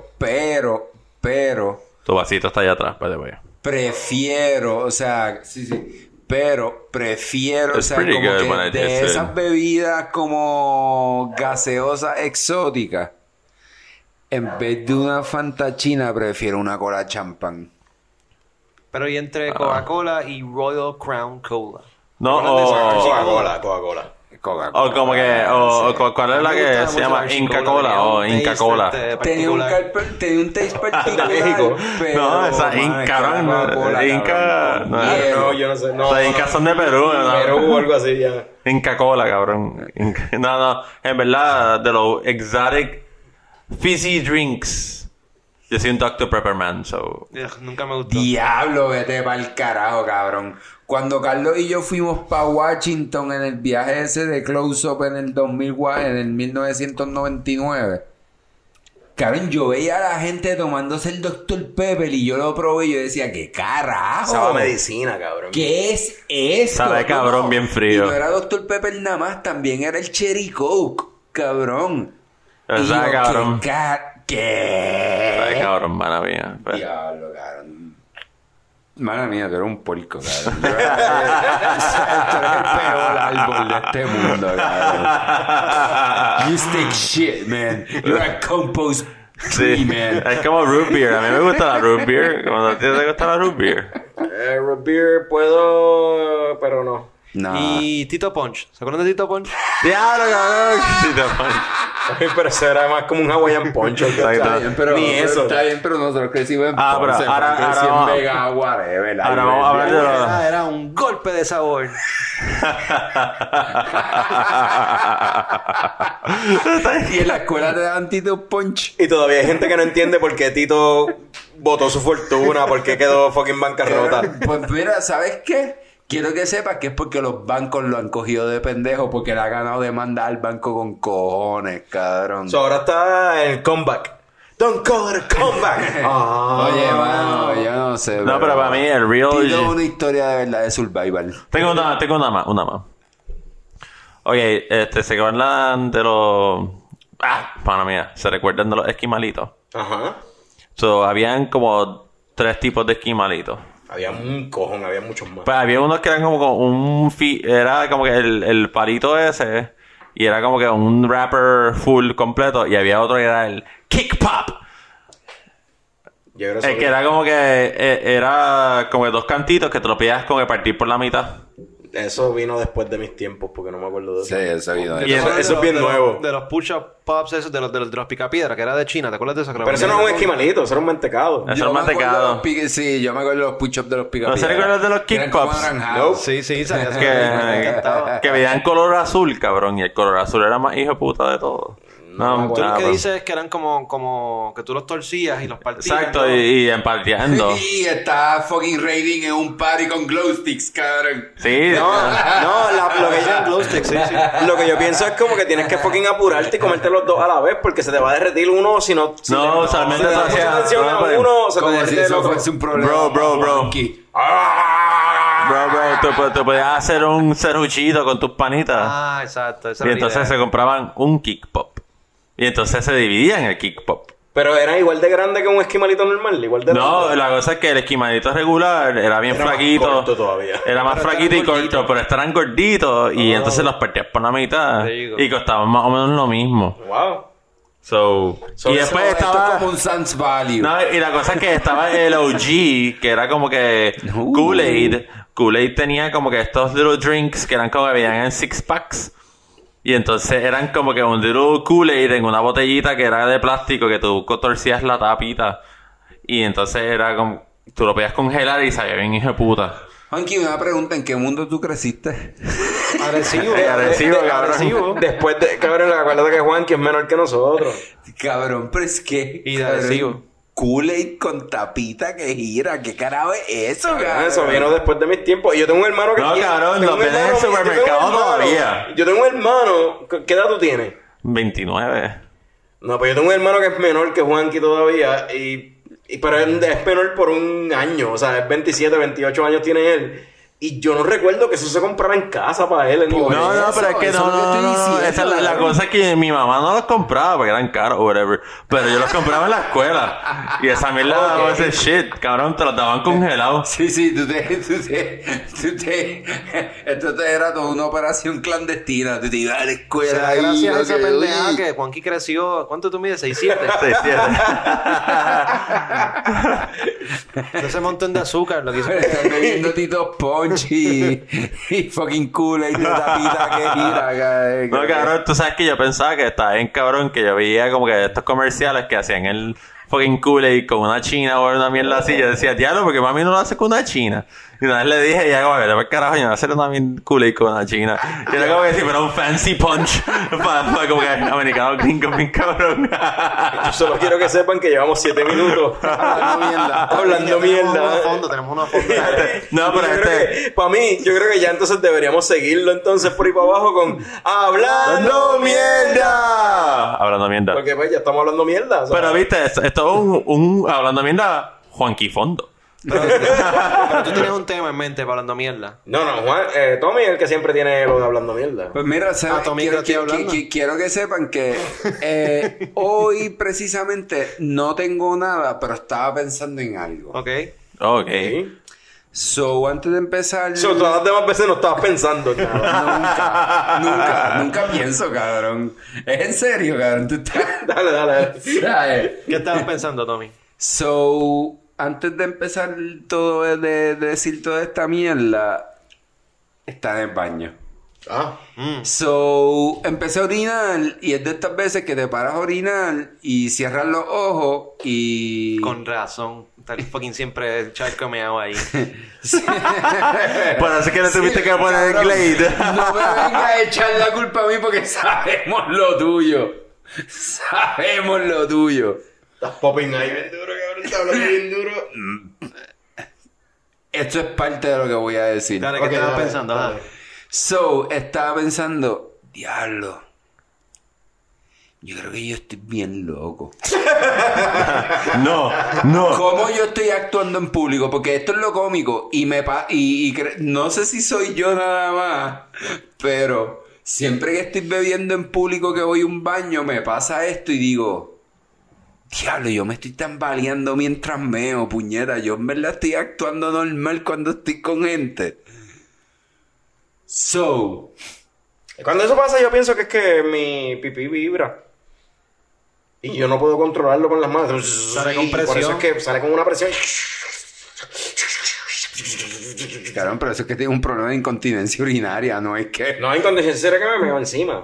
[SPEAKER 1] Tu vasito está allá atrás, by the way.
[SPEAKER 5] prefiero, o sea, sí, pero prefiero, o
[SPEAKER 1] It's
[SPEAKER 5] sea,
[SPEAKER 1] pretty
[SPEAKER 5] como
[SPEAKER 1] good
[SPEAKER 5] que
[SPEAKER 1] when I
[SPEAKER 5] de
[SPEAKER 1] taste it.
[SPEAKER 5] esas bebidas como gaseosas exóticas, en vez de una Fanta China, prefiero una cola champán.
[SPEAKER 3] Pero y entre Coca-Cola y Royal Crown Cola.
[SPEAKER 1] No,
[SPEAKER 2] Coca-Cola.
[SPEAKER 5] Coca-Cola.
[SPEAKER 1] o como que, ¿cuál es la
[SPEAKER 3] Me
[SPEAKER 1] que
[SPEAKER 3] gusta
[SPEAKER 1] se
[SPEAKER 3] mucho
[SPEAKER 1] llama
[SPEAKER 3] la
[SPEAKER 1] Inca
[SPEAKER 3] Cola,
[SPEAKER 1] Cola o
[SPEAKER 3] tenía un
[SPEAKER 1] Inca
[SPEAKER 3] taste,
[SPEAKER 1] Cola?
[SPEAKER 5] Tenía un,
[SPEAKER 3] particular.
[SPEAKER 5] tenía un taste particular,
[SPEAKER 2] México.
[SPEAKER 5] pero...
[SPEAKER 1] No, esa
[SPEAKER 5] mano,
[SPEAKER 1] Inca,
[SPEAKER 5] es que
[SPEAKER 1] cabrón,
[SPEAKER 5] la Coca-Cola,
[SPEAKER 1] Inca,
[SPEAKER 5] cabrón,
[SPEAKER 1] no,
[SPEAKER 5] con hielo.
[SPEAKER 2] No, yo no sé. No,
[SPEAKER 1] Los Incas son de Perú, ¿no?
[SPEAKER 2] Perú o algo así ya.
[SPEAKER 1] Inca Cola, cabrón. No, en verdad, de los exotic fizzy drinks, yo soy un Dr. Pepper man, so...
[SPEAKER 3] Ugh, nunca me gustó.
[SPEAKER 5] Diablo, vete pa'l carajo, cabrón. Cuando Carlos y yo fuimos pa' Washington en el viaje ese de Close Up en el 1999, cabrón, yo veía a la gente tomándose el Dr. Pepper y yo lo probé y yo decía, ¿qué carajo?
[SPEAKER 2] Sabe a medicina, cabrón.
[SPEAKER 5] ¿Qué es esto?
[SPEAKER 1] Sabe cabrón, bien frío.
[SPEAKER 5] Y no era Dr. Pepper nada más, también era el Cherry Coke, cabrón.
[SPEAKER 1] Sabe
[SPEAKER 5] Y yo,
[SPEAKER 1] cabrón.
[SPEAKER 5] ¿Qué?
[SPEAKER 1] Sabe cabrón, mala mía. Pues,
[SPEAKER 5] Diablo, cabrón. Mala mía, tú eres un puerco, cabrón. Tú eres el peor árbol de este mundo, cabrón. You stick shit, man. You're a compost tree,
[SPEAKER 1] sí,
[SPEAKER 5] man.
[SPEAKER 1] es como root beer. A mí me gusta la root beer. Cuando a ti te gusta la root beer.
[SPEAKER 2] Root beer puedo, pero no.
[SPEAKER 5] No.
[SPEAKER 3] Y Tito Punch. ¿Se acuerdan de Tito Punch?
[SPEAKER 1] Diablo, cabrón. Sí, te pones.
[SPEAKER 2] Ay, pero eso era más como un Hawaiian Poncho.
[SPEAKER 1] Exacto.
[SPEAKER 5] Está bien, pero,
[SPEAKER 2] Ni eso.
[SPEAKER 5] Está bien, pero nosotros crecimos en
[SPEAKER 1] Ah, pero
[SPEAKER 5] Ponce,
[SPEAKER 1] ahora-
[SPEAKER 5] Frank creció
[SPEAKER 1] ahora
[SPEAKER 5] en
[SPEAKER 1] vamos-
[SPEAKER 5] Vega, whatever.
[SPEAKER 1] ahora vamos a hablar de los-
[SPEAKER 3] Era un golpe de sabor.
[SPEAKER 5] Y en la escuela te daban Tito Punch.
[SPEAKER 2] Y todavía hay gente que no entiende por qué Tito botó su fortuna, por qué quedó fucking bancarrota.
[SPEAKER 5] Pues mira, ¿sabes qué? Quiero que sepas que es porque los bancos lo han cogido de pendejo porque le ha ganado demanda al banco con cojones, cabrón.
[SPEAKER 2] So, ahora está el comeback. Don't call it a comeback. Ah.
[SPEAKER 5] Oye, mano, yo no sé.
[SPEAKER 1] No, pero para mí el real...
[SPEAKER 5] Tito es una historia de verdad de survival.
[SPEAKER 1] Tengo una más. Oye, ¿se acuerdan de los... pana mía, ¿se recuerdan de los esquimalitos?
[SPEAKER 2] Ajá.
[SPEAKER 1] So, habían como 3 tipos de esquimalitos.
[SPEAKER 2] Había un cojón, había muchos más.
[SPEAKER 1] Pues había unos que eran como con era como que el palito ese y era como que un wrapper full completo y había otro que era el Kick Pop.
[SPEAKER 2] Yo creo
[SPEAKER 1] Que era como que era como que 2 cantitos que te lo pillas como que partir por la mitad.
[SPEAKER 2] Eso vino después de mis tiempos porque no me acuerdo de eso.
[SPEAKER 5] Sí, eso vino
[SPEAKER 1] Y
[SPEAKER 2] eso es bien nuevo.
[SPEAKER 3] De los push-up pops esos, de los picapiedra, que era de China. ¿Te acuerdas de eso? Que lo
[SPEAKER 2] Pero eso no
[SPEAKER 3] vendían
[SPEAKER 2] es un
[SPEAKER 3] en
[SPEAKER 2] esquimalito, eso era un mantecado.
[SPEAKER 1] Eso era mantecado.
[SPEAKER 5] Sí, yo me acuerdo de los push-ups de los pica
[SPEAKER 1] ¿No se recuerdan de los kick pops?
[SPEAKER 2] Nope.
[SPEAKER 3] Sí, sí, sabía eso. Me
[SPEAKER 1] Que,
[SPEAKER 3] encantaba.
[SPEAKER 1] que veían color azul, cabrón. Y el color azul era más hijo de puta de todo. No,
[SPEAKER 3] Tú lo
[SPEAKER 1] nada,
[SPEAKER 3] que
[SPEAKER 1] bro.
[SPEAKER 3] dices es que eran como que tú los torcías y los partías.
[SPEAKER 1] Exacto,
[SPEAKER 3] ¿no?
[SPEAKER 1] y emparteando.
[SPEAKER 5] Y está fucking raiding en un party con glow sticks, cabrón.
[SPEAKER 1] Sí,
[SPEAKER 2] Lo que yo pienso es como que tienes que fucking apurarte y comerte los dos a la vez porque se te va a derretir uno si no... Si
[SPEAKER 1] No,
[SPEAKER 2] le-
[SPEAKER 1] usualmente
[SPEAKER 2] si le
[SPEAKER 1] eso
[SPEAKER 2] das mucha
[SPEAKER 1] hacía-
[SPEAKER 2] atención
[SPEAKER 1] no,
[SPEAKER 2] a
[SPEAKER 1] pero-
[SPEAKER 2] uno, se te
[SPEAKER 5] Como si
[SPEAKER 2] derrite el
[SPEAKER 5] eso
[SPEAKER 2] otro.
[SPEAKER 5] fuese un problema.
[SPEAKER 1] Bro.
[SPEAKER 5] monkey.
[SPEAKER 1] Bro, tú podías hacer un serruchito con tus panitas.
[SPEAKER 3] Ah, exacto. Esa
[SPEAKER 1] Y
[SPEAKER 3] era la
[SPEAKER 1] entonces
[SPEAKER 3] idea.
[SPEAKER 1] se compraban un kick pop. Y entonces se dividían el kick pop.
[SPEAKER 2] Pero era igual de grande que un esquimalito normal, igual de
[SPEAKER 1] No,
[SPEAKER 2] grande.
[SPEAKER 1] la cosa es que el esquimalito regular era bien
[SPEAKER 2] Era más
[SPEAKER 1] flaquito.
[SPEAKER 2] corto todavía.
[SPEAKER 1] Era más
[SPEAKER 3] Pero
[SPEAKER 1] flaquito y
[SPEAKER 3] estaban gorditos.
[SPEAKER 1] corto, pero estarán gorditos. Y entonces los partías por la mitad.
[SPEAKER 3] There you go.
[SPEAKER 1] Y costaban más o menos lo mismo.
[SPEAKER 2] Wow.
[SPEAKER 1] So, y después
[SPEAKER 5] Esto
[SPEAKER 1] estaba...
[SPEAKER 5] es como un Sans Value.
[SPEAKER 1] No, y la cosa es que estaba el OG, que era como que Kool-Aid. Kool-Aid tenía como que estos little drinks que eran como que venían en six packs. Y entonces eran como que un little Kool-Aid en una botellita que era de plástico que tú torcías la tapita. Y entonces era como... Tú lo podías congelar y sabía bien hijo de puta.
[SPEAKER 5] Juanqui, una pregunta. ¿En qué mundo tú creciste?
[SPEAKER 3] Agresivo.
[SPEAKER 1] Agresivo, cabrón.
[SPEAKER 3] Agresivo.
[SPEAKER 2] Después de... Cabrón, acuérdate que Juanqui es menor que nosotros.
[SPEAKER 5] Cabrón, pero es que...
[SPEAKER 3] Y de
[SPEAKER 5] cabrón,
[SPEAKER 3] adhesivo.
[SPEAKER 5] Kool-Aid con tapita que gira. ¿Qué carajo es eso, cabrón?
[SPEAKER 2] Eso vino después de mis tiempos. Y yo tengo un hermano que...
[SPEAKER 1] No, cabrón,
[SPEAKER 2] tengo
[SPEAKER 1] lo
[SPEAKER 2] un
[SPEAKER 1] venden en el
[SPEAKER 2] hermano- yo tengo un
[SPEAKER 1] supermercado
[SPEAKER 2] hermano-
[SPEAKER 1] todavía.
[SPEAKER 2] Yo tengo un hermano... ¿Qué edad tú tienes?
[SPEAKER 1] 29.
[SPEAKER 2] No, pues yo tengo un hermano que es menor que Juanqui todavía. Pero es menor por un año. O sea, es 27, 28 años tiene él. Y yo no recuerdo que eso se comprara en casa para él.
[SPEAKER 5] Por
[SPEAKER 1] No,
[SPEAKER 5] eso,
[SPEAKER 1] pero es que
[SPEAKER 5] eso
[SPEAKER 1] no,
[SPEAKER 5] es lo que
[SPEAKER 1] no,
[SPEAKER 5] estoy
[SPEAKER 1] no,
[SPEAKER 5] diciendo,
[SPEAKER 1] esa es la
[SPEAKER 5] cabrón.
[SPEAKER 1] cosa es que mi mamá no los compraba porque eran caros o whatever. Pero yo los compraba en la escuela. Y esa mierda no ese shit, cabrón, te los daban congelados.
[SPEAKER 5] Sí, esto te era toda una operación clandestina. Tú te ibas a la escuela.
[SPEAKER 3] Será
[SPEAKER 5] ahí,
[SPEAKER 3] gracias a esa
[SPEAKER 5] ok,
[SPEAKER 3] pendeja
[SPEAKER 5] uy.
[SPEAKER 3] que Juanqui creció. ¿Cuánto tú mides? 6'7".
[SPEAKER 1] Sí, sí.
[SPEAKER 3] Ese montón de azúcar lo que hizo.
[SPEAKER 5] Estás bebiendo Tito Punch y fucking Kool-Aid de tapita que gira.
[SPEAKER 1] No, cabrón, tú sabes que yo pensaba que estaba bien cabrón que yo veía como que estos comerciales que hacían el fucking Kool-Aid con una china o una mierda así. Yo decía, diablo, porque mami no lo hace con una china. Y una vez le dije, y ella como, vete por carajo, yo no voy a hacer una Kool-Aid con una china. Y era como que si fuera un fancy punch para como que americano gringo, bien cabrón.
[SPEAKER 2] Yo solo quiero que sepan que llevamos 7 minutos hablando mierda.
[SPEAKER 3] Tenemos una fondo.
[SPEAKER 1] No, pero
[SPEAKER 2] Para mí, yo creo que ya entonces deberíamos seguirlo entonces por ahí para abajo con Hablando Mierda.
[SPEAKER 1] Hablando mierda.
[SPEAKER 2] Porque pues ya estamos hablando mierda. o sea.
[SPEAKER 1] Pero viste, esto es un hablando mierda, Juanqui Fondo.
[SPEAKER 3] Pero tú tenías un tema en mente para hablando mierda.
[SPEAKER 2] No, Juan, Tommy es el que siempre tiene lo de Hablando Mierda.
[SPEAKER 5] Pues mira, ¿sabes?
[SPEAKER 3] Tommy,
[SPEAKER 5] quiero,
[SPEAKER 3] ¿qué estoy hablando?
[SPEAKER 5] quiero que sepan que hoy precisamente no tengo nada, pero estaba pensando en algo.
[SPEAKER 3] Ok.
[SPEAKER 1] Ok.
[SPEAKER 2] ¿Sí?
[SPEAKER 5] So, antes de empezar...
[SPEAKER 2] Todas las demás veces no estabas pensando en nada.
[SPEAKER 5] Nunca pienso, cabrón. Es en serio, cabrón. Tú estás...
[SPEAKER 2] Dale.
[SPEAKER 5] ¿Sabes?
[SPEAKER 3] ¿Qué estabas pensando, Tommy?
[SPEAKER 5] So, antes de empezar todo de decir toda esta mierda, está en el baño.
[SPEAKER 2] Ah,
[SPEAKER 5] So, empecé a orinar y es de estas veces que te paras a orinar y cierras los ojos y...
[SPEAKER 3] Con razón. Tal fucking siempre el charco me hago ahí.
[SPEAKER 1] Por eso que no tuviste que poner el
[SPEAKER 5] Cabrón,
[SPEAKER 1] Glade.
[SPEAKER 5] No me vengas a echar la culpa a mí porque sabemos lo tuyo. Sabemos lo tuyo.
[SPEAKER 2] estás popping ahí bien duro, cabrón. Estás hablando bien duro.
[SPEAKER 5] Esto es parte de lo que voy a decir.
[SPEAKER 3] Dale, ¿qué
[SPEAKER 2] Ok,
[SPEAKER 3] estabas
[SPEAKER 2] dale,
[SPEAKER 3] pensando?
[SPEAKER 2] dale.
[SPEAKER 3] Ajá.
[SPEAKER 5] So, estaba pensando, diablo. Yo creo que yo estoy bien loco.
[SPEAKER 1] No.
[SPEAKER 5] ¿Cómo yo estoy actuando en público? Porque esto es lo cómico. Y no sé si soy yo nada más. Pero siempre que estoy bebiendo en público que voy a un baño, me pasa esto y digo, diablo, yo me estoy tambaleando mientras meo, puñeta. Yo en verdad estoy actuando normal cuando estoy con gente. So,
[SPEAKER 2] Cuando eso pasa, yo pienso que es que mi pipí vibra. Y yo no puedo controlarlo con las manos.
[SPEAKER 3] Sale con
[SPEAKER 2] Por eso
[SPEAKER 3] presión.
[SPEAKER 2] es que sale con una presión.
[SPEAKER 5] cabrón, pero eso es que tengo un problema de incontinencia urinaria, no es que...
[SPEAKER 2] No hay condición que me meo encima.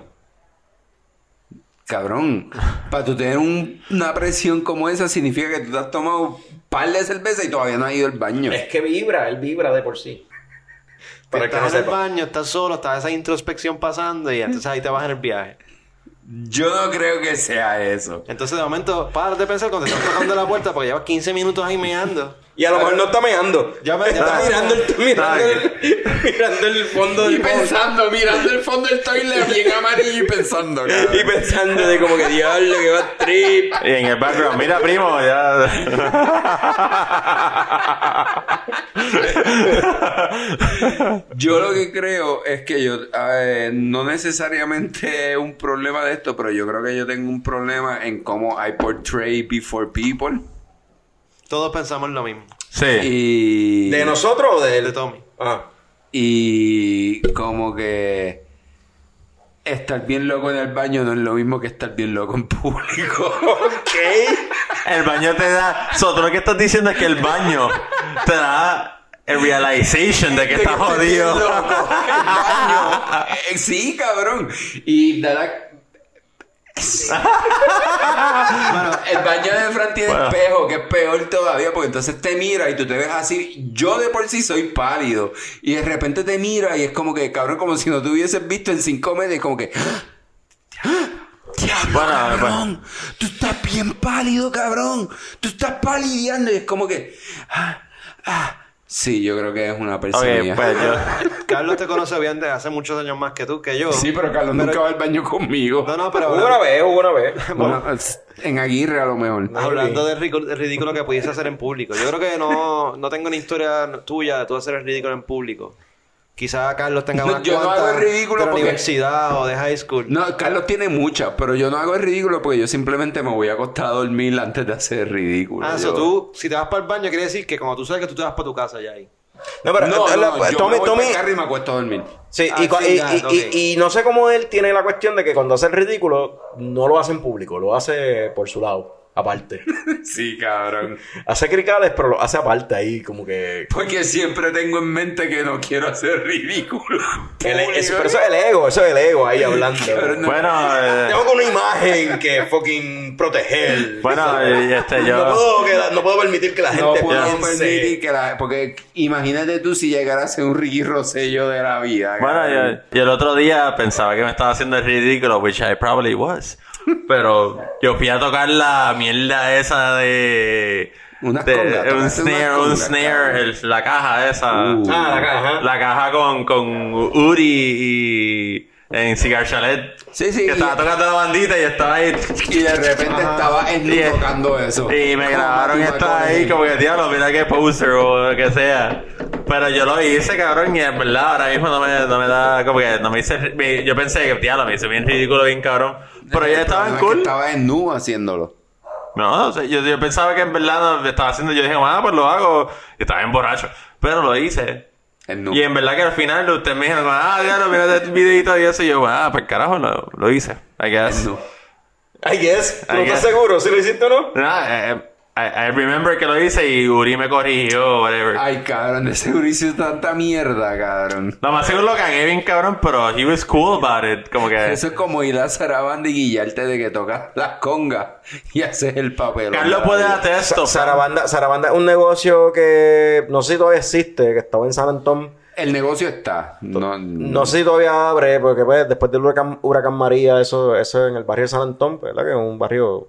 [SPEAKER 5] Cabrón, para tú tener una presión como esa significa que tú te has tomado un par de cerveza y todavía no has ido al baño.
[SPEAKER 2] Es que vibra, él vibra de por sí. Para el que no
[SPEAKER 3] Estás en el
[SPEAKER 2] sepa.
[SPEAKER 3] baño, estás solo, estás esa introspección pasando y entonces ahí te vas en el viaje.
[SPEAKER 5] Yo no creo que sea eso.
[SPEAKER 3] Entonces de momento, párate de pensar cuando te estás tocando la puerta porque llevas 15 minutos ahí meando.
[SPEAKER 2] Y a lo mejor no está meando. Está mirando el fondo del
[SPEAKER 5] pensando, mirando el fondo del toilet bien amarillo y pensando, cabrón.
[SPEAKER 2] Y pensando de como que diablo, que va a trip.
[SPEAKER 1] Y en el background, mira, primo, ya.
[SPEAKER 5] Yo lo que creo es que yo, no necesariamente es un problema de esto, pero yo creo que yo tengo un problema en cómo I portray before people.
[SPEAKER 3] Todos pensamos lo mismo.
[SPEAKER 1] Sí.
[SPEAKER 5] Y...
[SPEAKER 2] ¿De nosotros o de él?
[SPEAKER 3] De Tommy.
[SPEAKER 2] Ah.
[SPEAKER 5] Y como que estar bien loco en el baño no es lo mismo que estar bien loco en público.
[SPEAKER 2] Ok.
[SPEAKER 1] El baño te da... tú lo que estás diciendo es que el baño te da el realization de que estás jodido.
[SPEAKER 5] El baño. Sí, cabrón. Y nada... Bueno, el baño de Fran tiene espejo, que es peor todavía, porque entonces te mira y tú te ves así. Yo de por sí soy pálido y de repente te mira y es como que, cabrón, como si no te hubieses visto en 5 meses, como que diablo, cabrón, tú estás bien pálido, cabrón, tú estás palideando. Y es como que sí, yo creo que es una persona.
[SPEAKER 1] Ok, pues yo...
[SPEAKER 3] Carlos te conoce bien desde hace muchos años más que tú, que yo.
[SPEAKER 5] Sí, pero Carlos nunca va al baño conmigo.
[SPEAKER 3] No, pero...
[SPEAKER 2] Hubo una vez.
[SPEAKER 5] Bueno, en Aguirre a lo mejor.
[SPEAKER 3] Hablando del ridículo que pudiese hacer en público. Yo creo que no tengo una historia tuya de tú hacer el ridículo en público. Quizá Carlos tenga unas
[SPEAKER 5] yo no
[SPEAKER 3] cuantas
[SPEAKER 5] hago el ridículo
[SPEAKER 3] de la
[SPEAKER 5] porque...
[SPEAKER 3] universidad o de high school.
[SPEAKER 5] No, Carlos tiene muchas, pero yo no hago el ridículo porque yo simplemente me voy a acostar a dormir antes de hacer el ridículo.
[SPEAKER 3] Eso tú, si te vas para el baño, quiere decir que como tú sabes que tú te vas para tu casa ya ahí.
[SPEAKER 2] No, pero
[SPEAKER 5] yo
[SPEAKER 2] Tommy,
[SPEAKER 5] me voy para el carro y me acuesto a dormir.
[SPEAKER 2] Sí,
[SPEAKER 3] okay.
[SPEAKER 2] y no sé cómo él tiene la cuestión de que cuando hace el ridículo no lo hace en público, lo hace por su lado, aparte.
[SPEAKER 5] Sí, cabrón.
[SPEAKER 2] Hace cricales, pero lo hace aparte ahí, como que...
[SPEAKER 5] Porque siempre tengo en mente que no quiero hacer ridículo.
[SPEAKER 2] Pero eso es el ego ahí hablando.
[SPEAKER 5] No.
[SPEAKER 1] Bueno,
[SPEAKER 2] Tengo una imagen que fucking proteger.
[SPEAKER 1] bueno,
[SPEAKER 2] No puedo permitir que la gente
[SPEAKER 5] No puedo
[SPEAKER 2] piense.
[SPEAKER 5] permitir que porque imagínate tú si llegara a ser un Ricky Rosselló de la vida.
[SPEAKER 1] bueno, yo el otro día pensaba que me estaba haciendo el ridículo, which I probably was. Pero yo fui a tocar la mierda esa de...
[SPEAKER 5] Unas
[SPEAKER 1] de
[SPEAKER 5] congas,
[SPEAKER 1] un snare,
[SPEAKER 5] cabrón.
[SPEAKER 1] la caja esa.
[SPEAKER 2] La caja.
[SPEAKER 1] La caja con Uri y... en Cigar Chalet.
[SPEAKER 5] Sí, sí.
[SPEAKER 1] Que estaba tocando la bandita y estaba ahí.
[SPEAKER 5] Y de repente estaba tocando eso.
[SPEAKER 1] Y me grabaron esto ahí como que, diablo, mira qué poser o lo que sea. Pero yo lo hice, cabrón, y en verdad ahora mismo no me da, como que no me hice, yo pensé que, diablo, me hice bien ridículo, bien cabrón. Pero ya estaban cool.
[SPEAKER 5] Estaba en nu haciéndolo.
[SPEAKER 1] No, o sea, yo pensaba que en verdad no me estaba haciendo, yo dije, pues lo hago. Y estaba bien borracho. Pero lo hice.
[SPEAKER 5] En nu.
[SPEAKER 1] Y en verdad que al final ustedes me dijeron, diablo, mira este videito y eso. Y yo, pues carajo, lo hice. I guess.
[SPEAKER 5] En nu.
[SPEAKER 2] I guess. ¿No
[SPEAKER 1] I
[SPEAKER 2] estás
[SPEAKER 1] guess.
[SPEAKER 2] seguro si lo hiciste o no?
[SPEAKER 1] No, I remember que lo hice y Uri me corrigió, whatever.
[SPEAKER 5] Ay, cabrón, de seguro hice tanta mierda, cabrón.
[SPEAKER 1] Lo más seguro lo cagué bien, cabrón, pero he was cool about it. Como que...
[SPEAKER 5] Eso es como ir a Sarabanda y guillarte de que tocas las congas y haces el papel.
[SPEAKER 1] Carlos puede hacer esto.
[SPEAKER 2] Sarabanda es un negocio que no sé si todavía existe, que estaba en San Antón.
[SPEAKER 5] El negocio está.
[SPEAKER 2] No sé si todavía abre, porque pues, después del huracán María, eso en el barrio de San Antón, ¿verdad? Que es un barrio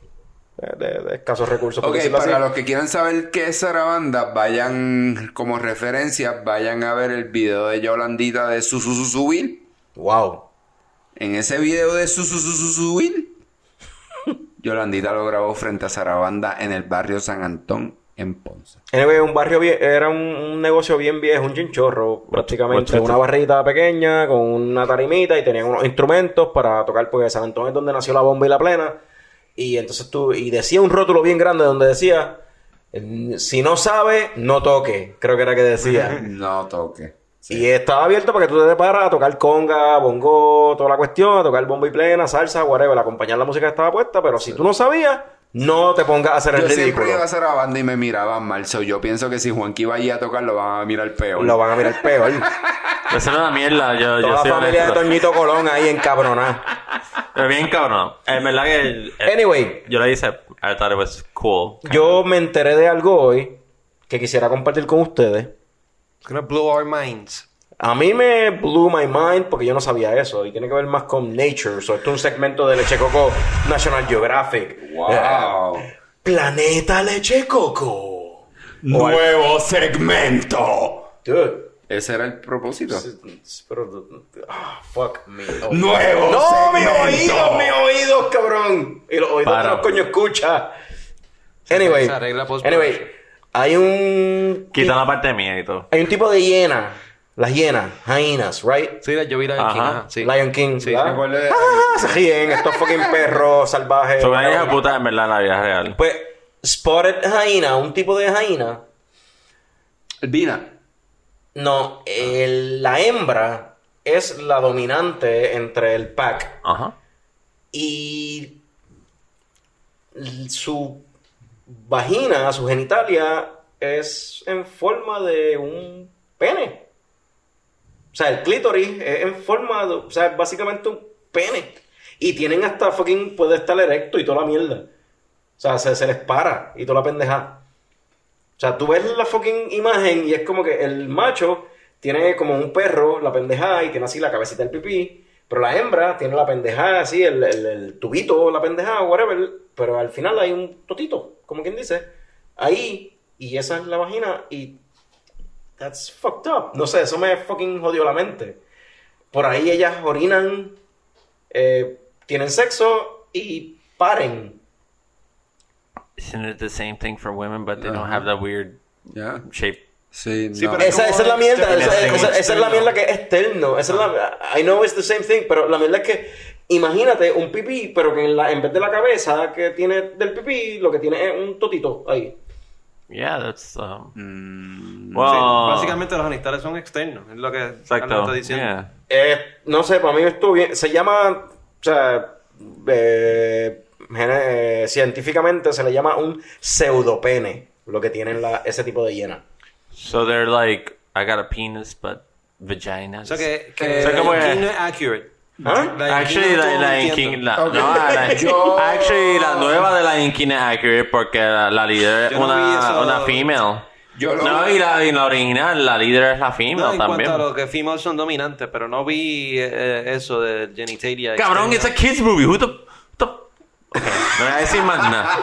[SPEAKER 2] de escasos recursos.
[SPEAKER 5] Ok,
[SPEAKER 2] decirlo
[SPEAKER 5] para
[SPEAKER 2] así.
[SPEAKER 5] los que quieran saber qué es Sarabanda, vayan como referencia, vayan a ver el video de Yolandita de Subir.
[SPEAKER 2] Wow.
[SPEAKER 5] En ese video de Subir, Yolandita lo grabó frente a Sarabanda en el barrio San Antón, en Ponce.
[SPEAKER 2] Anyway, un barrio era un negocio bien viejo, un chinchorro, prácticamente. Una barrita pequeña con una tarimita y tenían unos instrumentos para tocar, porque San Antón es donde nació la bomba y la plena. Y entonces decía un rótulo bien grande donde decía, si no sabe, no toque. Creo que era que decía.
[SPEAKER 5] No toque. Sí.
[SPEAKER 2] Y estaba abierto para que tú te paras a tocar conga, bongo, toda la cuestión, a tocar bomba y plena, salsa, whatever, acompañar la música que estaba puesta. Pero si tú no sabías, no te pongas a hacer el
[SPEAKER 5] Yo
[SPEAKER 2] ridículo.
[SPEAKER 5] siempre iba a Sarabanda y me miraban mal. So, yo pienso que si Juanqui iba allí a tocar, lo van a mirar peor.
[SPEAKER 2] Lo van a mirar peor.
[SPEAKER 1] Eso es una mierda. Yo
[SPEAKER 2] Toda la
[SPEAKER 1] soy
[SPEAKER 2] familia
[SPEAKER 1] honesto.
[SPEAKER 2] de Toñito Colón ahí encabronada.
[SPEAKER 1] Pero bien cabrón. En verdad que...
[SPEAKER 2] Anyway.
[SPEAKER 1] Yo le hice... I thought it was cool.
[SPEAKER 2] Yo me enteré de algo hoy que quisiera compartir con ustedes.
[SPEAKER 3] It's gonna blow our minds.
[SPEAKER 2] A mí me blew my mind porque yo no sabía eso. Y tiene que ver más con nature. So, esto es un segmento de Leche Coco National Geographic.
[SPEAKER 5] Wow.
[SPEAKER 2] Planeta Leche Coco.
[SPEAKER 5] Nuevo segmento.
[SPEAKER 2] Dude.
[SPEAKER 5] Ese era el propósito.
[SPEAKER 2] Pero, fuck me. Oh.
[SPEAKER 5] Nuevo
[SPEAKER 2] No, mis
[SPEAKER 5] segmento.
[SPEAKER 2] oídos, cabrón. Y los oídos de los coño escucha. Anyway,
[SPEAKER 3] Se arregla post-
[SPEAKER 2] hay un
[SPEAKER 1] Quita la parte mía y todo.
[SPEAKER 2] hay un tipo de hiena, las hienas, hyenas, right?
[SPEAKER 3] Sí, yo vi Lion King,
[SPEAKER 1] Ajá.
[SPEAKER 3] ajá, sí.
[SPEAKER 2] Lion King,
[SPEAKER 3] Sí,
[SPEAKER 2] ¿verdad?
[SPEAKER 5] me acuerdo de-
[SPEAKER 2] Se ríen estos fucking perros salvajes.
[SPEAKER 1] Son una hija puta en verdad en la vida real.
[SPEAKER 2] Pues spotted hyena, un tipo de hyena.
[SPEAKER 5] Albina.
[SPEAKER 2] No, la hembra es la dominante entre el pack
[SPEAKER 1] Ajá.
[SPEAKER 2] y su vagina, su genitalia es en forma de un pene. O sea, el clítoris es en forma de, o sea, es básicamente un pene. Y tienen hasta fucking, puede estar erecto y toda la mierda. O sea, se les para y toda la pendeja. O sea, tú ves la fucking imagen y es como que el macho tiene como un perro, la pendejada, y tiene así la cabecita del pipí. Pero la hembra tiene la pendejada, así, el tubito, la pendejada, whatever. Pero al final hay un totito, como quien dice. Ahí, y esa es la vagina, y that's fucked up. No sé, eso me fucking jodió la mente. Por ahí ellas orinan, tienen sexo y paren.
[SPEAKER 1] Isn't it the same thing for women, but they don't have that weird
[SPEAKER 5] Ya.
[SPEAKER 1] shape?
[SPEAKER 5] Sí,
[SPEAKER 3] Sí,
[SPEAKER 5] no.
[SPEAKER 3] pero-
[SPEAKER 2] Esa es la mierda,
[SPEAKER 1] externo,
[SPEAKER 2] esa es la mierda que es externo. Esa es I know it's the same thing, pero la mierda es que imagínate un pipí, pero que en vez de la cabeza que tiene del pipí, lo que tiene es un totito ahí.
[SPEAKER 1] Yeah, that's
[SPEAKER 3] Sí,
[SPEAKER 1] well,
[SPEAKER 3] básicamente los genitales son externos, es lo que Carlos
[SPEAKER 1] exacto.
[SPEAKER 3] está diciendo.
[SPEAKER 1] Yeah.
[SPEAKER 2] No sé, para mí estuvo bien. Se llama, o sea, científicamente se le llama un pseudopene, lo que tienen ese tipo de hiena.
[SPEAKER 1] So they're like, I got a penis, but vaginas.
[SPEAKER 3] O sea que
[SPEAKER 1] O sea, como
[SPEAKER 3] Lion
[SPEAKER 1] que-
[SPEAKER 3] King no es accurate.
[SPEAKER 2] ¿Ah?
[SPEAKER 3] Lion King
[SPEAKER 1] Actually,
[SPEAKER 3] no estuvo
[SPEAKER 1] la
[SPEAKER 3] mintiendo.
[SPEAKER 1] King, la,
[SPEAKER 5] Ok.
[SPEAKER 1] no, actually, la nueva de Lion King es accurate porque la líder es
[SPEAKER 3] Yo no vi
[SPEAKER 1] una,
[SPEAKER 3] eso.
[SPEAKER 1] una female.
[SPEAKER 5] Yo lo-
[SPEAKER 1] No, y la original, la líder es la
[SPEAKER 3] No,
[SPEAKER 1] female
[SPEAKER 3] en
[SPEAKER 1] también.
[SPEAKER 3] cuanto a lo que females son dominantes, pero no vi eso de genitalia.
[SPEAKER 1] Cabrón, it's
[SPEAKER 3] externa.
[SPEAKER 1] a kids movie. Who the... Ok, no voy a decir más nada.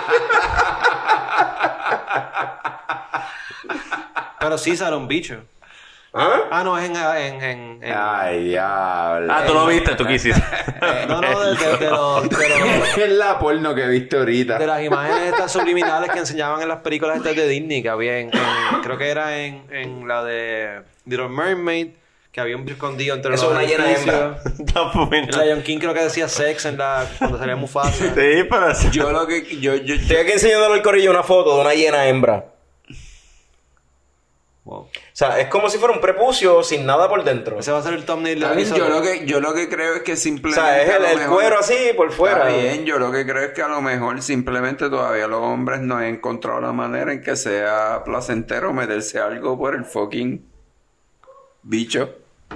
[SPEAKER 3] Pero sí sale un bicho.
[SPEAKER 2] ¿Ah?
[SPEAKER 3] Ah, no, es en
[SPEAKER 5] Ay, diablo.
[SPEAKER 1] Ah, tú lo viste, tú quisiste.
[SPEAKER 3] no, de
[SPEAKER 5] Es la porno que viste ahorita.
[SPEAKER 3] de las imágenes estas subliminales que enseñaban en las películas estas de Disney, que había creo que era en la de Little Mermaid, que había un bicho escondido entre
[SPEAKER 2] Eso
[SPEAKER 3] los
[SPEAKER 2] es una llena de
[SPEAKER 3] edificios.
[SPEAKER 1] Está buena.
[SPEAKER 3] En Lion King creo que decía sex cuando salía Mufasa.
[SPEAKER 1] Sí, pero...
[SPEAKER 5] Yo lo que...
[SPEAKER 2] Estoy aquí enseñándole al corillo una foto de una hiena hembra.
[SPEAKER 3] Wow.
[SPEAKER 2] O sea, es como si fuera un prepucio sin nada por dentro.
[SPEAKER 3] Ese va a ser el thumbnail
[SPEAKER 5] Está
[SPEAKER 3] del
[SPEAKER 5] bien,
[SPEAKER 3] episodio.
[SPEAKER 5] yo lo que creo es que
[SPEAKER 2] O
[SPEAKER 5] simplemente...
[SPEAKER 2] sea, es
[SPEAKER 5] a lo
[SPEAKER 2] el
[SPEAKER 5] mejor-
[SPEAKER 2] cuero así por fuera.
[SPEAKER 5] Está bien, yo lo que creo es que a lo mejor simplemente todavía los hombres no han encontrado la manera en que sea placentero meterse algo por el fucking bicho.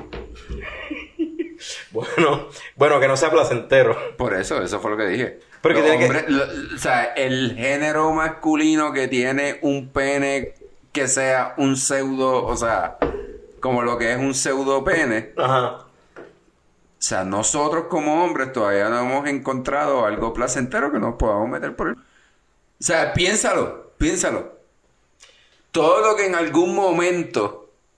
[SPEAKER 2] Bueno, que no sea placentero.
[SPEAKER 5] Por eso fue lo que dije.
[SPEAKER 2] Pero que
[SPEAKER 5] Los
[SPEAKER 2] tiene que-
[SPEAKER 5] hombres- o sea, el género masculino que tiene un pene que sea un pseudo, o sea, como lo que es un pseudo pene.
[SPEAKER 2] Ajá.
[SPEAKER 5] O sea, nosotros como hombres todavía no hemos encontrado algo placentero que nos podamos meter por el... O sea, piénsalo. Todo lo que en algún momento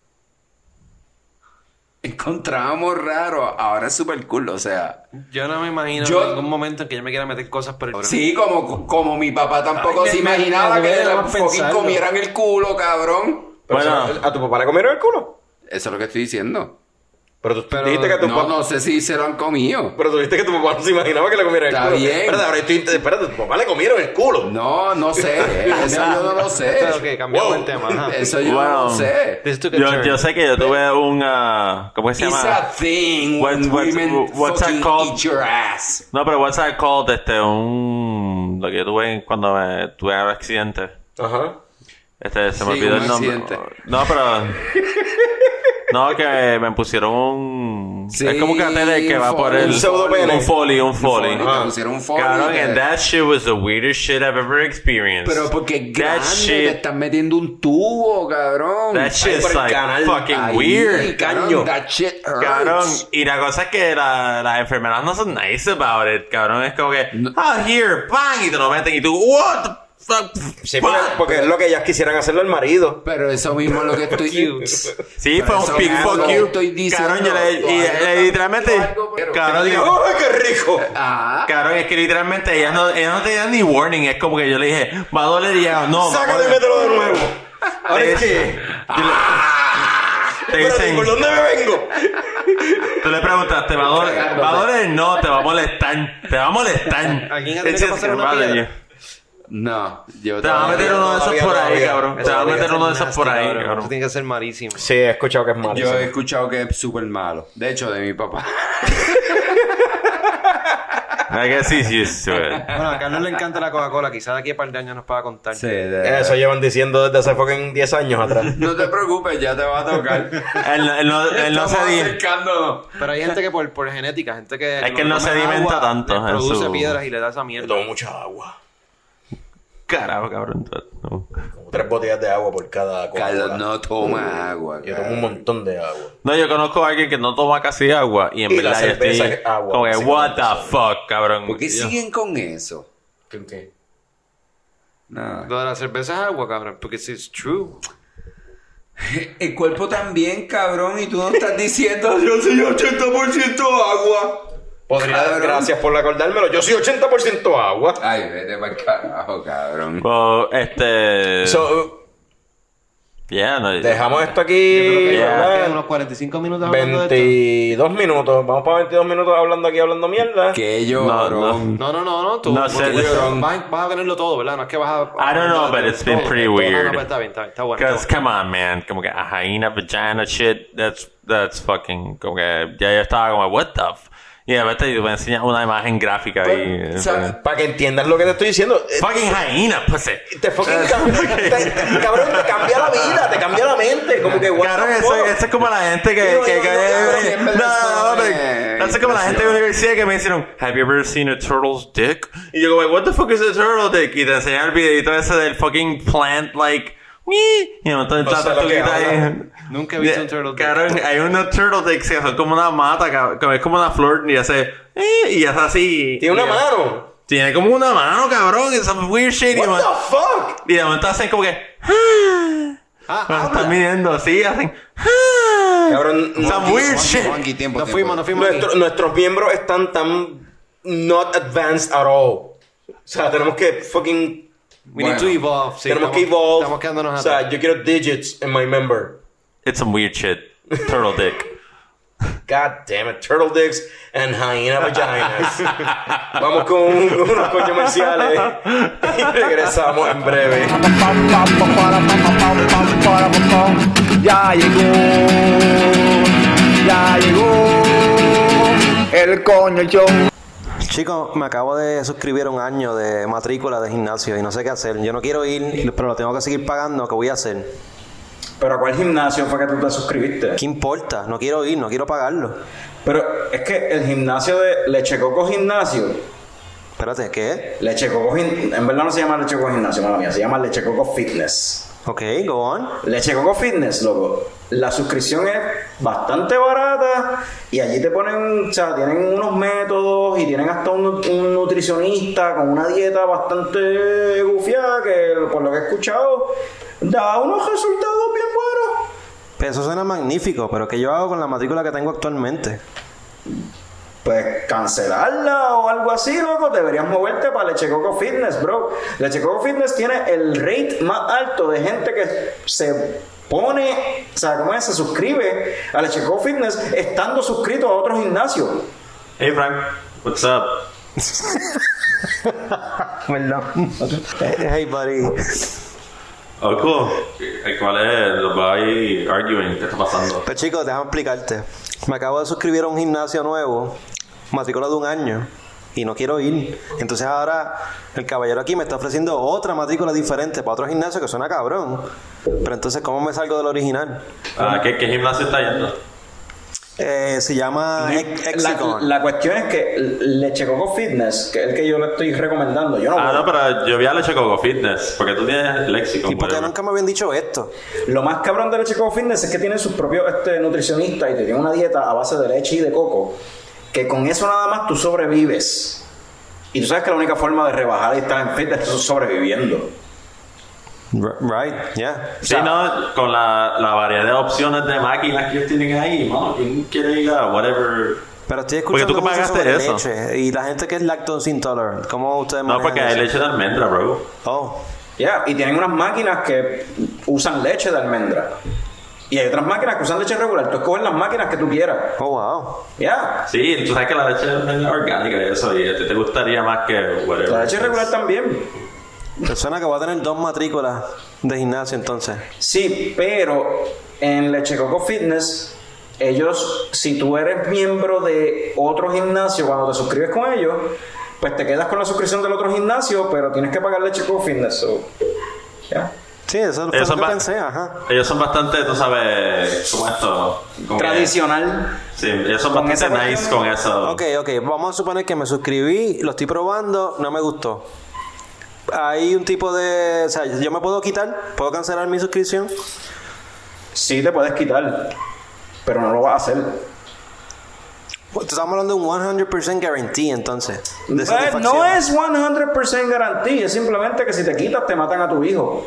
[SPEAKER 5] encontrábamos raro, ahora es súper cool, o sea...
[SPEAKER 3] Yo no me imagino
[SPEAKER 5] Yo-
[SPEAKER 3] en ningún momento en que yo me quiera meter cosas por el
[SPEAKER 5] Sí, como mi papá tampoco
[SPEAKER 3] Ay,
[SPEAKER 5] se
[SPEAKER 3] me
[SPEAKER 5] imaginaba
[SPEAKER 3] duele
[SPEAKER 5] que le
[SPEAKER 3] más
[SPEAKER 5] fucking
[SPEAKER 3] pensarlo.
[SPEAKER 5] comieran el culo, cabrón.
[SPEAKER 2] Pero
[SPEAKER 1] Bueno.
[SPEAKER 2] ¿a tu papá le comieron el culo?
[SPEAKER 5] Eso es lo que estoy diciendo.
[SPEAKER 2] Pero tú
[SPEAKER 3] Pero
[SPEAKER 2] dijiste que tu
[SPEAKER 5] No,
[SPEAKER 2] papá...
[SPEAKER 5] no sé si se lo han comido.
[SPEAKER 2] Pero tú dijiste que tu papá no se imaginaba que le comieran el
[SPEAKER 5] Está
[SPEAKER 2] culo.
[SPEAKER 5] bien.
[SPEAKER 2] Espérate, tu papá le comieron el culo.
[SPEAKER 5] No sé. Eso yo no lo sé.
[SPEAKER 3] Ok, cambiamos
[SPEAKER 2] Wow.
[SPEAKER 3] el tema. Ajá.
[SPEAKER 5] Eso yo no
[SPEAKER 1] Bueno,
[SPEAKER 5] lo sé.
[SPEAKER 3] This took a turn.
[SPEAKER 1] yo sé que yo tuve un... ¿cómo se
[SPEAKER 5] It's
[SPEAKER 1] llama?
[SPEAKER 5] a thing when
[SPEAKER 1] What's that
[SPEAKER 5] women fucking
[SPEAKER 1] called?
[SPEAKER 5] eat your ass.
[SPEAKER 1] No, pero what's that called? Lo que yo tuve cuando tuve un accidente.
[SPEAKER 2] Ajá.
[SPEAKER 1] Se me
[SPEAKER 5] Sí,
[SPEAKER 1] olvidó
[SPEAKER 5] un
[SPEAKER 1] el nombre.
[SPEAKER 5] accidente.
[SPEAKER 1] No, pero... No, que me pusieron un...
[SPEAKER 5] Sí,
[SPEAKER 1] es como un catete que va
[SPEAKER 5] un
[SPEAKER 1] por
[SPEAKER 5] foley.
[SPEAKER 1] el...
[SPEAKER 2] Un pseudopene.
[SPEAKER 1] Un foley.
[SPEAKER 5] Te pusieron un foley.
[SPEAKER 1] Cabrón,
[SPEAKER 5] que-
[SPEAKER 1] and that shit was the weirdest shit I've ever experienced.
[SPEAKER 5] Pero porque es
[SPEAKER 1] That
[SPEAKER 5] grande, te
[SPEAKER 1] shit...
[SPEAKER 5] están metiendo un tubo, cabrón.
[SPEAKER 1] That shit's
[SPEAKER 2] por el
[SPEAKER 1] like
[SPEAKER 2] canal.
[SPEAKER 1] fucking
[SPEAKER 5] Ahí,
[SPEAKER 1] weird.
[SPEAKER 5] cabrón,
[SPEAKER 2] caño.
[SPEAKER 5] that shit hurts.
[SPEAKER 1] Cabrón, y la cosa es que las enfermeras no son nice about it, cabrón. Es como que, here, bang, y te lo meten y tú, what the
[SPEAKER 2] Sí, porque es lo que ellas quisieran hacerle al marido.
[SPEAKER 5] Pero eso mismo es lo que estoy...
[SPEAKER 1] Sí, fue un big fuck you. Cabrón, yo literalmente... Cabrón, digo...
[SPEAKER 2] ¡Ay, qué rico!
[SPEAKER 1] Cabrón, es que literalmente ellas no tenían ni warning. Es como que yo le dije, va a doler y ya, no.
[SPEAKER 2] ¡Sácalo y mételo de nuevo! Ahora es que...
[SPEAKER 1] Te dicen...
[SPEAKER 2] ¿Por dónde me vengo?
[SPEAKER 1] Tú le preguntaste, ¿va a doler? ¿Va a doler? No, te va a molestar. Te va a molestar.
[SPEAKER 3] ¿A quién tiene que pasar una piedra?
[SPEAKER 5] No, yo
[SPEAKER 1] te vas a meter uno de esos por ahí, cabrón. Te vas a meter uno de esos por ahí,
[SPEAKER 3] Eso
[SPEAKER 1] cabrón.
[SPEAKER 3] tiene que ser malísimo.
[SPEAKER 2] Sí, he escuchado que es malo.
[SPEAKER 5] Yo he escuchado que es súper malo. De hecho, de mi papá.
[SPEAKER 1] I guess he's used to it.
[SPEAKER 3] Bueno, a Carlos le encanta la Coca-Cola. Quizás de aquí a un par de años nos pueda contar.
[SPEAKER 5] Sí,
[SPEAKER 2] Eso llevan diciendo desde hace fucking 10 años atrás.
[SPEAKER 5] No te preocupes, ya te va a tocar.
[SPEAKER 1] Él no se
[SPEAKER 5] acercándonos.
[SPEAKER 3] Pero hay gente que por genética, gente que...
[SPEAKER 1] Es que él no sedimenta tanto en
[SPEAKER 3] produce
[SPEAKER 1] su-
[SPEAKER 3] piedras y le da esa
[SPEAKER 2] Yo
[SPEAKER 3] mierda.
[SPEAKER 2] tomo mucha agua.
[SPEAKER 1] Carajo, cabrón. No.
[SPEAKER 2] Como 3 botellas de agua por cada
[SPEAKER 5] Carlos
[SPEAKER 2] Coca-Cola.
[SPEAKER 5] no toma agua.
[SPEAKER 2] Yo tomo un montón de agua.
[SPEAKER 1] No, yo conozco a alguien que no toma casi agua y en
[SPEAKER 2] Y
[SPEAKER 1] verdad
[SPEAKER 2] la
[SPEAKER 1] yo estoy
[SPEAKER 2] cerveza es agua,
[SPEAKER 1] como que, what
[SPEAKER 2] básicamente.
[SPEAKER 1] the fuck, cabrón.
[SPEAKER 5] ¿Por qué
[SPEAKER 1] Yo-
[SPEAKER 5] siguen con eso?
[SPEAKER 2] ¿Qué?
[SPEAKER 5] Nada.
[SPEAKER 3] Lo de la cerveza es agua, cabrón. Porque it's true.
[SPEAKER 5] El cuerpo también, cabrón, y tú no estás diciendo yo soy 80% agua.
[SPEAKER 2] Gracias por recordármelo. Yo soy 80% agua.
[SPEAKER 5] Ay, vete para el carajo, cabrón.
[SPEAKER 1] Well, yeah, no.
[SPEAKER 2] Dejamos esto aquí.
[SPEAKER 1] Yeah.
[SPEAKER 2] ¿verdad?
[SPEAKER 3] Quedan unos 45 minutos hablando de
[SPEAKER 2] 22 minutos. Vamos para 22 minutos hablando mierda.
[SPEAKER 5] Qué llorón.
[SPEAKER 3] esto. No. Tú,
[SPEAKER 1] No sé,
[SPEAKER 3] vas a tenerlo todo, ¿verdad? No es que vas a...
[SPEAKER 1] I don't know, but it's been pretty weird.
[SPEAKER 3] No, está bien. Está bueno.
[SPEAKER 1] Because, come on, man. Como que a hyena, vagina, shit. That's fucking... Como que ya yo estaba como, what the f... Y de repente yo me enseñas una imagen gráfica y...
[SPEAKER 2] Para que entiendas lo que te estoy diciendo.
[SPEAKER 1] Fucking hyena, pussy.
[SPEAKER 2] Te fucking cabrón, te cambia la vida, te cambia la mente. Como que, what
[SPEAKER 1] Claro,
[SPEAKER 2] the
[SPEAKER 1] eso
[SPEAKER 2] fuck?
[SPEAKER 1] es como la gente que... No, hombre. Eso es como la gente de la universidad que me dijeron, have you ever seen a turtle's dick? Y yo como, what the fuck is a turtle dick? Y te enseñan el videito ese del fucking plant, like... Y un montón de
[SPEAKER 2] No sé lo que
[SPEAKER 1] tortuguitas ahí.
[SPEAKER 2] habla.
[SPEAKER 3] Nunca he visto un turtle dick.
[SPEAKER 1] Cabrón, hay unos turtle dicks que son como una mata, cabrón, es como una flor y hace... y hace así.
[SPEAKER 2] Tiene una
[SPEAKER 1] Y-
[SPEAKER 2] mano.
[SPEAKER 1] Tiene como una mano, cabrón. Es some weird shit.
[SPEAKER 2] What the fuck?
[SPEAKER 1] Y de momento hacen como que... Cuando están midiendo, sí, hacen...
[SPEAKER 2] Cabrón,
[SPEAKER 1] Some weird shit.
[SPEAKER 5] Monkey, tiempo.
[SPEAKER 3] Nos fuimos aquí.
[SPEAKER 2] nuestros miembros están tan not advanced at all. O sea, tenemos que fucking...
[SPEAKER 3] We need to evolve. Sí,
[SPEAKER 2] tenemos que evolve.
[SPEAKER 3] Estamos quedándonos
[SPEAKER 2] O sea,
[SPEAKER 3] atrás.
[SPEAKER 2] yo quiero digits in my member.
[SPEAKER 1] It's some weird shit. Turtle dick.
[SPEAKER 2] God damn it, turtle dicks and hyena vaginas. Vamos con unos coños comerciales y regresamos en breve.
[SPEAKER 4] Ya llegó el coño show.
[SPEAKER 3] Chicos, me acabo de suscribir a un año de matrícula de gimnasio y no sé qué hacer. Yo no quiero ir, pero lo tengo que seguir pagando. ¿Qué voy a hacer?
[SPEAKER 8] ¿Pero a cuál gimnasio fue que tú te suscribiste?
[SPEAKER 3] ¿Qué importa? No quiero ir, no quiero pagarlo.
[SPEAKER 8] Pero es que el gimnasio de Leche Coco Gimnasio,
[SPEAKER 3] Espérate, ¿qué?
[SPEAKER 8] Leche Coco en verdad no se llama Leche Coco Gimnasio, mala mía, se llama Leche Coco Fitness.
[SPEAKER 3] Ok, go on.
[SPEAKER 8] Leche Coco Fitness, loco. La suscripción es bastante barata y allí te ponen, o sea, tienen unos métodos y tienen hasta un nutricionista con una dieta bastante gufiada que, por lo que he escuchado, da unos resultados bien buenos.
[SPEAKER 3] Pero eso suena magnífico, pero ¿qué yo hago con la matrícula que tengo actualmente?
[SPEAKER 8] Pues cancelarla o algo así, loco. Deberías moverte para Leche Coco Fitness, bro. Leche Coco Fitness tiene el rate más alto de gente que se pone, o sea, ¿cómo es? Se suscribe a Leche Coco Fitness estando suscrito a otro gimnasio.
[SPEAKER 1] Hey Frank, what's up?
[SPEAKER 3] Hey, buddy.
[SPEAKER 1] Oh, cool. ¿Cuál es? Los va ahí arguing. ¿Qué está pasando?
[SPEAKER 3] Pues chicos, déjame explicarte. Me acabo de suscribir a un gimnasio nuevo, matrícula de un año, y no quiero ir. Entonces ahora el caballero aquí me está ofreciendo otra matrícula diferente para otro gimnasio que suena cabrón. Pero entonces, ¿cómo me salgo del original?
[SPEAKER 1] ¿Qué gimnasio está yendo?
[SPEAKER 3] Se llama Hexagon.
[SPEAKER 8] La cuestión es que Leche Coco Fitness, que es el que yo le estoy recomendando, yo no voy.
[SPEAKER 1] No, pero yo vi a Leche Coco Fitness, porque tú tienes Lexicon.
[SPEAKER 3] ¿Y por qué
[SPEAKER 1] whatever.
[SPEAKER 3] nunca me habían dicho esto?
[SPEAKER 8] Lo más cabrón de Leche Coco Fitness es que tienen sus propios nutricionistas y te tienen una dieta a base de leche y de coco, que con eso nada más tú sobrevives. Y tú sabes que la única forma de rebajar y estar en fitness es sobreviviendo.
[SPEAKER 3] Right, yeah.
[SPEAKER 1] Sí, no, con la variedad de opciones de máquinas que ellos tienen ahí, mano, ¿quién quiere ir a whatever?
[SPEAKER 3] Pero estoy
[SPEAKER 1] Porque
[SPEAKER 3] escuchando
[SPEAKER 1] tú
[SPEAKER 3] cosas
[SPEAKER 1] pagaste
[SPEAKER 3] sobre
[SPEAKER 1] eso.
[SPEAKER 3] leche. Y la gente que es lactose intolerant, ¿cómo ustedes
[SPEAKER 1] No,
[SPEAKER 3] manejan
[SPEAKER 1] porque hay
[SPEAKER 3] eso?
[SPEAKER 1] leche de almendra, bro.
[SPEAKER 3] Oh,
[SPEAKER 8] Ya, y tienen unas máquinas que usan leche de almendra. Y hay otras máquinas que usan leche regular. Tú escoges las máquinas que tú quieras.
[SPEAKER 3] oh, wow.
[SPEAKER 8] Ya.
[SPEAKER 1] Sí, tú sabes que la leche de almendra es orgánica y eso, y a ti te gustaría más que whatever.
[SPEAKER 8] La leche regular también.
[SPEAKER 3] Me suena que voy a tener 2 matrículas de gimnasio entonces.
[SPEAKER 8] Sí, pero en Leche Coco Fitness, ellos, si tú eres miembro de otro gimnasio, cuando te suscribes con ellos, pues te quedas con la suscripción del otro gimnasio, pero tienes que pagar Leche Coco Fitness. So, ya.
[SPEAKER 3] Sí, eso fue
[SPEAKER 1] Ellos
[SPEAKER 3] lo
[SPEAKER 1] son,
[SPEAKER 3] que pensé, ajá.
[SPEAKER 1] ellos son bastante, tú sabes, como esto. Como que-
[SPEAKER 8] Tradicional.
[SPEAKER 1] sí, ellos son
[SPEAKER 8] Con
[SPEAKER 1] bastante
[SPEAKER 8] esa
[SPEAKER 1] nice
[SPEAKER 8] cuestión-
[SPEAKER 1] con eso.
[SPEAKER 3] Ok, vamos a suponer que me suscribí, lo estoy probando, no me gustó. Hay un tipo de... O sea, yo me puedo quitar, puedo cancelar mi suscripción.
[SPEAKER 8] Sí te puedes quitar, pero no lo vas a hacer.
[SPEAKER 3] Estamos hablando de un 100% guarantee entonces. De
[SPEAKER 8] No
[SPEAKER 3] satisfacción.
[SPEAKER 8] es 100% garantía, es simplemente que si te quitas te matan a tu hijo.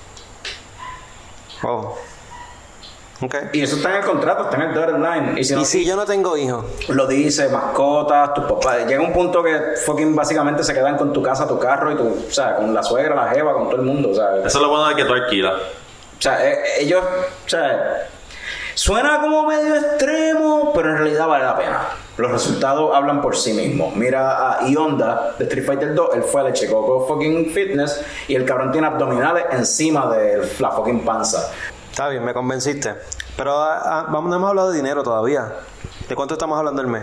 [SPEAKER 3] Oh. Ok.
[SPEAKER 8] Y eso está en el contrato, está en el dotted line. Y si no,
[SPEAKER 3] Y si yo no tengo hijos.
[SPEAKER 8] lo dice, mascotas, tus papás. Llega un punto que fucking básicamente se quedan con tu casa, tu carro y tu, o sea, con la suegra, la jeva, con todo el mundo, o sea.
[SPEAKER 1] Eso es lo bueno de que tú alquilas.
[SPEAKER 8] O sea, ellos, o sea, suena como medio extremo, pero en realidad vale la pena. Los resultados hablan por sí mismos. Mira a Ionda de Street Fighter 2, él fue a Leche Coco fucking Fitness y el cabrón tiene abdominales encima de la fucking panza.
[SPEAKER 3] Está bien, me convenciste. Pero vamos, no hemos hablado de dinero todavía. ¿De cuánto estamos hablando al mes?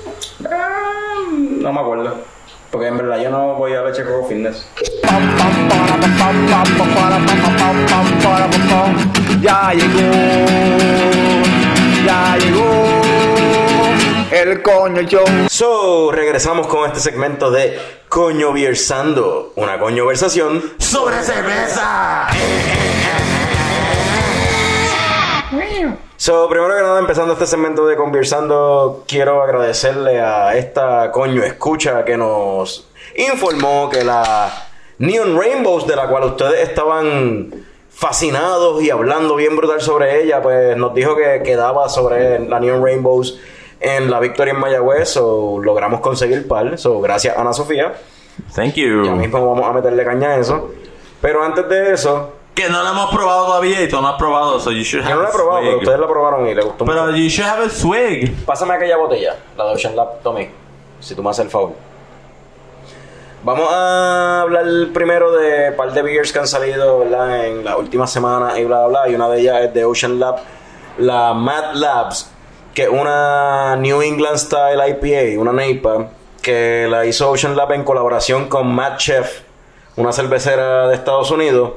[SPEAKER 8] No me acuerdo. Porque en verdad yo no voy a Leche Coco Fitness.
[SPEAKER 4] Ya llegó el coño show.
[SPEAKER 2] So, regresamos con este segmento de Coño Versando, una conversación
[SPEAKER 1] ¡Sobre cerveza!
[SPEAKER 2] So, primero que nada, empezando este segmento de Conversando, quiero agradecerle a esta coño escucha que nos informó que la Neon Rainbows, de la cual ustedes estaban fascinados y hablando bien brutal sobre ella, pues nos dijo que quedaba sobre la Neon Rainbows en la Victoria en Mayagüez, so logramos conseguir par, so gracias Ana Sofía.
[SPEAKER 1] Thank you.
[SPEAKER 2] Ya mismo vamos a meterle caña a eso. Pero antes de eso,
[SPEAKER 1] Que no lo hemos probado todavía y tú no has probado, so you should have
[SPEAKER 2] yo no la he
[SPEAKER 1] a
[SPEAKER 2] probado, pero
[SPEAKER 1] swig.
[SPEAKER 2] ustedes la probaron y les gustó
[SPEAKER 1] Pero
[SPEAKER 2] mucho.
[SPEAKER 1] you should have a swig.
[SPEAKER 2] Pásame aquella botella, la de Ocean Lab, Tommy, si tú me haces el favor. Vamos a hablar primero de un par de beers que han salido, ¿verdad?, en la última semana y bla, bla, bla. Y una de ellas es de Ocean Lab, la Mad Labs, que es una New England Style IPA, una NEIPA, que la hizo Ocean Lab en colaboración con Mad Chef, una cervecera de Estados Unidos.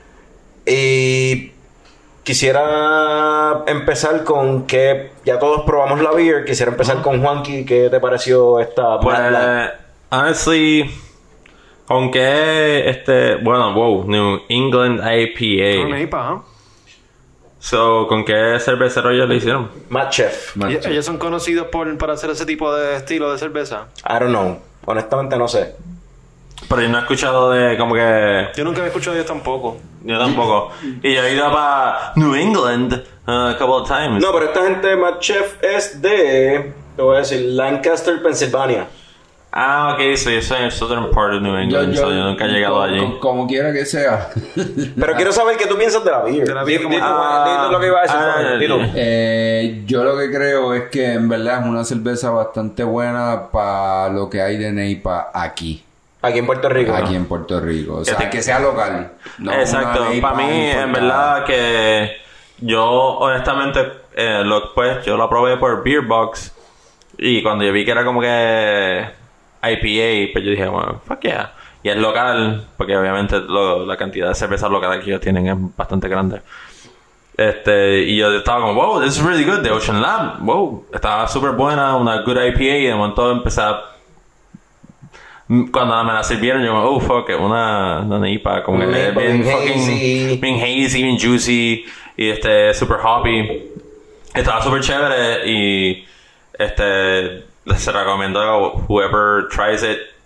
[SPEAKER 2] Y quisiera empezar con que ya todos probamos la beer. Quisiera empezar con Juanqui. ¿Qué te pareció esta
[SPEAKER 1] Pues,
[SPEAKER 2] Mad Lab?
[SPEAKER 1] honestly, aunque New England IPA.
[SPEAKER 3] IPA,
[SPEAKER 1] So, ¿con qué cervecero ellos le hicieron?
[SPEAKER 2] Mad Chef.
[SPEAKER 3] Ellos son conocidos para hacer ese tipo de estilo de cerveza.
[SPEAKER 2] I don't know. Honestamente no sé.
[SPEAKER 1] Pero yo no he escuchado de como que...
[SPEAKER 3] Yo nunca me he escuchado de ellos tampoco.
[SPEAKER 1] Yo tampoco. Y yo he ido para New England a couple of times.
[SPEAKER 2] No, pero esta gente Mad Chef es de... Te voy a decir, Lancaster, Pensilvania.
[SPEAKER 1] Ah, ok, so yo soy en el southern part of New England, so yo nunca he llegado allí.
[SPEAKER 5] Como quiera que sea.
[SPEAKER 2] Pero quiero saber qué tú piensas de la beer.
[SPEAKER 3] De la beer,
[SPEAKER 2] Di-
[SPEAKER 3] como-
[SPEAKER 2] di tú lo que iba a decir. Juan, di tú.
[SPEAKER 5] Yo lo que creo es que en verdad es una cerveza bastante buena para lo que hay de NEIPA aquí.
[SPEAKER 2] Aquí en Puerto Rico.
[SPEAKER 5] Aquí en Puerto Rico. O sea,
[SPEAKER 1] te-
[SPEAKER 5] que sea local. No
[SPEAKER 1] Exacto,
[SPEAKER 5] una NEIPA
[SPEAKER 1] para mí en
[SPEAKER 5] importada.
[SPEAKER 1] verdad que yo honestamente pues yo la probé por Beer Box y cuando yo vi que era como que IPA, pues yo dije, bueno, fuck yeah. Y es local, porque obviamente la cantidad de cervezas locales que ellos tienen es bastante grande. Y yo estaba como, wow, this is really good, the Ocean Lab, wow, estaba súper buena, una good IPA, y de momento empecé a... Cuando me la sirvieron, yo, oh, fuck, una IPA, como que
[SPEAKER 2] Una IPA
[SPEAKER 1] bien
[SPEAKER 2] bien
[SPEAKER 1] fucking,
[SPEAKER 2] hazy.
[SPEAKER 1] bien hazy, bien juicy, y super hoppy. Estaba súper chévere, y se recomiendo a whoever tries it,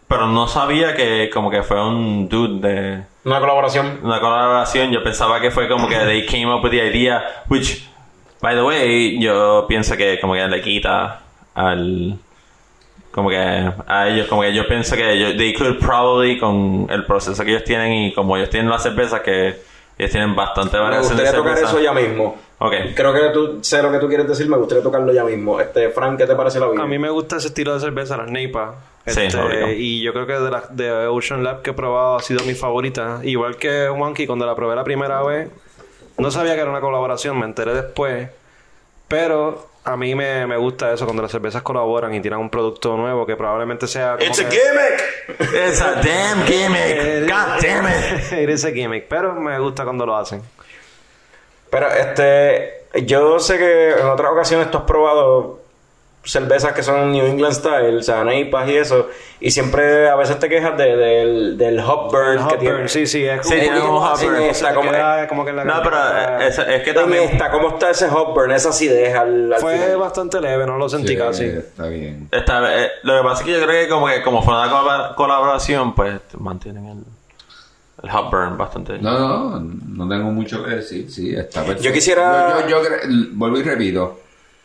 [SPEAKER 1] Pero no sabía que como que fue un dude de
[SPEAKER 2] Una colaboración.
[SPEAKER 1] una colaboración. Yo pensaba que fue como que they came up with the idea, which, by the way, yo pienso que como que le quita al... Como que a ellos, como que yo pienso que they could probably, con el proceso que ellos tienen y como ellos tienen la cerveza, que ellos tienen bastante
[SPEAKER 2] Me
[SPEAKER 1] variación de
[SPEAKER 2] gustaría tocar
[SPEAKER 1] cerveza.
[SPEAKER 2] eso ya mismo.
[SPEAKER 1] Ok.
[SPEAKER 2] Creo que tú sé lo que tú quieres decir, me gustaría tocarlo ya mismo. Frank, ¿qué te parece la vida?
[SPEAKER 3] A mí me gusta ese estilo de cerveza, las Neipa.
[SPEAKER 1] Sí, obligado.
[SPEAKER 3] Y yo creo que de Ocean Lab que he probado ha sido mi favorita. Igual que Wonky, cuando la probé la primera vez, no sabía que era una colaboración, me enteré después. Pero a mí me gusta eso, cuando las cervezas colaboran y tiran un producto nuevo que probablemente sea... como
[SPEAKER 2] ¡It's a
[SPEAKER 3] que-
[SPEAKER 2] gimmick!
[SPEAKER 1] It's a damn gimmick. God damn it.
[SPEAKER 3] It is a gimmick, pero me gusta cuando lo hacen.
[SPEAKER 2] Pero yo sé que en otras ocasiones tú has probado cervezas que son New England style, o sea, neipas y eso, y siempre a veces te quejas del hop burn que tiene.
[SPEAKER 3] Sí, sí, es
[SPEAKER 1] Sí, tiene un hop burn.
[SPEAKER 2] Está como,
[SPEAKER 3] como que en la
[SPEAKER 1] No, pero
[SPEAKER 3] garganta.
[SPEAKER 1] es que también...
[SPEAKER 2] ¿Cómo está ese hop burn? Esa acidez al
[SPEAKER 3] Fue
[SPEAKER 2] final.
[SPEAKER 3] bastante leve, no lo sentí
[SPEAKER 5] Sí,
[SPEAKER 3] casi.
[SPEAKER 5] está bien.
[SPEAKER 1] Lo que pasa es que yo creo que como fue una colaboración, pues mantienen el hot burn bastante.
[SPEAKER 5] No tengo mucho que decir. Sí, está perfecto.
[SPEAKER 2] Yo quisiera-
[SPEAKER 5] Vuelvo y repito.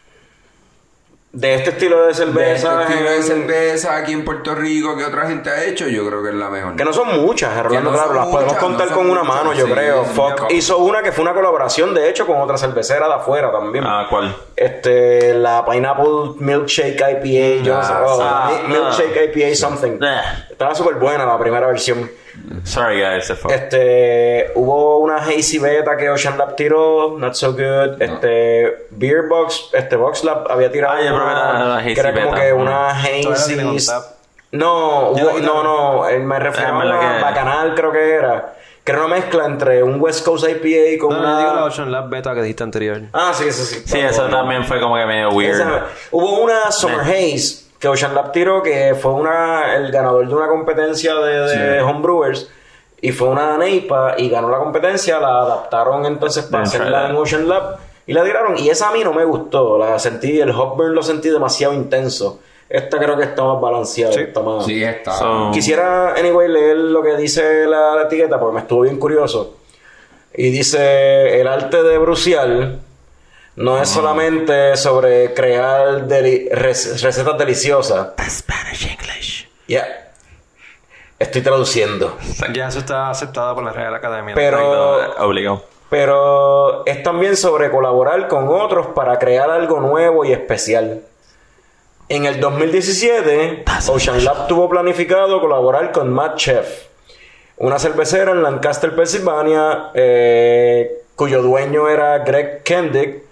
[SPEAKER 2] De este estilo de cerveza.
[SPEAKER 5] De este estilo de cerveza aquí en Puerto Rico que otra gente ha hecho, yo creo que es la mejor.
[SPEAKER 2] Que no son muchas, Rolando,
[SPEAKER 5] no
[SPEAKER 2] claro,
[SPEAKER 5] son
[SPEAKER 2] las podemos
[SPEAKER 5] muchas,
[SPEAKER 2] contar
[SPEAKER 5] no
[SPEAKER 2] con
[SPEAKER 5] son
[SPEAKER 2] una
[SPEAKER 5] muchas,
[SPEAKER 2] mano, yo
[SPEAKER 5] sí,
[SPEAKER 2] creo.
[SPEAKER 5] sí,
[SPEAKER 2] Fuck
[SPEAKER 5] ya.
[SPEAKER 2] hizo una que fue una colaboración, de hecho, con otra cervecera de afuera también.
[SPEAKER 1] Ah, ¿cuál?
[SPEAKER 2] La Pineapple Milkshake IPA, yo no sé, Milkshake IPA something. Estaba súper buena la primera versión.
[SPEAKER 1] Sorry guys, se fue.
[SPEAKER 2] Hubo una Hazy Beta que Ocean Lab tiró, not so good. Beer Box, Box Lab había tirado
[SPEAKER 1] yo probé la Hazy
[SPEAKER 2] que era como
[SPEAKER 1] Beta.
[SPEAKER 2] que una
[SPEAKER 3] Todavía la tienen on
[SPEAKER 2] Hazy.
[SPEAKER 3] tap.
[SPEAKER 2] No,
[SPEAKER 3] Ya la
[SPEAKER 2] no, me refiero
[SPEAKER 1] ¿verdad
[SPEAKER 2] a
[SPEAKER 1] que-
[SPEAKER 2] Bacanal, creo que era. Que era una mezcla entre un West Coast IPA con
[SPEAKER 3] No,
[SPEAKER 2] una.
[SPEAKER 3] no, digo la Ocean Lab Beta que dijiste anterior.
[SPEAKER 2] Ah, sí, eso sí.
[SPEAKER 1] Sí, eso también fue como que medio weird.
[SPEAKER 2] Hubo una Summer Haze que Ocean Lab tiró, que fue el ganador de una competencia de homebrewers, y fue una neipa y ganó la competencia. La adaptaron entonces para
[SPEAKER 1] Didn't try
[SPEAKER 2] hacerla
[SPEAKER 1] that.
[SPEAKER 2] en Ocean Lab y la tiraron, y esa a mí no me gustó. El hop burn lo sentí demasiado intenso. Esta creo que está más balanceada.
[SPEAKER 3] Sí.
[SPEAKER 2] Está más...
[SPEAKER 5] Sí, está.
[SPEAKER 1] So-
[SPEAKER 2] Quisiera, leer lo que dice la etiqueta porque me estuvo bien curioso. Y dice: el arte de brucial no es solamente sobre crear recetas deliciosas.
[SPEAKER 1] Spanish English.
[SPEAKER 2] Ya. Estoy traduciendo.
[SPEAKER 3] Ya eso está aceptado por la Real Academia.
[SPEAKER 2] Pero,
[SPEAKER 1] Obligado.
[SPEAKER 2] pero es también sobre colaborar con otros para crear algo nuevo y especial. En el 2017, Ocean Lab tuvo planificado colaborar con Mad Chef, una cervecera en Lancaster, Pensilvania, cuyo dueño era Greg Kendick,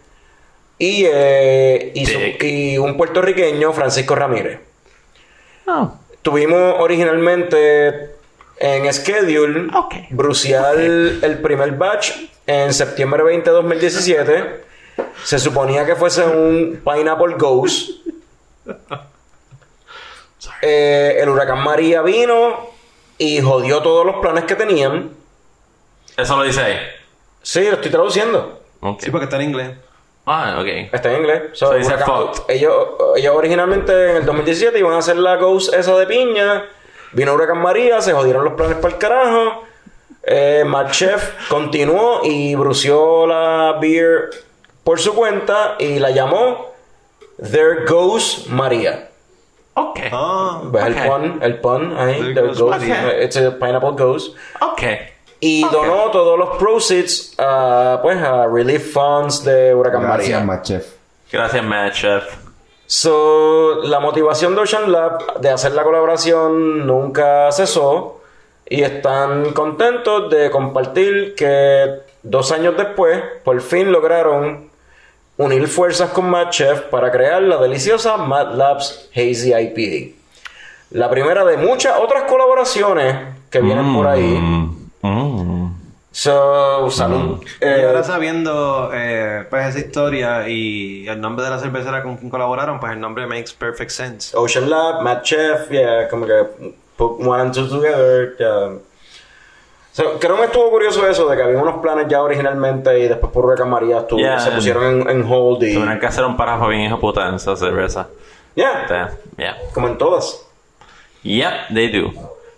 [SPEAKER 2] y un puertorriqueño, Francisco Ramírez.
[SPEAKER 1] Oh.
[SPEAKER 2] Tuvimos originalmente en schedule bruciar el primer batch en septiembre 20 de 2017. Se suponía que fuese un Pineapple Ghost. El huracán María vino y jodió todos los planes que tenían.
[SPEAKER 1] Eso lo dice ahí.
[SPEAKER 2] Sí, lo estoy traduciendo.
[SPEAKER 1] Okay.
[SPEAKER 3] Sí, porque está en inglés.
[SPEAKER 1] Ah, ok.
[SPEAKER 2] Está en inglés.
[SPEAKER 1] So dice fucked.
[SPEAKER 2] Ellos originalmente en el 2017 iban a hacer la Ghost esa de piña. Vino huracán María, se jodieron los planes para el carajo. Mad Chef continuó y brució la beer por su cuenta y la llamó There Goes María.
[SPEAKER 1] Ok.
[SPEAKER 3] Ah,
[SPEAKER 2] ¿Ves
[SPEAKER 1] Ok.
[SPEAKER 2] el pun ahí?
[SPEAKER 3] There
[SPEAKER 2] There
[SPEAKER 3] Goes
[SPEAKER 2] Goes
[SPEAKER 3] María.
[SPEAKER 2] It's a Pineapple Ghost.
[SPEAKER 1] Ok.
[SPEAKER 2] Y donó todos los proceeds a Relief Funds de Huracán
[SPEAKER 5] Gracias,
[SPEAKER 2] María.
[SPEAKER 5] Mad Chef.
[SPEAKER 1] Gracias, Mad Chef.
[SPEAKER 2] So, la motivación de Ocean Lab de hacer la colaboración nunca cesó, y están contentos de compartir que 2 años después por fin lograron unir fuerzas con Mad Chef para crear la deliciosa Mad Labs Hazy IPA. La primera de muchas otras colaboraciones que vienen por ahí. So, salud.
[SPEAKER 3] y ahora sabiendo pues esa historia y el nombre de la cervecera con quien colaboraron, pues el nombre makes perfect sense.
[SPEAKER 2] Ocean Lab, Mad Chef, yeah, como que put 1 and 2 together. Yeah. So, creo que me estuvo curioso eso de que había unos planes ya originalmente y después por Huracán María
[SPEAKER 1] Yeah.
[SPEAKER 2] se pusieron en hold y...
[SPEAKER 1] Tuvieron que hacer un parajo bien hijo puta en esa cerveza.
[SPEAKER 2] Yeah,
[SPEAKER 1] Yeah.
[SPEAKER 2] como en todas.
[SPEAKER 1] Yep, they do.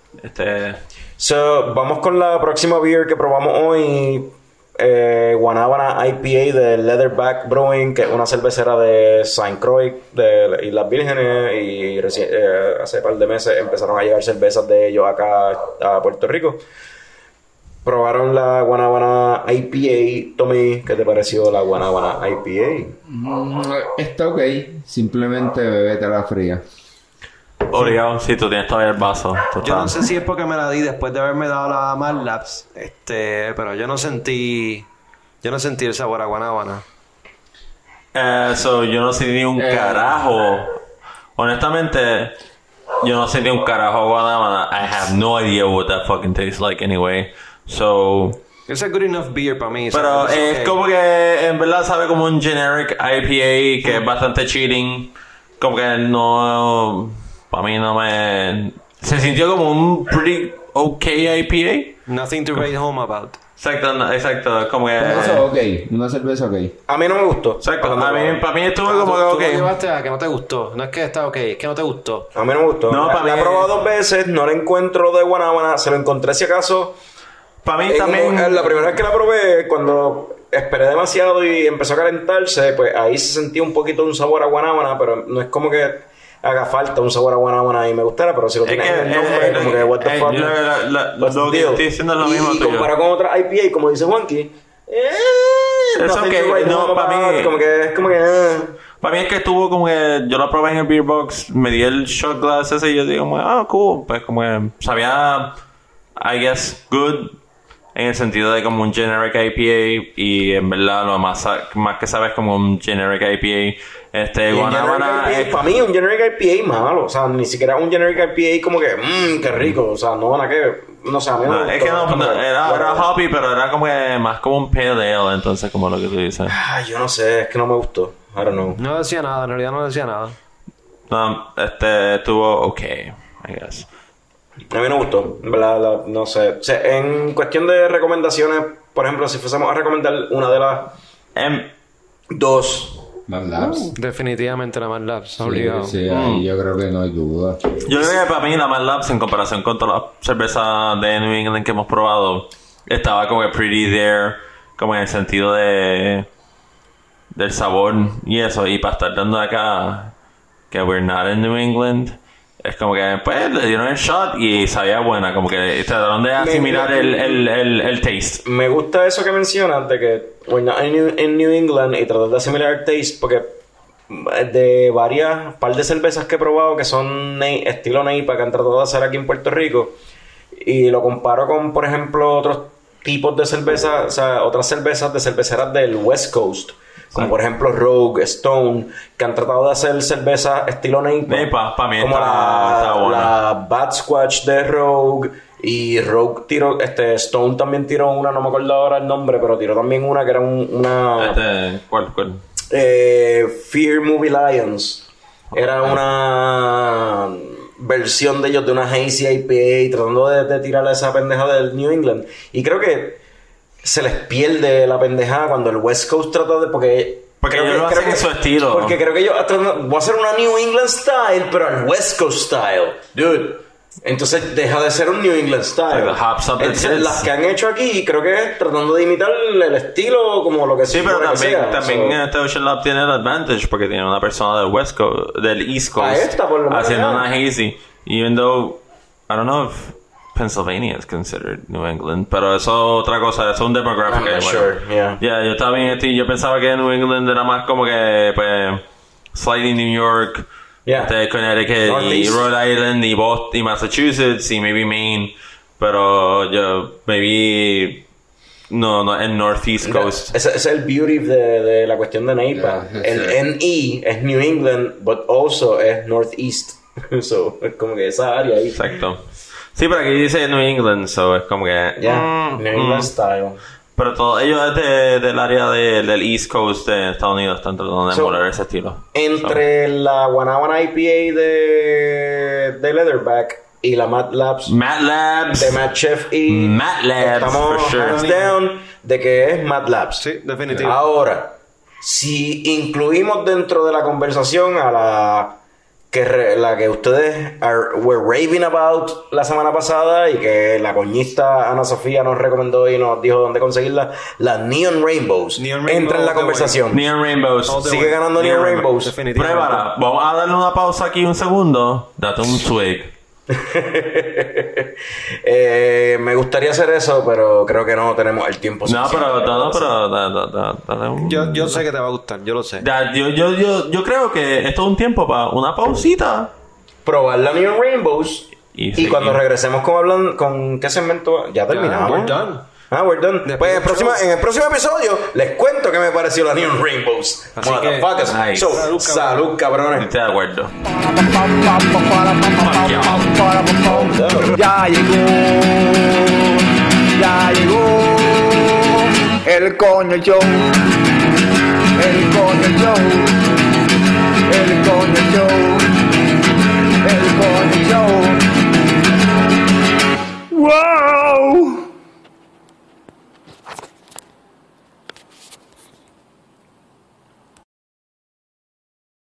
[SPEAKER 2] So, vamos con la próxima beer que probamos hoy. Guanábana IPA de Leatherback Brewing, que es una cervecera de St. Croix de Islas Vírgenes, y hace un par de meses empezaron a llegar cervezas de ellos acá a Puerto Rico. Probaron la Guanábana IPA. Tommy, ¿qué te pareció la Guanábana IPA?
[SPEAKER 5] Está ok, simplemente bebete la fría.
[SPEAKER 1] Obligado, si tú tienes todavía el vaso.
[SPEAKER 3] Yo no sé si es porque me la di después de haberme dado la Mad Labs, pero yo no sentí el sabor a guanábana.
[SPEAKER 1] Yo no sentí un carajo. Honestamente, yo no sentí un carajo a guanábana. I have no idea what that fucking tastes like anyway. So...
[SPEAKER 3] It's a good enough beer para mí.
[SPEAKER 1] Pero
[SPEAKER 3] so
[SPEAKER 1] es como que en verdad sabe como un generic IPA que es bastante cheating. Como que no... Para mí no me... Se sintió como un pretty okay IPA.
[SPEAKER 3] Nothing to write home about.
[SPEAKER 1] Exacto. Como que...
[SPEAKER 5] Una cerveza ok.
[SPEAKER 2] A mí no me gustó.
[SPEAKER 1] Exacto. Para mí estuvo como
[SPEAKER 3] Tú
[SPEAKER 1] que
[SPEAKER 3] lo
[SPEAKER 1] ok.
[SPEAKER 3] llevaste a que no te gustó. No es que está ok, es que no te gustó.
[SPEAKER 2] A mí no me gustó.
[SPEAKER 1] No, para
[SPEAKER 2] la
[SPEAKER 1] mí-
[SPEAKER 2] he probado 2 veces, no la encuentro de guanábana. Se lo encontré si acaso.
[SPEAKER 1] Para mí también...
[SPEAKER 2] La primera vez que la probé, cuando esperé demasiado y empezó a calentarse, pues ahí se sentía un poquito un sabor a guanábana, pero no es como que haga falta un sabor a guanábana y me gustara, pero si lo
[SPEAKER 1] Es
[SPEAKER 2] tienes
[SPEAKER 1] que
[SPEAKER 2] en el nombre, como que what the fuck.
[SPEAKER 1] lo que estoy diciendo es lo mismo
[SPEAKER 2] y
[SPEAKER 1] tuyo.
[SPEAKER 2] comparado con otras IPA, como dice Juanqui,
[SPEAKER 1] Eso
[SPEAKER 2] nothing
[SPEAKER 1] que
[SPEAKER 2] to write
[SPEAKER 1] no,
[SPEAKER 2] home
[SPEAKER 1] para
[SPEAKER 2] about,
[SPEAKER 1] mí-
[SPEAKER 2] como que es como que
[SPEAKER 1] Para mí es que estuvo como que yo lo probé en el beer box, me di el shot glass ese y yo digo, cool. Pues como que sabía, I guess, good, en el sentido de como un generic IPA, y en verdad lo más que sabes como un generic IPA. Guanábana
[SPEAKER 2] para mí un generic IPA malo, o sea, ni siquiera un generic IPA como que qué rico, o sea, no, nada que, no sé, a mí
[SPEAKER 1] no,
[SPEAKER 2] me
[SPEAKER 1] es que
[SPEAKER 2] gustó,
[SPEAKER 1] no,
[SPEAKER 2] como que,
[SPEAKER 1] era
[SPEAKER 2] bueno.
[SPEAKER 1] hoppy, pero era como que más como un pale ale, entonces como lo que tú dices.
[SPEAKER 2] Yo no sé, es que no me gustó, I don't know.
[SPEAKER 3] No decía nada, en realidad no decía nada.
[SPEAKER 1] No, estuvo okay, I guess.
[SPEAKER 2] A mí no me gustó, en verdad, no sé. O sea, en cuestión de recomendaciones, por ejemplo, si fuésemos a recomendar una de las dos,
[SPEAKER 5] Mad Labs.
[SPEAKER 3] Definitivamente la Mad Labs,
[SPEAKER 5] Sí,
[SPEAKER 3] obligado.
[SPEAKER 5] sí, ahí yo creo que no hay duda.
[SPEAKER 1] Yo creo que para mí la Mad Labs, en comparación con todas las cervezas de New England que hemos probado, estaba como que pretty there, como en el sentido del sabor y eso. Y para estar dando acá que we're not in New England, es como que pues le dieron el shot y sabía buena, como que trataron de asimilar el taste.
[SPEAKER 2] me gusta eso que mencionas de que we're not in New England y tratar de asimilar el taste, porque de varias par de cervezas que he probado que son estilo Neipa que han tratado de hacer aquí en Puerto Rico, y lo comparo con, por ejemplo, otros tipos de cervezas, o sea, otras cervezas de cerveceras del West Coast, como por ejemplo Rogue, Stone, que han tratado de hacer cerveza estilo Neipa,
[SPEAKER 1] para mí
[SPEAKER 2] como
[SPEAKER 1] está buena.
[SPEAKER 2] la Bad Squatch de Rogue, y Rogue tiró, Stone también tiró una, no me acuerdo ahora el nombre, pero tiró también una que era una
[SPEAKER 1] ¿Cuál?
[SPEAKER 2] Fear Movie Lions. Era una versión de ellos de una Hazy IPA, tratando de tirar esa pendeja del New England. Y creo que se les pierde la pendejada cuando el West Coast trata de... Porque
[SPEAKER 1] ellos lo hacen en su estilo.
[SPEAKER 2] Porque creo que ellos voy a hacer una New England style, pero al West Coast style. Dude. Entonces deja de ser un New England style.
[SPEAKER 1] Like the hops up the
[SPEAKER 2] Entonces,
[SPEAKER 1] tits.
[SPEAKER 2] las que han hecho aquí creo que es tratando de imitar el estilo como lo que
[SPEAKER 1] Sí,
[SPEAKER 2] se
[SPEAKER 1] pero
[SPEAKER 2] supone que sea.
[SPEAKER 1] también
[SPEAKER 2] So,
[SPEAKER 1] Ocean Lab tiene el advantage porque tiene una persona del West Coast, del East Coast,
[SPEAKER 2] A esta, por lo menos,
[SPEAKER 1] haciendo
[SPEAKER 2] ya.
[SPEAKER 1] una hazy. Even though I don't know if Pennsylvania is considered New England, pero eso es otra cosa, eso es un demographic.
[SPEAKER 2] I'm not sure, yeah.
[SPEAKER 1] Yo también, yo pensaba que New England era más como que, pues, slightly New York,
[SPEAKER 2] Yeah.
[SPEAKER 1] Connecticut, y
[SPEAKER 2] Northeast.
[SPEAKER 1] Rhode Island, y Boston, y Massachusetts, y maybe Maine, pero yo, maybe, no, en Northeast Coast.
[SPEAKER 2] Ese es el beauty de la cuestión de Neipa.
[SPEAKER 5] Yeah,
[SPEAKER 2] El NE es New England, but also es Northeast. So, es como que esa área ahí.
[SPEAKER 1] Exacto. Sí, pero aquí dice New England, so es como que...
[SPEAKER 2] Yeah, New England style.
[SPEAKER 1] Pero todos ellos es del área del East Coast de Estados Unidos, están tratando de
[SPEAKER 2] So,
[SPEAKER 1] emular ese estilo.
[SPEAKER 2] Entre la Guanábana IPA de Leatherback y la Mad Labs
[SPEAKER 1] Mad Labs.
[SPEAKER 2] de Mad Chef y
[SPEAKER 1] Mad Labs,
[SPEAKER 2] estamos
[SPEAKER 1] for sure.
[SPEAKER 2] hands down de que es Mad Labs.
[SPEAKER 3] Sí, definitivo.
[SPEAKER 2] Ahora, si incluimos dentro de la conversación a la la que ustedes were raving about la semana pasada y que la coñista Ana Sofía nos recomendó y nos dijo dónde conseguirla, las Neon Rainbows. Entra en la conversación.
[SPEAKER 1] Neon Rainbows.
[SPEAKER 2] Sigue ganando Neon Rainbows.
[SPEAKER 3] Definitivamente.
[SPEAKER 1] Pruébala. Vamos a darle una pausa aquí un segundo. Date un swig.
[SPEAKER 2] Me gustaría hacer eso, pero creo que no tenemos el tiempo
[SPEAKER 1] No,
[SPEAKER 2] suficiente.
[SPEAKER 1] dale un...
[SPEAKER 3] Yo sé que te va a gustar, yo lo sé.
[SPEAKER 1] Yo creo que esto es un tiempo para una pausita.
[SPEAKER 2] Probar la Neon Rainbows
[SPEAKER 1] Y
[SPEAKER 2] y cuando
[SPEAKER 1] seguimos.
[SPEAKER 2] regresemos con qué segmento ya terminamos.
[SPEAKER 3] we're done.
[SPEAKER 2] We're done.
[SPEAKER 3] Después
[SPEAKER 2] Pues
[SPEAKER 3] del
[SPEAKER 2] en el próximo episodio les cuento qué me pareció la Neon Rainbows.
[SPEAKER 3] Así que,
[SPEAKER 2] Motherfuckers.
[SPEAKER 1] nice.
[SPEAKER 2] So, salud, cabrones.
[SPEAKER 1] Estoy de acuerdo.
[SPEAKER 4] Ya llegó el coño show, el coño show, el coño show, el coño